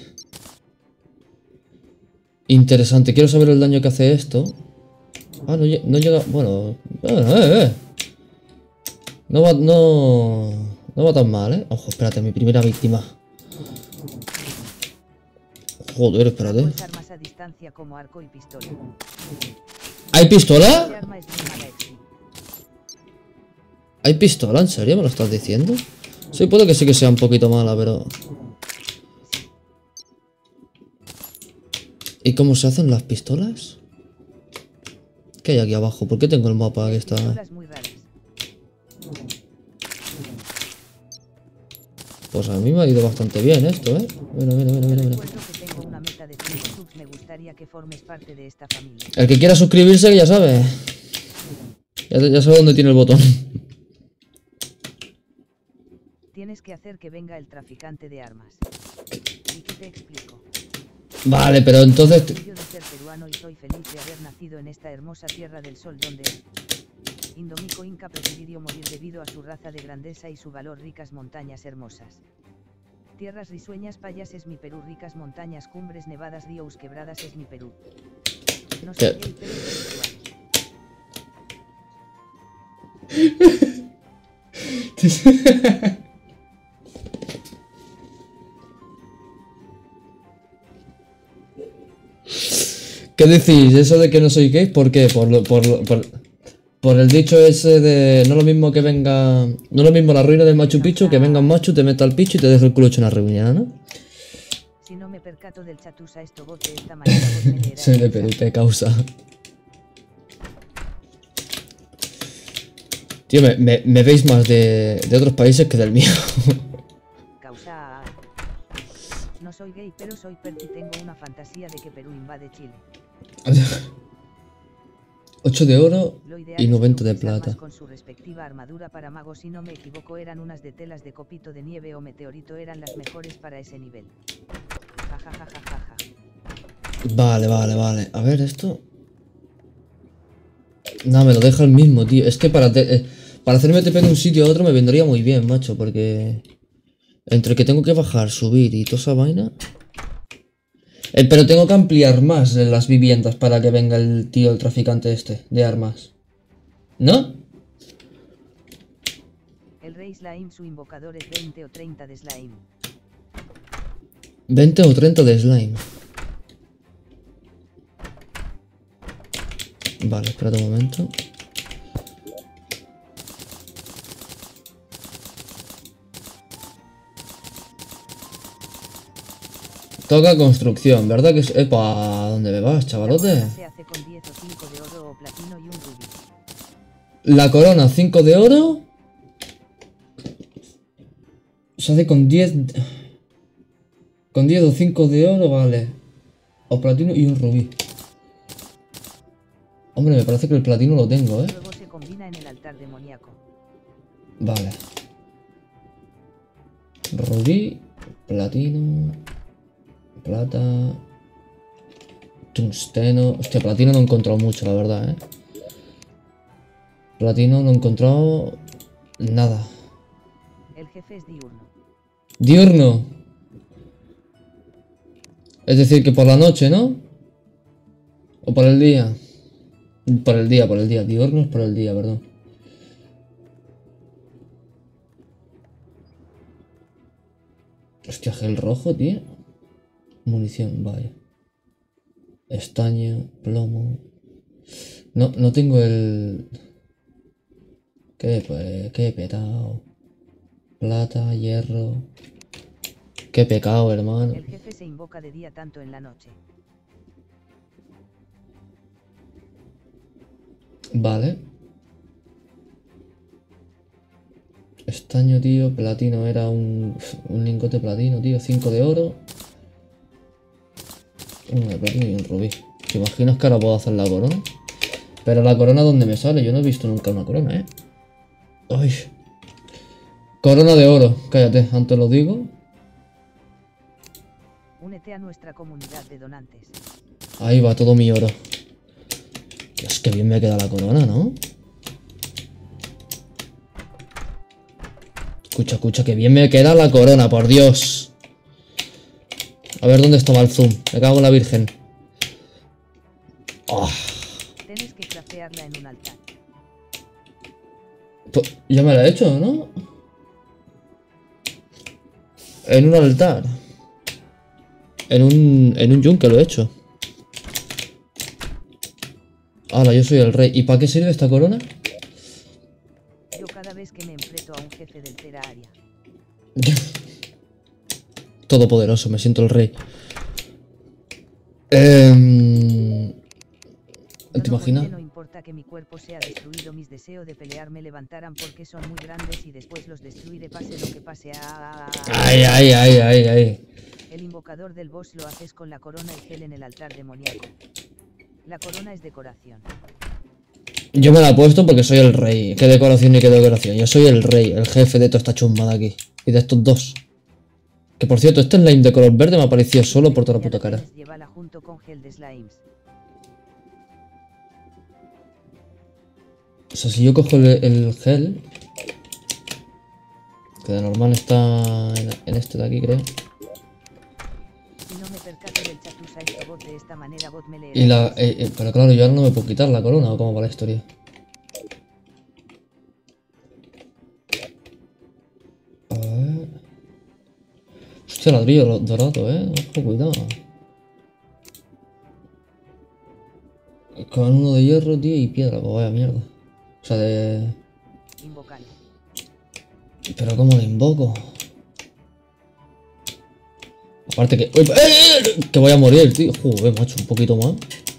Interesante, quiero saber el daño que hace esto. Ah, no, no llega... Bueno... Eh, eh, eh. No va... No... No va tan mal, ¿eh? Ojo, espérate, mi primera víctima. Joder, espérate. Mago es armas a distancia como arco y pistola. ¿Hay Este pistola? arma es muy mala exi. ¿Hay pistola? ¿En serio me lo estás diciendo? Sí, puede que sí que sea un poquito mala, pero... ¿Y cómo se hacen las pistolas? ¿Qué hay aquí abajo? ¿Por qué tengo el mapa que está...? Pistolas muy raras. Pues a mí me ha ido bastante bien esto, ¿eh? Mira, mira, mira, mira, mira. Recuerdo que tengo una meta de cinco subs, me gustaría que formes parte de esta familia. El que quiera suscribirse, que ya sabe. Ya, ya sabe dónde tiene el botón. Tienes que hacer que venga el traficante de armas. ¿Y qué te explico? Vale, pero entonces... Orgullo de ser peruano y soy feliz de haber nacido en esta hermosa tierra del sol donde Indomico Inca prefirió morir debido a su raza de grandeza y su valor, ricas montañas hermosas. Tierras risueñas, payas es mi Perú, ricas montañas, cumbres nevadas, ríos quebradas es mi Perú. No soy ¿Qué? gay, pero soy peruano. ¿Qué decís? ¿Eso de que no soy gay? ¿Por qué? Por, lo, por, lo, por, por el dicho ese de... No lo mismo que venga... No lo mismo la ruina del Machu Picchu, que venga un macho, te meta al picho y te deje el culo hecho una ruina, ¿no? Si no me percato del chatusa esto voz de esta manera, vos me leerás Se el de Perú, mensaje. te causa. Tío, me, me, me veis más de, de otros países que del mío. Causa... No soy gay, pero soy perti, tengo una fantasía de que Perú invade Chile. ocho de oro Lo ideal y es que noventa de uses armas plata. con su respectiva armadura para magos, si no me equivoco eran unas de telas de copito de nieve o meteorito, eran las mejores para ese nivel. Jajajajaja. Vale, vale, vale. A ver, esto... No, me lo deja el mismo, tío. Es que para, te- eh, para hacerme T P de un sitio a otro me vendría muy bien, macho, porque... Entre que tengo que bajar, subir y toda esa vaina... Eh, pero tengo que ampliar más en las viviendas para que venga el tío, el traficante este, de armas. ¿No? El rey Slime, su invocador es veinte o treinta de slime. veinte o treinta de slime. Vale, espérate un momento. Toca construcción, ¿verdad que es...? Epa, ¿dónde me vas, La chavalote? corona se hace con diez o cinco de oro o platino y un rubí. La corona, cinco de oro. Se hace con diez... Con diez o cinco de oro, vale. O platino y un rubí. Hombre, me parece que el platino lo tengo, ¿eh? Luego se combina en el altar demoníaco. Vale. Rubí, platino, plata, tungsteno. Hostia, platino no he encontrado mucho, la verdad, ¿eh? Platino no he encontrado nada. El jefe es diurno. Diurno. Es decir, que por la noche, ¿no? O por el día. Por el día, por el día. Diurno es por el día, perdón. Hostia, gel rojo, tío. Munición, vaya. Estaño, plomo. No, no tengo el... ¿Qué, pues? ¿Qué petado? Plata, hierro... Qué pecado, hermano. El jefe se invoca de día tanto en la noche. Vale. Estaño, tío. Platino era un, un lingote platino, tío. cinco de oro. Uno de platino y un rubí. ¿Te imaginas que ahora puedo hacer la corona? Pero la corona, ¿dónde me sale? Yo no he visto nunca una corona, ¿eh? Ay. Corona de oro. Cállate, antes lo digo. Únete a nuestra comunidad de donantes. Ahí va todo mi oro. Dios, qué bien me queda la corona, ¿no? Escucha, escucha, que bien me queda la corona, por Dios. A ver dónde estaba el zoom. Me cago en la virgen. Oh. Tienes que craftearla en un altar. Pues ya me la he hecho, ¿no? En un altar. En un, en un yunque lo he hecho. Hala, yo soy el rey. ¿Y para qué sirve esta corona? Yo cada vez que me enfrento a un jefe del Tera Área. Todopoderoso, me siento el rey. Eh, ¿Te No, imaginas? no importa que mi cuerpo sea destruido, mis deseos de pelear me levantarán porque son muy grandes y después los destruiré pase lo que pase. Ah, Ay, ay, ay, ay, ay. El invocador del boss lo haces con la corona y gel en el altar demoníaco. La corona es decoración. Yo me la he puesto porque soy el rey. ¿Qué decoración ni qué decoración? Yo soy el rey, el jefe de toda esta chumba de aquí. Y de estos dos. Que por cierto, este slime de color verde me apareció solo por toda la puta cara. Llévala junto con gel de slimes. O sea, si yo cojo el, el gel, que de normal está en, en este de aquí, creo. Si no me percato del chatusa esto bot de esta manera bot me leerá. Y la, eh, eh, pero claro, yo ahora no me puedo quitar la corona, o cómo va la historia. A ver. Hostia, ladrillo dorado, eh. Ojo, cuidado. Con uno de hierro, tío, y piedra, pues vaya mierda. O sea, de... Invocando. Pero ¿cómo lo invoco? Aparte que... ¡Uy! ¡Eh! Que voy a morir, tío. Joder, macho, un poquito más.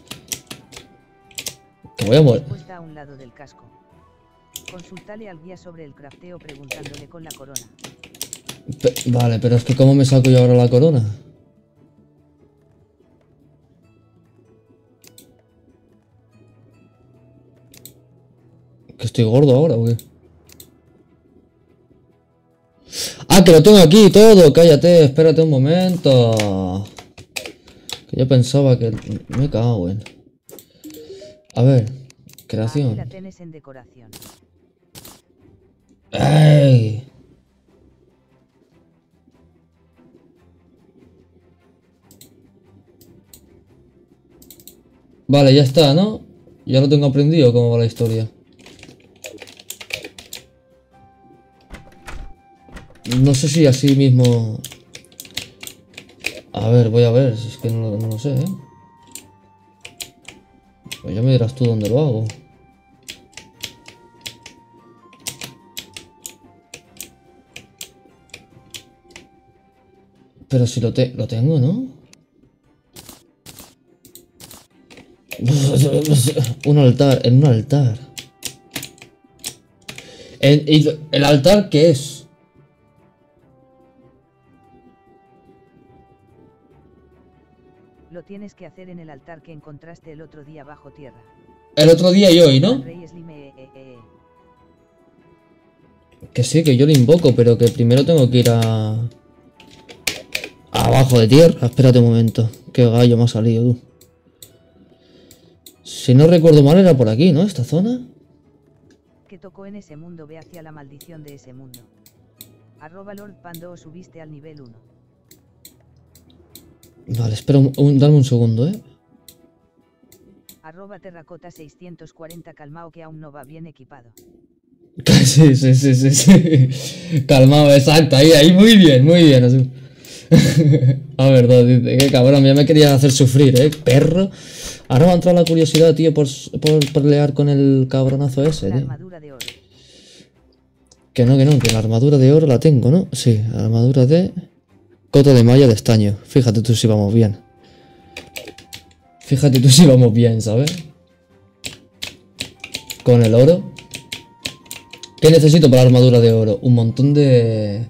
Que voy a morir. Puesta a un lado del casco. Consultale al guía sobre el crafteo preguntándole con la corona. Pe- vale, pero es que ¿cómo me saco yo ahora la corona? ¿Que estoy gordo ahora o qué? ¡Ah, que lo tengo aquí todo! Cállate, espérate un momento. Que yo pensaba que... Me cago en... A ver, creación. Aquí la tienes en decoración. ¡Ey! Vale, ya está, ¿no? Ya lo tengo aprendido cómo va la historia. No sé si así mismo... A ver, voy a ver, si es que no, no lo sé, ¿eh? Pues ya me dirás tú dónde lo hago. Pero si lo, te lo tengo, ¿no? Un altar, en un altar. ¿El, el, el altar qué es? Lo tienes que hacer en el altar que encontraste el otro día bajo tierra. El otro día y hoy, ¿no? Al rey Slime, eh, eh, eh. Que sí, que yo lo invoco, pero que primero tengo que ir a... Abajo de tierra. Espérate un momento. Qué gallo me ha salido, tú. Si no recuerdo mal era por aquí, ¿no? Esta zona. Que tocó en ese mundo, ve hacia la maldición de ese mundo. Arroba Lord Pando, subiste al nivel uno. Vale, espera, un, un, dame un segundo, ¿eh? Arroba terracota seiscientos cuarenta, calmao que aún no va bien equipado. Sí, sí, sí, sí, sí. Calmado, exacto, ahí, ahí, muy bien, muy bien. Así. A ver, dos, dice, qué cabrón, ya me querías hacer sufrir, eh, perro. Ahora me ha entrado la curiosidad, tío, por, por pelear con el cabronazo ese, La tío. armadura de oro. Que no, que no, que la armadura de oro la tengo, ¿no? Sí, la armadura de... Cota de malla de estaño. Fíjate tú si vamos bien. Fíjate tú si vamos bien, ¿sabes? Con el oro. ¿Qué necesito para la armadura de oro? Un montón de...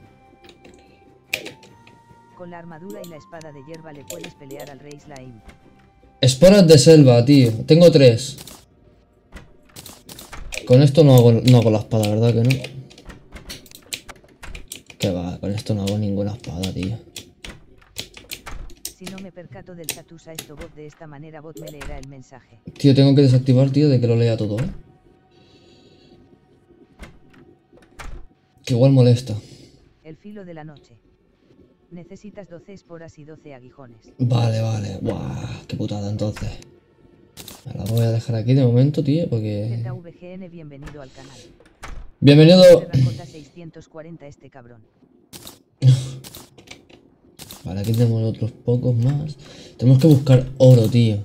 Con la armadura y la espada de hierba le puedes pelear al rey Slime. Esporas de selva, tío. Tengo tres. Con esto no hago, no hago la espada, ¿verdad que no? Que va, con esto no hago ninguna espada, tío. Si no me percato del status a esto bot de esta manera, bot me leerá el mensaje. Tío, tengo que desactivar, tío, de que lo lea todo, ¿eh? Que igual molesta. El filo de la noche. Necesitas doce esporas y doce aguijones. Vale, vale. Buah, qué putada entonces. Me la voy a dejar aquí de momento, tío, porque... Z V G N, bienvenido al canal. Bienvenido... Terracota seiscientos cuarenta este cabrón. Vale, aquí tenemos otros pocos más. Tenemos que buscar oro, tío.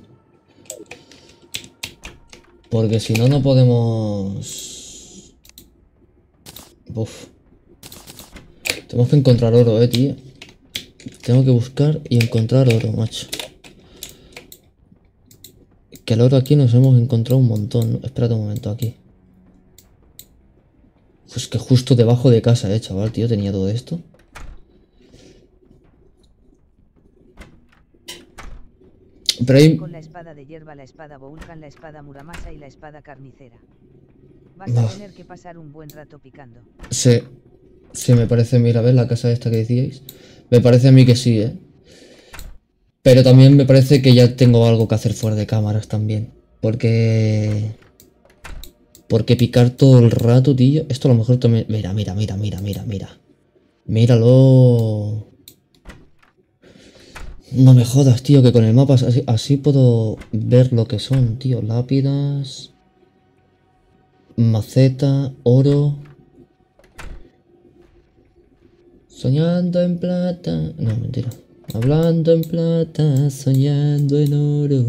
Porque si no, no podemos... Uf. Tenemos que encontrar oro, eh, tío. Tengo que buscar y encontrar oro, macho. Que el oro aquí nos hemos encontrado un montón, ¿no? Espérate un momento, aquí. Pues que justo debajo de casa, eh, chaval, tío, tenía todo esto. Pero hay... Con la espada de hierba, la espada Volcan, la espada Muramasa y la espada carnicera. Vas No. a tener que pasar un buen rato picando. Sí, sí, me parece, mira, ¿ves la casa esta que decíais? Me parece a mí que sí, ¿eh? Pero también me parece que ya tengo algo que hacer fuera de cámaras también. Porque... Porque picar todo el rato, tío. Esto a lo mejor también... Mira, mira, mira, mira, mira, mira. Míralo. No me jodas, tío, que con el mapa así, así puedo ver lo que son, tío. Lápidas... Maceta, oro... Soñando en plata... No, mentira. Hablando en plata, soñando en oro.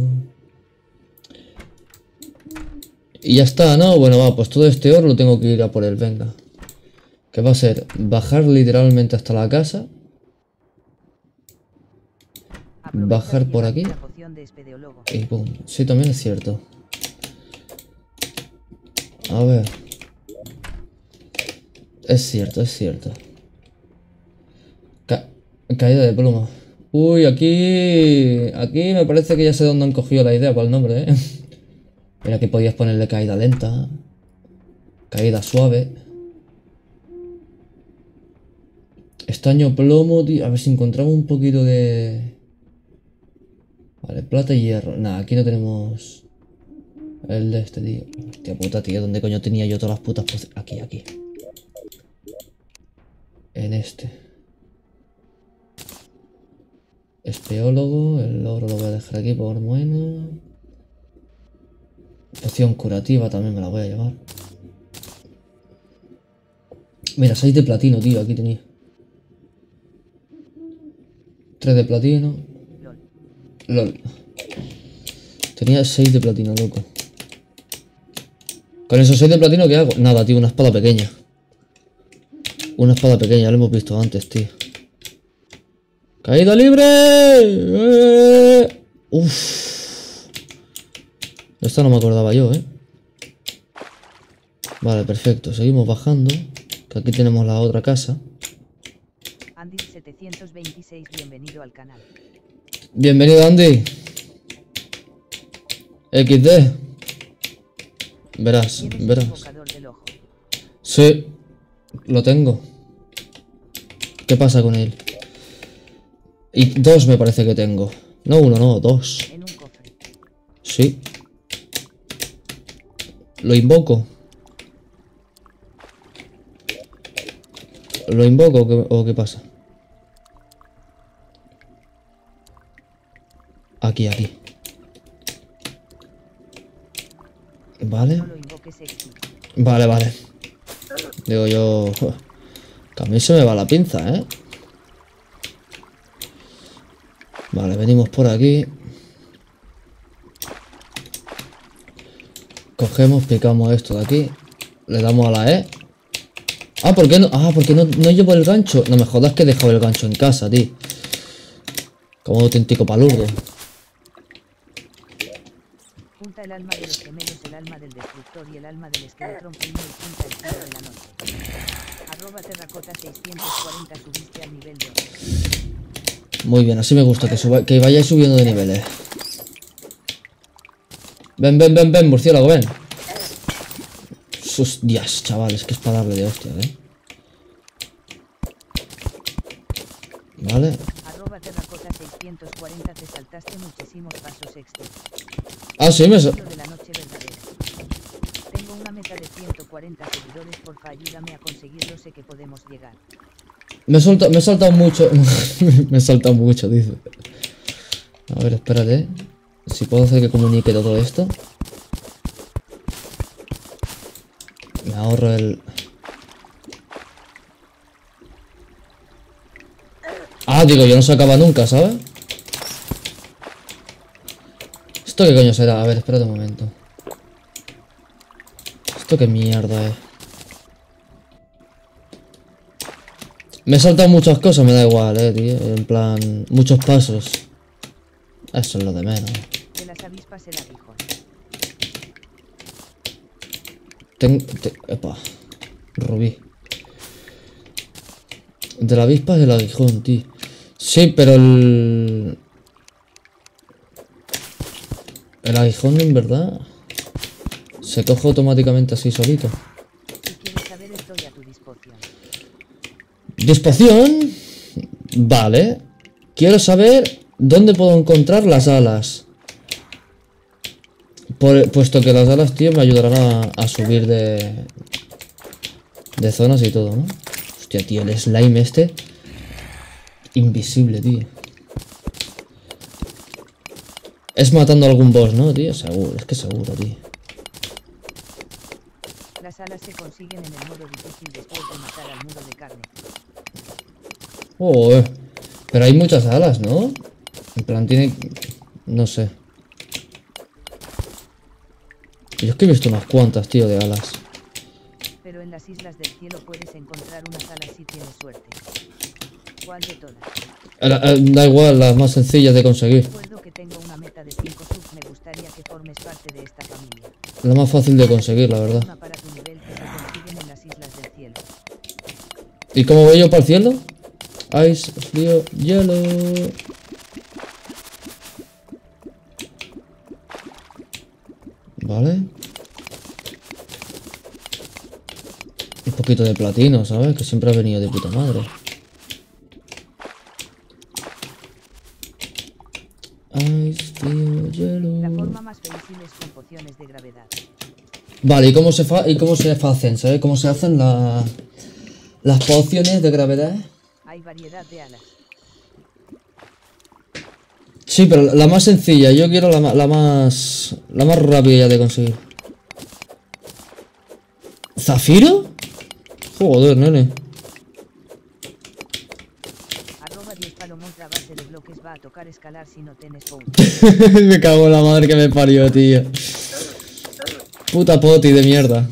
Y ya está, ¿no? Bueno, va, pues todo este oro lo tengo que ir a por él, venga. Que va a ser bajar literalmente hasta la casa. Aprovecha Bajar de por llevarte aquí. la poción de espeleólogo. Y pum. Sí, también es cierto. A ver. Es cierto, es cierto. Ca- caída de pluma. Uy, aquí... Aquí me parece que ya sé dónde han cogido la idea para el nombre, ¿eh? Mira que podías ponerle caída lenta. Caída suave. Estaño plomo, tío. A ver si encontramos un poquito de... Vale, plata y hierro. Nah, aquí no tenemos... El de este, tío. Hostia puta, tío. ¿Dónde coño tenía yo todas las putas poci- Aquí, aquí. En este. Espeólogo. El oro lo voy a dejar aquí por bueno. Poción curativa también me la voy a llevar. Mira, seis de platino, tío. Aquí tenía. tres de platino. LOL. LOL. Tenía seis de platino, loco. Con esos seis de platino, ¿qué hago? Nada, tío, una espada pequeña. Una espada pequeña, ya lo hemos visto antes, tío. ¡Caída libre! ¡Eh! Uff. Esta no me acordaba yo, ¿eh? Vale, perfecto. Seguimos bajando. Que aquí tenemos la otra casa. Andy setecientos veintiséis, bienvenido al canal. Bienvenido, Andy. equis de. Verás, ¿Tienes verás. invocador del ojo? Sí, lo tengo. ¿Qué pasa con él? Y dos me parece que tengo. No uno, no, dos. En un cofre. Sí. Lo invoco. ¿Lo invoco o qué, o qué pasa? Aquí, aquí. Vale. No lo invoques, sexy. Vale, vale. Digo yo... Que a mí se me va la pinza, ¿eh? Vale, venimos por aquí. Cogemos, picamos esto de aquí. Le damos a la E. Ah, ¿por qué no? Ah, porque no, no llevo el gancho. No me jodas que he dejado el gancho en casa, tío. Como auténtico palurdo. Junta el alma de los gemelos, el alma del destructor y el alma del esqueletrón primo y junta el cielo de la noche. Arroba terracota seiscientos cuarenta, subiste al nivel dos. Muy bien, así me gusta, que, suba, que vayáis subiendo de niveles. Ven, ven, ven, ven, murciélago, ven. Sus días, chavales, que es para darle de hostia, ¿eh? Vale. Arroba terracota seiscientos cuarenta, te saltaste muchísimos pasos extra. Ah, sí, me... De la noche verdadera. Tengo una meta de ciento cuarenta seguidores, porfa ayúdame a conseguirlo, sé que podemos llegar. Me he soltado, me he saltado mucho. Me he saltado mucho, dice. A ver, espérate. Si puedo hacer que comunique todo esto. Me ahorro el... Ah, digo, yo no se acaba nunca, ¿sabes? ¿Esto qué coño será? A ver, espérate un momento. ¿Esto qué mierda es? Me he saltado muchas cosas, me da igual, eh, tío. En plan, muchos pasos. Eso es lo de menos. De las avispas el aguijón. Tengo... Te, epa. Rubí. De la avispa es el aguijón, tío. Sí, pero el... El aguijón, en verdad... Se coge automáticamente así solito. Si quieres saber, estoy a tu disposición. Dispoción. Vale. Quiero saber dónde puedo encontrar las alas. Por, puesto que las alas, tío, me ayudarán a, a subir de... De zonas y todo, ¿no? Hostia, tío, el slime este... Invisible, tío. Es matando a algún boss, ¿no, tío? Seguro, es que seguro, tío. Las alas se consiguen en el modo difícil después de matar al muro de carne. Oh, eh. Pero hay muchas alas, ¿no? En plan, tiene... No sé. Yo es que he visto unas cuantas, tío, de alas. Pero en las islas del cielo puedes encontrar unas alas si tienes suerte. ¿Cuál de todas? Eh, eh, da igual, las más sencillas de conseguir. Recuerdo que tengo una meta de cinco subs, me gustaría que formes parte de esta familia. La más fácil de conseguir, la verdad. Una para tu nivel que se consiguen en las islas del cielo. ¿Y cómo voy yo para el cielo? Ice, frío, hielo. Vale. Un poquito de platino, ¿sabes? Que siempre ha venido de puta madre. Ice, frío, hielo. La forma más fácil es con pociones de gravedad. Vale, ¿y cómo se fa y cómo se hacen? ¿Sabes cómo se hacen la... las pociones de gravedad? Hay variedad de alas. Sí, pero la más sencilla, yo quiero la, ma- la más... La más rápida ya de conseguir. ¿Zafiro? Joder, nene. Arroba diez palomos, la base de bloques va a tocar escalar si no tienes pouch. Me cago en la madre que me parió, tío. Puta poti de mierda.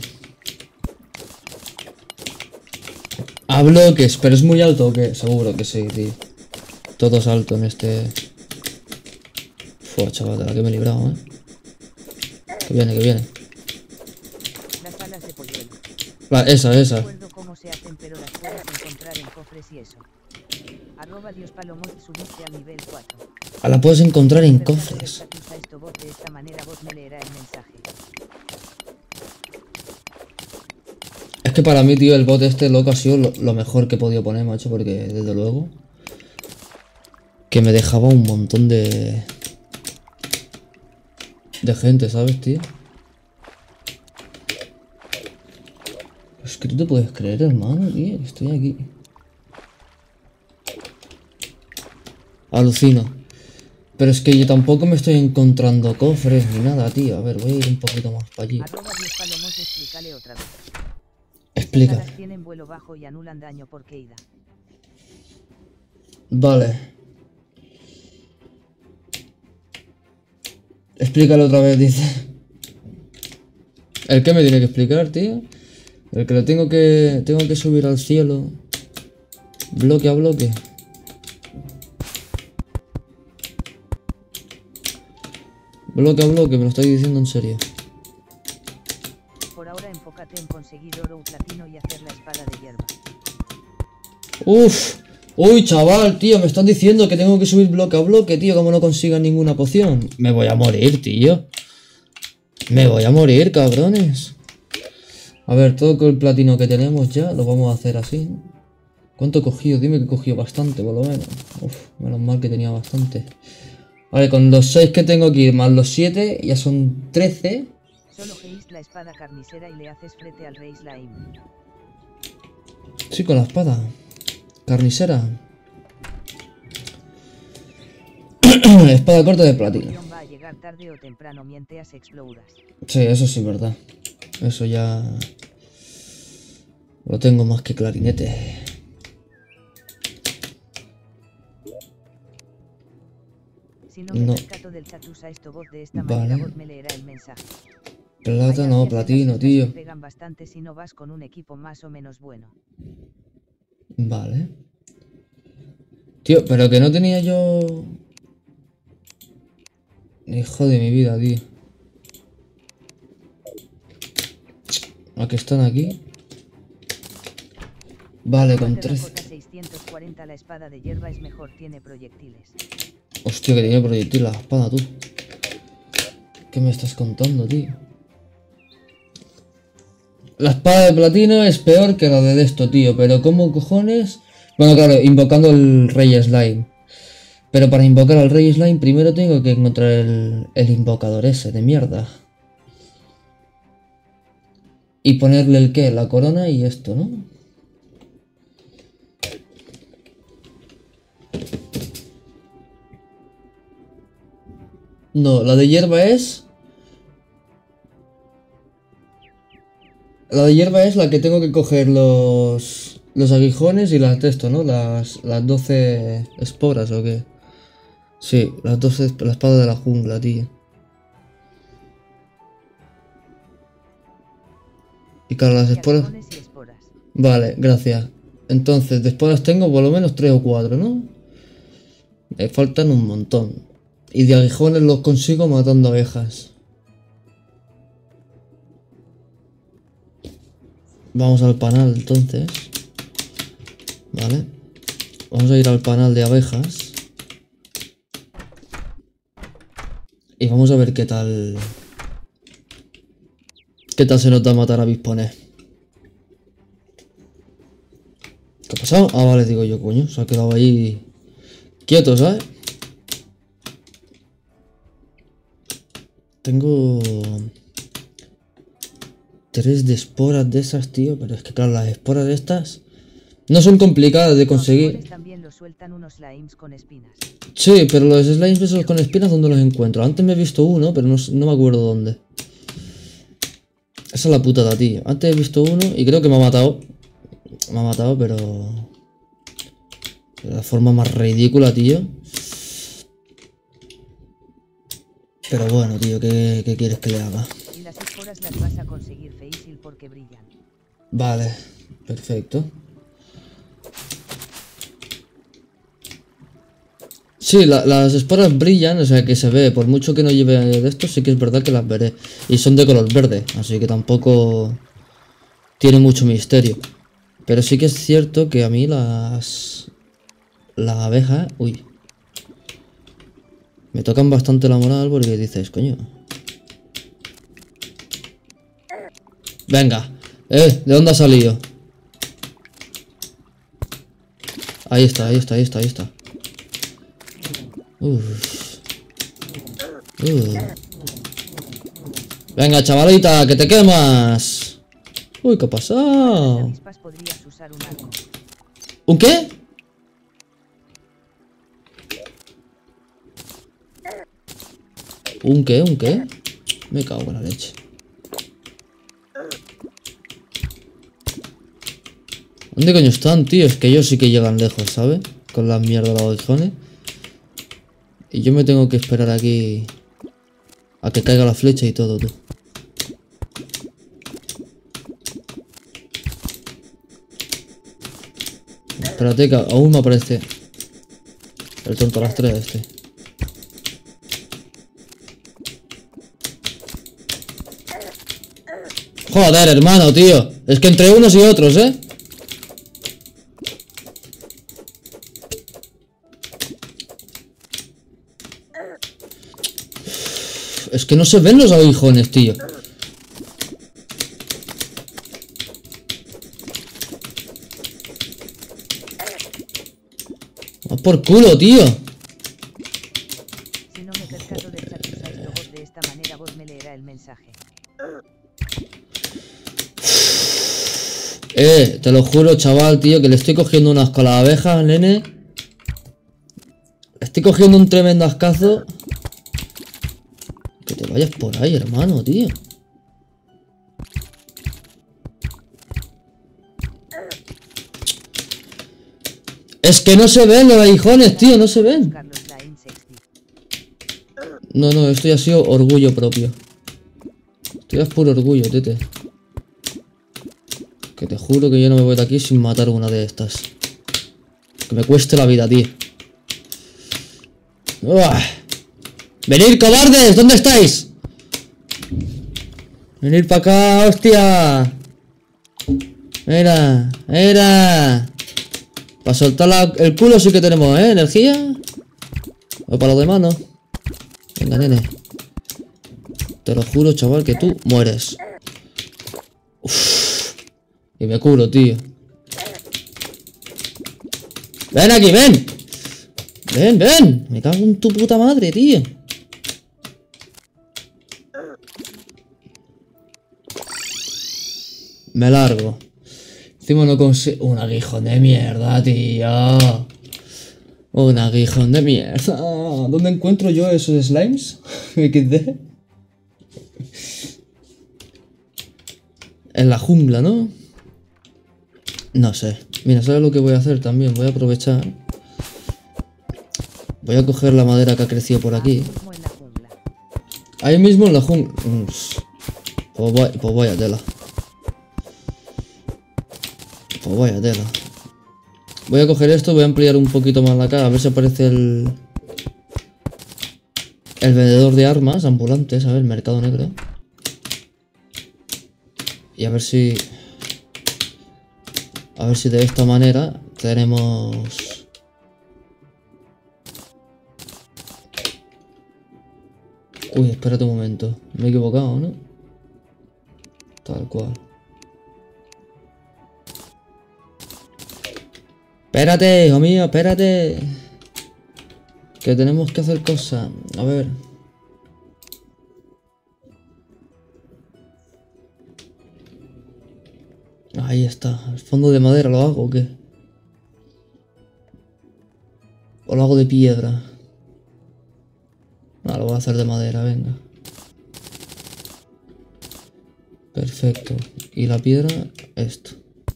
A bloques, pero es muy alto o qué? Seguro que sí, tío. Todo es alto en este... Fua, chaval, de la que me he librado, eh. Que viene, que viene. Las alas de polluelo. Va, esa, No esa. recuerdo cómo se hacen, pero las puedes encontrar en cofres y eso. Arroba Dios Palomos, subiste al nivel cuatro. Ah, la puedes encontrar en Mercado de cofres. estatus a esto bot, de esta manera bot me leerá el mensaje. Es que para mí, tío, el bot este loco ha sido lo, lo mejor que he podido poner, macho, porque desde luego... Que me dejaba un montón de... De gente, ¿sabes, tío? Es que tú te puedes creer, hermano, tío, que estoy aquí. Alucino. Pero es que yo tampoco me estoy encontrando cofres ni nada, tío. A ver, voy a ir un poquito más para allí. Arroba Dios Palomos, explícale otra vez. Explica. Las alas tienen vuelo bajo y anulan daño por caída. Vale. Explícalo otra vez, dice. ¿El qué me tiene que explicar, tío? El que lo tengo que... Tengo que subir al cielo. Bloque a bloque. Bloque a bloque, me lo estáis diciendo en serio. Por ahora enfócate en conseguir oro o platino y hacer la espada de hierba. Uf. Uy, chaval, tío, me están diciendo que tengo que subir bloque a bloque, tío, como no consiga ninguna poción. Me voy a morir, tío. Me voy a morir, cabrones. A ver, todo con el platino que tenemos ya, lo vamos a hacer así. ¿Cuánto he cogido? Dime que he cogido bastante, por lo menos. Uf, menos mal que tenía bastante. Vale, con los seis que tengo aquí, más los siete, ya son trece. Solo geís la espada carnicera y le haces frente al rey slime. Sí, con la espada carnicera. Espada corta de platino. Va a llegar tarde o temprano mientras exploras. Sí, eso sí es verdad. Eso ya lo tengo más que clarinete. Si no me No. percato del chat, usa esto bot de esta Vale. manera, bot me leerá el mensaje. Plata, no, platino, tío. Pegan bastante si no vas con un equipo más o menos bueno. Vale. Tío, pero que no tenía yo... Hijo de mi vida, tío. ¿A qué están aquí? Vale, con tres. seiscientos cuarenta la espada de hierba es mejor, tiene proyectiles. Hostia, que tiene proyectil la espada, tú. ¿Qué me estás contando, tío? La espada de platino es peor que la de esto, tío. Pero ¿cómo cojones? Bueno, claro, invocando el rey slime. Pero para invocar al rey slime primero tengo que encontrar el, el invocador ese de mierda. Y ponerle el qué, la corona y esto, ¿no? No, la de hierba es... La de hierba es la que tengo que coger los... Los aguijones y las de esto, ¿no? Las, las doce esporas o qué. Sí, las doce... La espada de la jungla, tío. Y claro, las esporas... Vale, gracias. Entonces, de esporas tengo por lo menos tres o cuatro, ¿no? Me faltan un montón. Y de aguijones los consigo matando abejas. Vamos al panal entonces. Vale. Vamos a ir al panal de abejas. Y vamos a ver qué tal... ¿Qué tal se nos da matar a avispones? ¿Qué ha pasado? Ah, vale, digo yo, coño. Se ha quedado ahí quieto, ¿sabes? Tengo... Tres de esporas de esas, tío. Pero es que claro, las esporas de estas no son complicadas de conseguir. También lo sueltan unos slimes con espinas. Sí, pero los slimes esos con espinas, ¿dónde los encuentro? Antes me he visto uno, pero no, no me acuerdo dónde. Esa es la putada, tío. Antes he visto uno y creo que me ha matado. Me ha matado, pero... De la forma más ridícula, tío. Pero bueno, tío, ¿qué, qué quieres que le haga? Y las esporas las vas a conseguir fácil porque brillan. Vale, perfecto. Sí, la, las esporas brillan, o sea que se ve. Por mucho que no lleve de esto, sí que es verdad que las veré. Y son de color verde, así que tampoco tiene mucho misterio. Pero sí que es cierto que a mí las... Las abejas... Uy. Me tocan bastante la moral porque dices, coño. Venga. Eh, ¿de dónde ha salido? Ahí está, ahí está, ahí está, ahí está. Uf. Uh. Venga, chavalita, que te quemas. Uy, ¿qué ha pasado? ¿Un qué? ¿Un qué? ¿Un qué? Me cago en la leche. ¿Dónde coño están, tío? Es que ellos sí que llegan lejos, ¿sabes? Con las mierdas de los aguijones. Y yo me tengo que esperar aquí A que caiga la flecha y todo, tú. Espérate que aún me aparece el tonto rastreo este. Joder, hermano, tío. Es que entre unos y otros, ¿eh? Es que no se ven los aguijones, tío. ¡Va por culo, tío! Si no me percato del chatus a esto bot de esta manera, bot me leerá el mensaje. Eh, te lo juro, chaval, tío, que le estoy cogiendo un asco a las abejas, nene. Le estoy cogiendo un tremendo ascazo. Que te vayas por ahí, hermano, tío. Es que no se ven los aguijones, tío, no se ven. No, no, esto ya ha sido orgullo propio. Esto ya es puro orgullo, tete. Que te juro que yo no me voy de aquí sin matar una de estas. Que me cueste la vida, tío. ¡Uah! ¡Venid, cobardes! ¿Dónde estáis? Venid para acá, hostia. Mira, mira. Para soltar la, el culo sí que tenemos, ¿eh? Energía. O para lo demás, no. Venga, nene. Te lo juro, chaval, que tú mueres. Uf. Y me curo, tío. Ven aquí, ven. Ven, ven. Me cago en tu puta madre, tío. Me largo. Encima no consigo... Un aguijón de mierda, tío. Un aguijón de mierda. ¿Dónde encuentro yo esos slimes? equis de. En la jungla, ¿no? No sé. Mira, ¿sabes lo que voy a hacer también? Voy a aprovechar. Voy a coger la madera que ha crecido por aquí. Ahí mismo en la jungla. Pues voy, pues vaya tela. Pues vaya tela. Voy a coger esto, voy a ampliar un poquito más la cara. A ver si aparece el... El vendedor de armas ambulantes. A ver, mercado negro. Y a ver si... A ver si de esta manera tenemos... Uy, espérate un momento. Me he equivocado, ¿no? Tal cual. Espérate, hijo mío, espérate. Que tenemos que hacer cosas. A ver. Ahí está. ¿El fondo de madera lo hago o qué? ¿O lo hago de piedra? Ah, lo voy a hacer de madera, venga. Perfecto. Y la piedra, esto.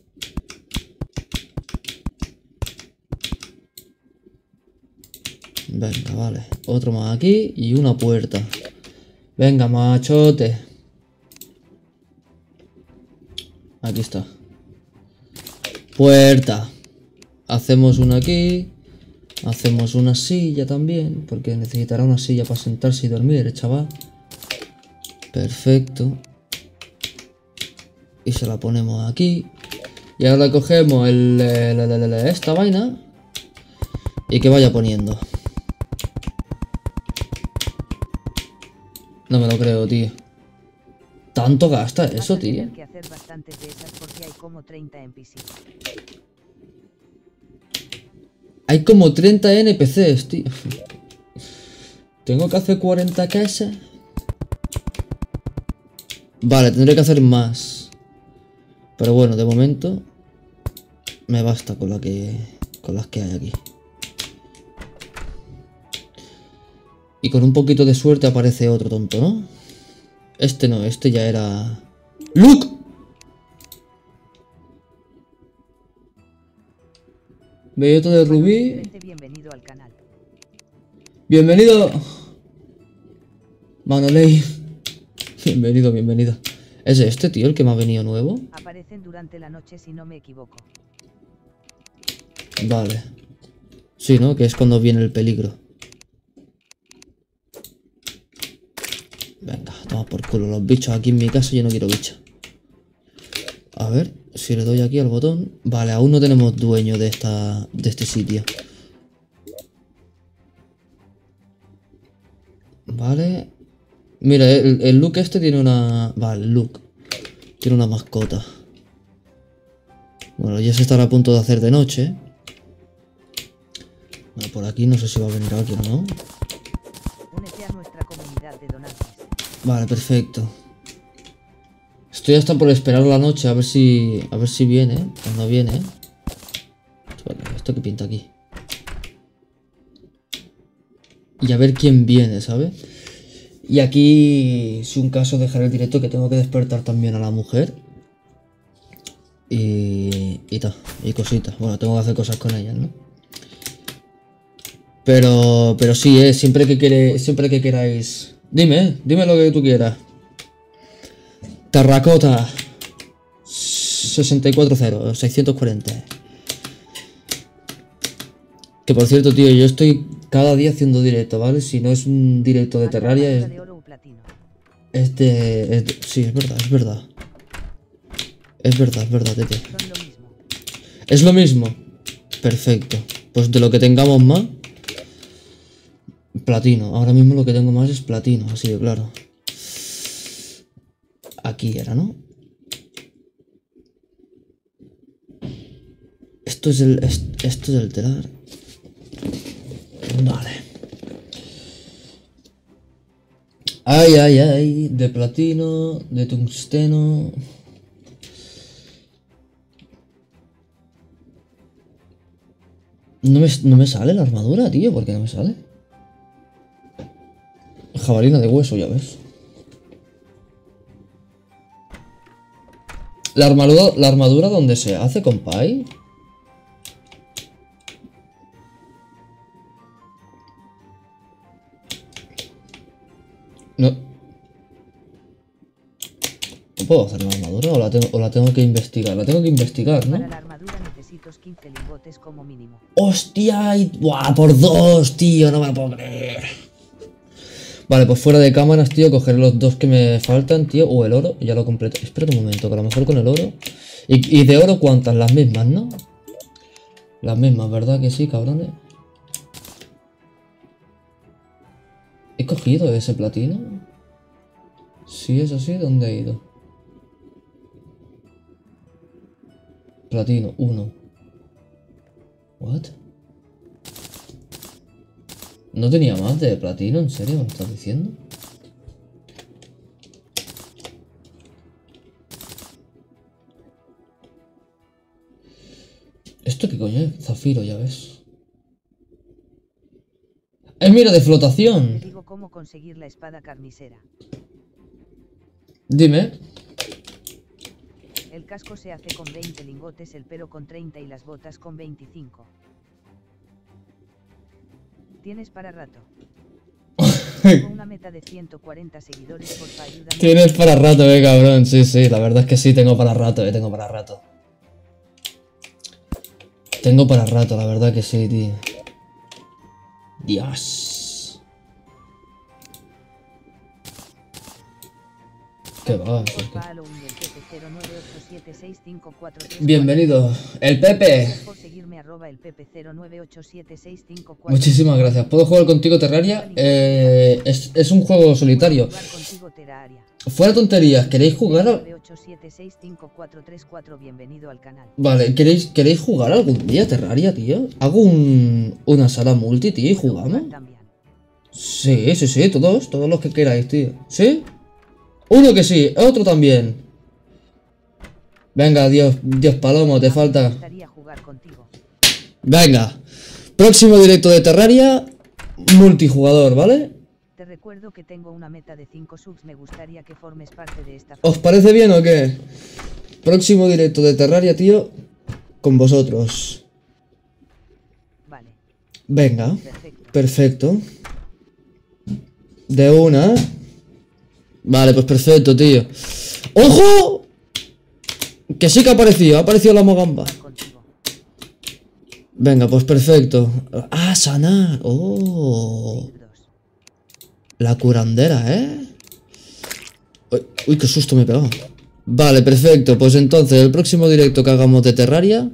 Venga, vale. Otro más aquí y una puerta. Venga, machote. Aquí está. Puerta. Hacemos una aquí. Hacemos una silla también. Porque necesitará una silla para sentarse y dormir, chaval. Perfecto. Y se la ponemos aquí. Y ahora cogemos el, el, el, el, el, esta vaina. Y que vaya poniendo. No me lo creo, tío. ¿Tanto gasta eso, tío? Que hacer bastantes de esas porque hay como treinta N P Cs. Hay como treinta N P Cs, tío. Tengo que hacer cuarenta casas. Vale, tendré que hacer más. Pero bueno, de momento me basta con la que con las que hay aquí. Y con un poquito de suerte aparece otro tonto, ¿no? Este no, este ya era... ¡Luke! Bellota de rubí. Bienvenido al canal. Bienvenido. Manolei. Bienvenido, bienvenida. ¿Es este, tío, el que me ha venido nuevo? Aparecen durante la noche si no me equivoco. Vale. Sí, ¿no? Que es cuando viene el peligro. Venga, toma por culo los bichos aquí en mi casa. Yo no quiero bichos. A ver, si le doy aquí al botón. Vale, aún no tenemos dueño de esta de este sitio. Vale. Mira, el, el Luke este tiene una... Vale, el Luke tiene una mascota. Bueno, ya se estará a punto de hacer de noche. Bueno, por aquí no sé si va a venir alguien o no. Únete a nuestra comunidad de donantes. Vale, perfecto. Estoy hasta por esperar la noche a ver si... A ver si viene, o no viene. Vale, ¿esto qué pinta aquí? Y a ver quién viene, ¿sabes? Y aquí, si un caso, dejaré el directo que tengo que despertar también a la mujer. Y... Y tal, y cositas. Bueno, tengo que hacer cosas con ellas, ¿no? Pero... Pero sí, eh, siempre que quiere, siempre que queráis... Dime, dime lo que tú quieras. Terracota sesenta y cuatro cero, seiscientos cuarenta. Que por cierto, tío, yo estoy cada día haciendo directo, ¿vale? Si no es un directo de Terraria, es, es de, es de... Sí, es verdad, es verdad. Es verdad, es verdad, tete. Es lo mismo. Perfecto. Pues de lo que tengamos más... Platino. Ahora mismo lo que tengo más es platino, así de claro. Aquí era, ¿no? Esto es el... Esto es el telar. Vale. Ay, ay, ay. De platino, de tungsteno. No me, no me sale la armadura, tío. ¿Por qué no me sale? Jabalina de hueso, ya ves. La armadura, la armadura ¿dónde se hace, compay? No. ¿No puedo hacer la armadura o la, tengo, o la tengo que investigar? La tengo que investigar, ¿no? Para la armadura necesito quince lingotes como mínimo. ¡Hostia! Y... ¡Buah! ¡Por dos, tío! No me lo puedo creer. Vale, pues fuera de cámaras, tío, cogeré los dos que me faltan, tío. O el oro, ya lo completo. Espera un momento, que a lo mejor con el oro. Y, y de oro, ¿cuántas? Las mismas, ¿no? Las mismas, ¿verdad que sí, cabrones? ¿He cogido ese platino? Si es así, ¿dónde he ido? Platino, uno. ¿What? ¿No tenía más de platino? ¿En serio me estás diciendo? ¿Esto qué coño es? Zafiro, ya ves. ¡Es mira de flotación! Te digo cómo conseguir la espada carnicera. Dime. El casco se hace con veinte lingotes, el pelo con treinta y las botas con veinticinco. Tienes para rato. Tengo una meta de ciento cuarenta seguidores, porfa, ayúdame. Tienes para rato, eh, cabrón. Sí, sí, la verdad es que sí, tengo para rato, eh, tengo para rato. Tengo para rato, la verdad que sí, tío. Dios. ¿Qué va? ¿Qué, qué? Bienvenido, el Pepe. Muchísimas gracias. ¿Puedo jugar contigo Terraria? Eh, es, es un juego solitario. Fuera tonterías, ¿queréis jugar a... Vale, ¿queréis, ¿queréis jugar algún día Terraria, tío? ¿Hago un, una sala multi, tío, y jugamos? Sí, sí, sí, todos, todos los que queráis, tío. ¿Sí? Uno que sí, otro también. Venga, Dios, Dios Palomo, te falta. Venga. Próximo directo de Terraria, multijugador, ¿vale? Te recuerdo que tengo una meta de cinco subs, me gustaría que formes parte de esta. ¿Os parece bien o qué? Próximo directo de Terraria, tío, con vosotros. Vale. Venga, Perfecto. perfecto. De una. Vale, pues perfecto, tío. ¡Ojo! Que sí que ha aparecido, ha aparecido la mogamba. Venga, pues perfecto. Ah, sanar. Oh. La curandera, ¿eh? Uy, uy, qué susto me he pegado. Vale, perfecto. Pues entonces, el próximo directo que hagamos de Terraria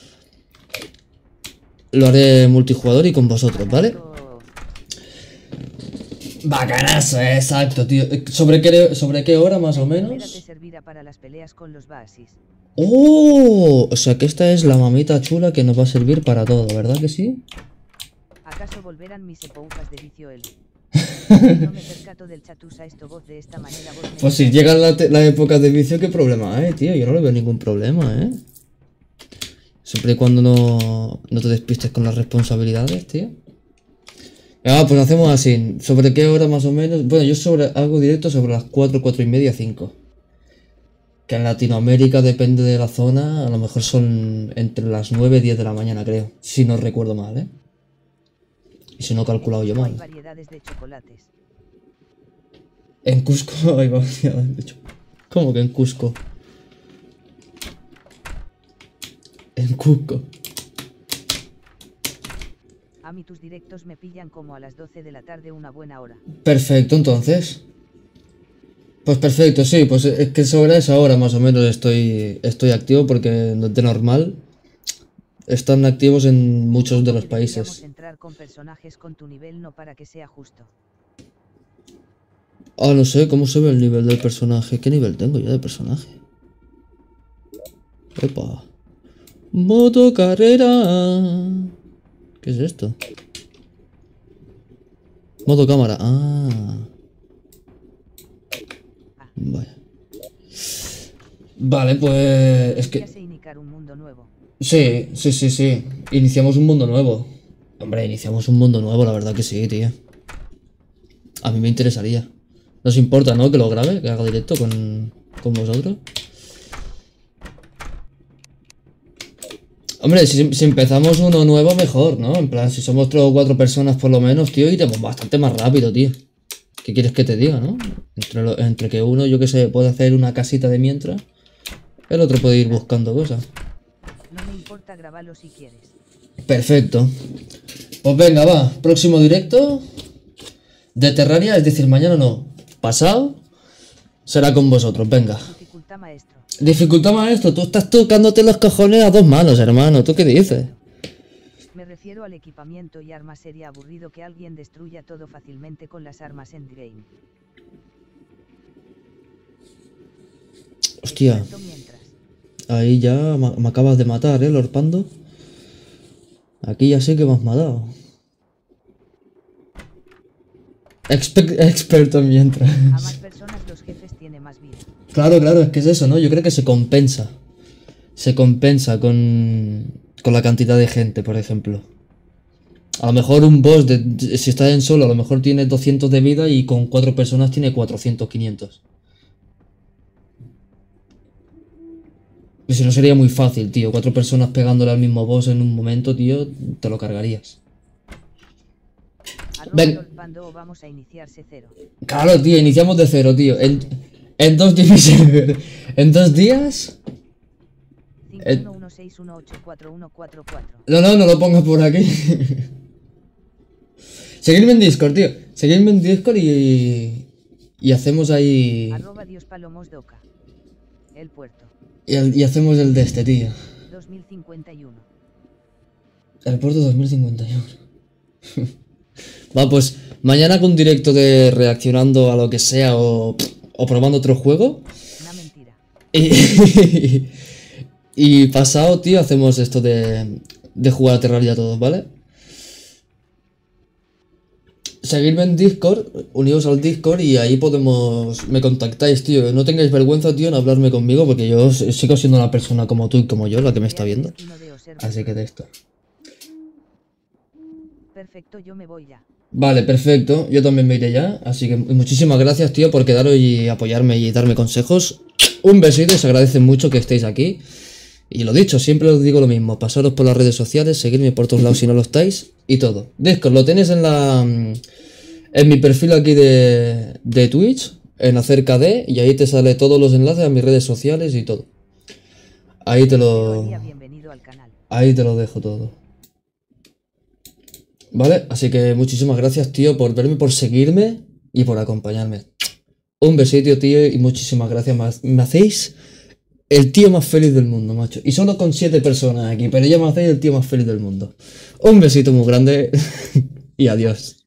lo haré multijugador y con vosotros, ¿vale? Bacanazo, exacto, tío. ¿Sobre qué, sobre qué hora más o menos? ¡Oh! O sea que esta es la mamita chula que nos va a servir para todo, ¿verdad que sí? ¿Acaso volverán mis epoucas de vicio él? No me percato del chatusa esto voz de esta manera. Pues si llega la, la época de vicio, ¿qué problema hay, tío? Yo no le veo ningún problema, ¿eh? Siempre y cuando no, no te despistes con las responsabilidades, tío. Ah, pues hacemos así. ¿Sobre qué hora más o menos? Bueno, yo sobre hago directo sobre las cuatro, cuatro y media, cinco. Que en Latinoamérica depende de la zona. A lo mejor son entre las nueve y diez de la mañana, creo. Si no recuerdo mal, ¿eh? Y si no he calculado yo mal. Hay variedades de chocolates. En Cusco hay variedades de chocolates. ¿Cómo que en Cusco? En Cusco. A mí tus directos me pillan como a las doce de la tarde, una buena hora. Perfecto, entonces. Pues perfecto, sí, pues es que sobre esa hora más o menos estoy, estoy activo porque de normal están activos en muchos de los países. Entrar con personajes con tu nivel, no para que sea justo. Ah, no sé, ¿cómo se ve el nivel del personaje? ¿Qué nivel tengo yo de personaje? Epa. Moto carrera. ¿Qué es esto? Modo cámara. Ah. Vaya. Vale, pues es que... Sí, sí, sí, sí. Iniciamos un mundo nuevo. Hombre, iniciamos un mundo nuevo, la verdad que sí, tío. A mí me interesaría. ¿No os importa, no? Que lo grabe, que haga directo con, con vosotros. Hombre, si, si empezamos uno nuevo, mejor, ¿no? En plan, si somos tres o cuatro personas por lo menos, tío, iremos bastante más rápido, tío. ¿Qué quieres que te diga, no? Entre, lo, entre que uno, yo que sé, puede hacer una casita de mientras, el otro puede ir buscando cosas. No me importa grabarlo si quieres. Perfecto. Pues venga, va. Próximo directo de Terraria, es decir, mañana no. Pasado será con vosotros, venga. Dificultad maestro. Dificultad maestro, tú estás tocándote los cojones a dos manos, hermano. ¿Tú qué dices? Me refiero al equipamiento y armas. Sería aburrido que alguien destruya todo fácilmente con las armas endgame. Hostia. Ahí ya me, me acabas de matar, ¿eh, Lord Pando? Aquí ya sé que me has matado. Expe experto mientras. A más personas los jefes tienen más vida. Claro, claro, es que es eso, ¿no? Yo creo que se compensa. Se compensa con, con la cantidad de gente, por ejemplo. A lo mejor un boss, de, si está en solo, a lo mejor tiene doscientos de vida y con cuatro personas tiene cuatrocientos, quinientos. Y si no sería muy fácil, tío. Cuatro personas pegándole al mismo boss en un momento, tío, te lo cargarías. Ven. Vamos a iniciarse cero. Claro, tío, iniciamos de cero, tío. En, en dos días. En dos días. cinco uno uno seis uno ocho cuatro uno cuatro cuatro. No, no, no lo pongas por aquí. Seguidme en Discord, tío. Seguidme en Discord y. Y hacemos ahí. Arroba Dios Palomos Doca. El puerto. Y, el, y hacemos el de este, tío. dos mil cincuenta y uno. El puerto dos mil cincuenta y uno. Va, pues mañana con un directo de reaccionando a lo que sea o, o probando otro juego. Una mentira. Y, y pasado, tío, hacemos esto de, de jugar a Terraria todos, ¿vale? Seguidme en Discord, unidos al Discord y ahí podemos... Me contactáis, tío. No tengáis vergüenza, tío, en hablarme conmigo porque yo sigo siendo una persona como tú y como yo, la que me está viendo. Así que de esto. Perfecto, yo me voy ya. Vale, perfecto. Yo también me iré ya. Así que muchísimas gracias, tío, por quedaros y apoyarme y darme consejos. Un besito, os agradece mucho que estéis aquí. Y lo dicho, siempre os digo lo mismo. Pasaros por las redes sociales, seguidme por todos lados si no lo estáis. Y todo. Discord, lo tenéis en la... En mi perfil aquí de, de Twitch. en acerca de, y ahí te sale todos los enlaces a mis redes sociales y todo. Ahí te lo... Bienvenido al canal. Ahí te lo dejo todo. Vale, así que muchísimas gracias, tío, por verme, por seguirme y por acompañarme. Un besito, tío, y muchísimas gracias. Me hacéis el tío más feliz del mundo, macho. Y solo con siete personas aquí, pero ya me hacéis el tío más feliz del mundo. Un besito muy grande y adiós.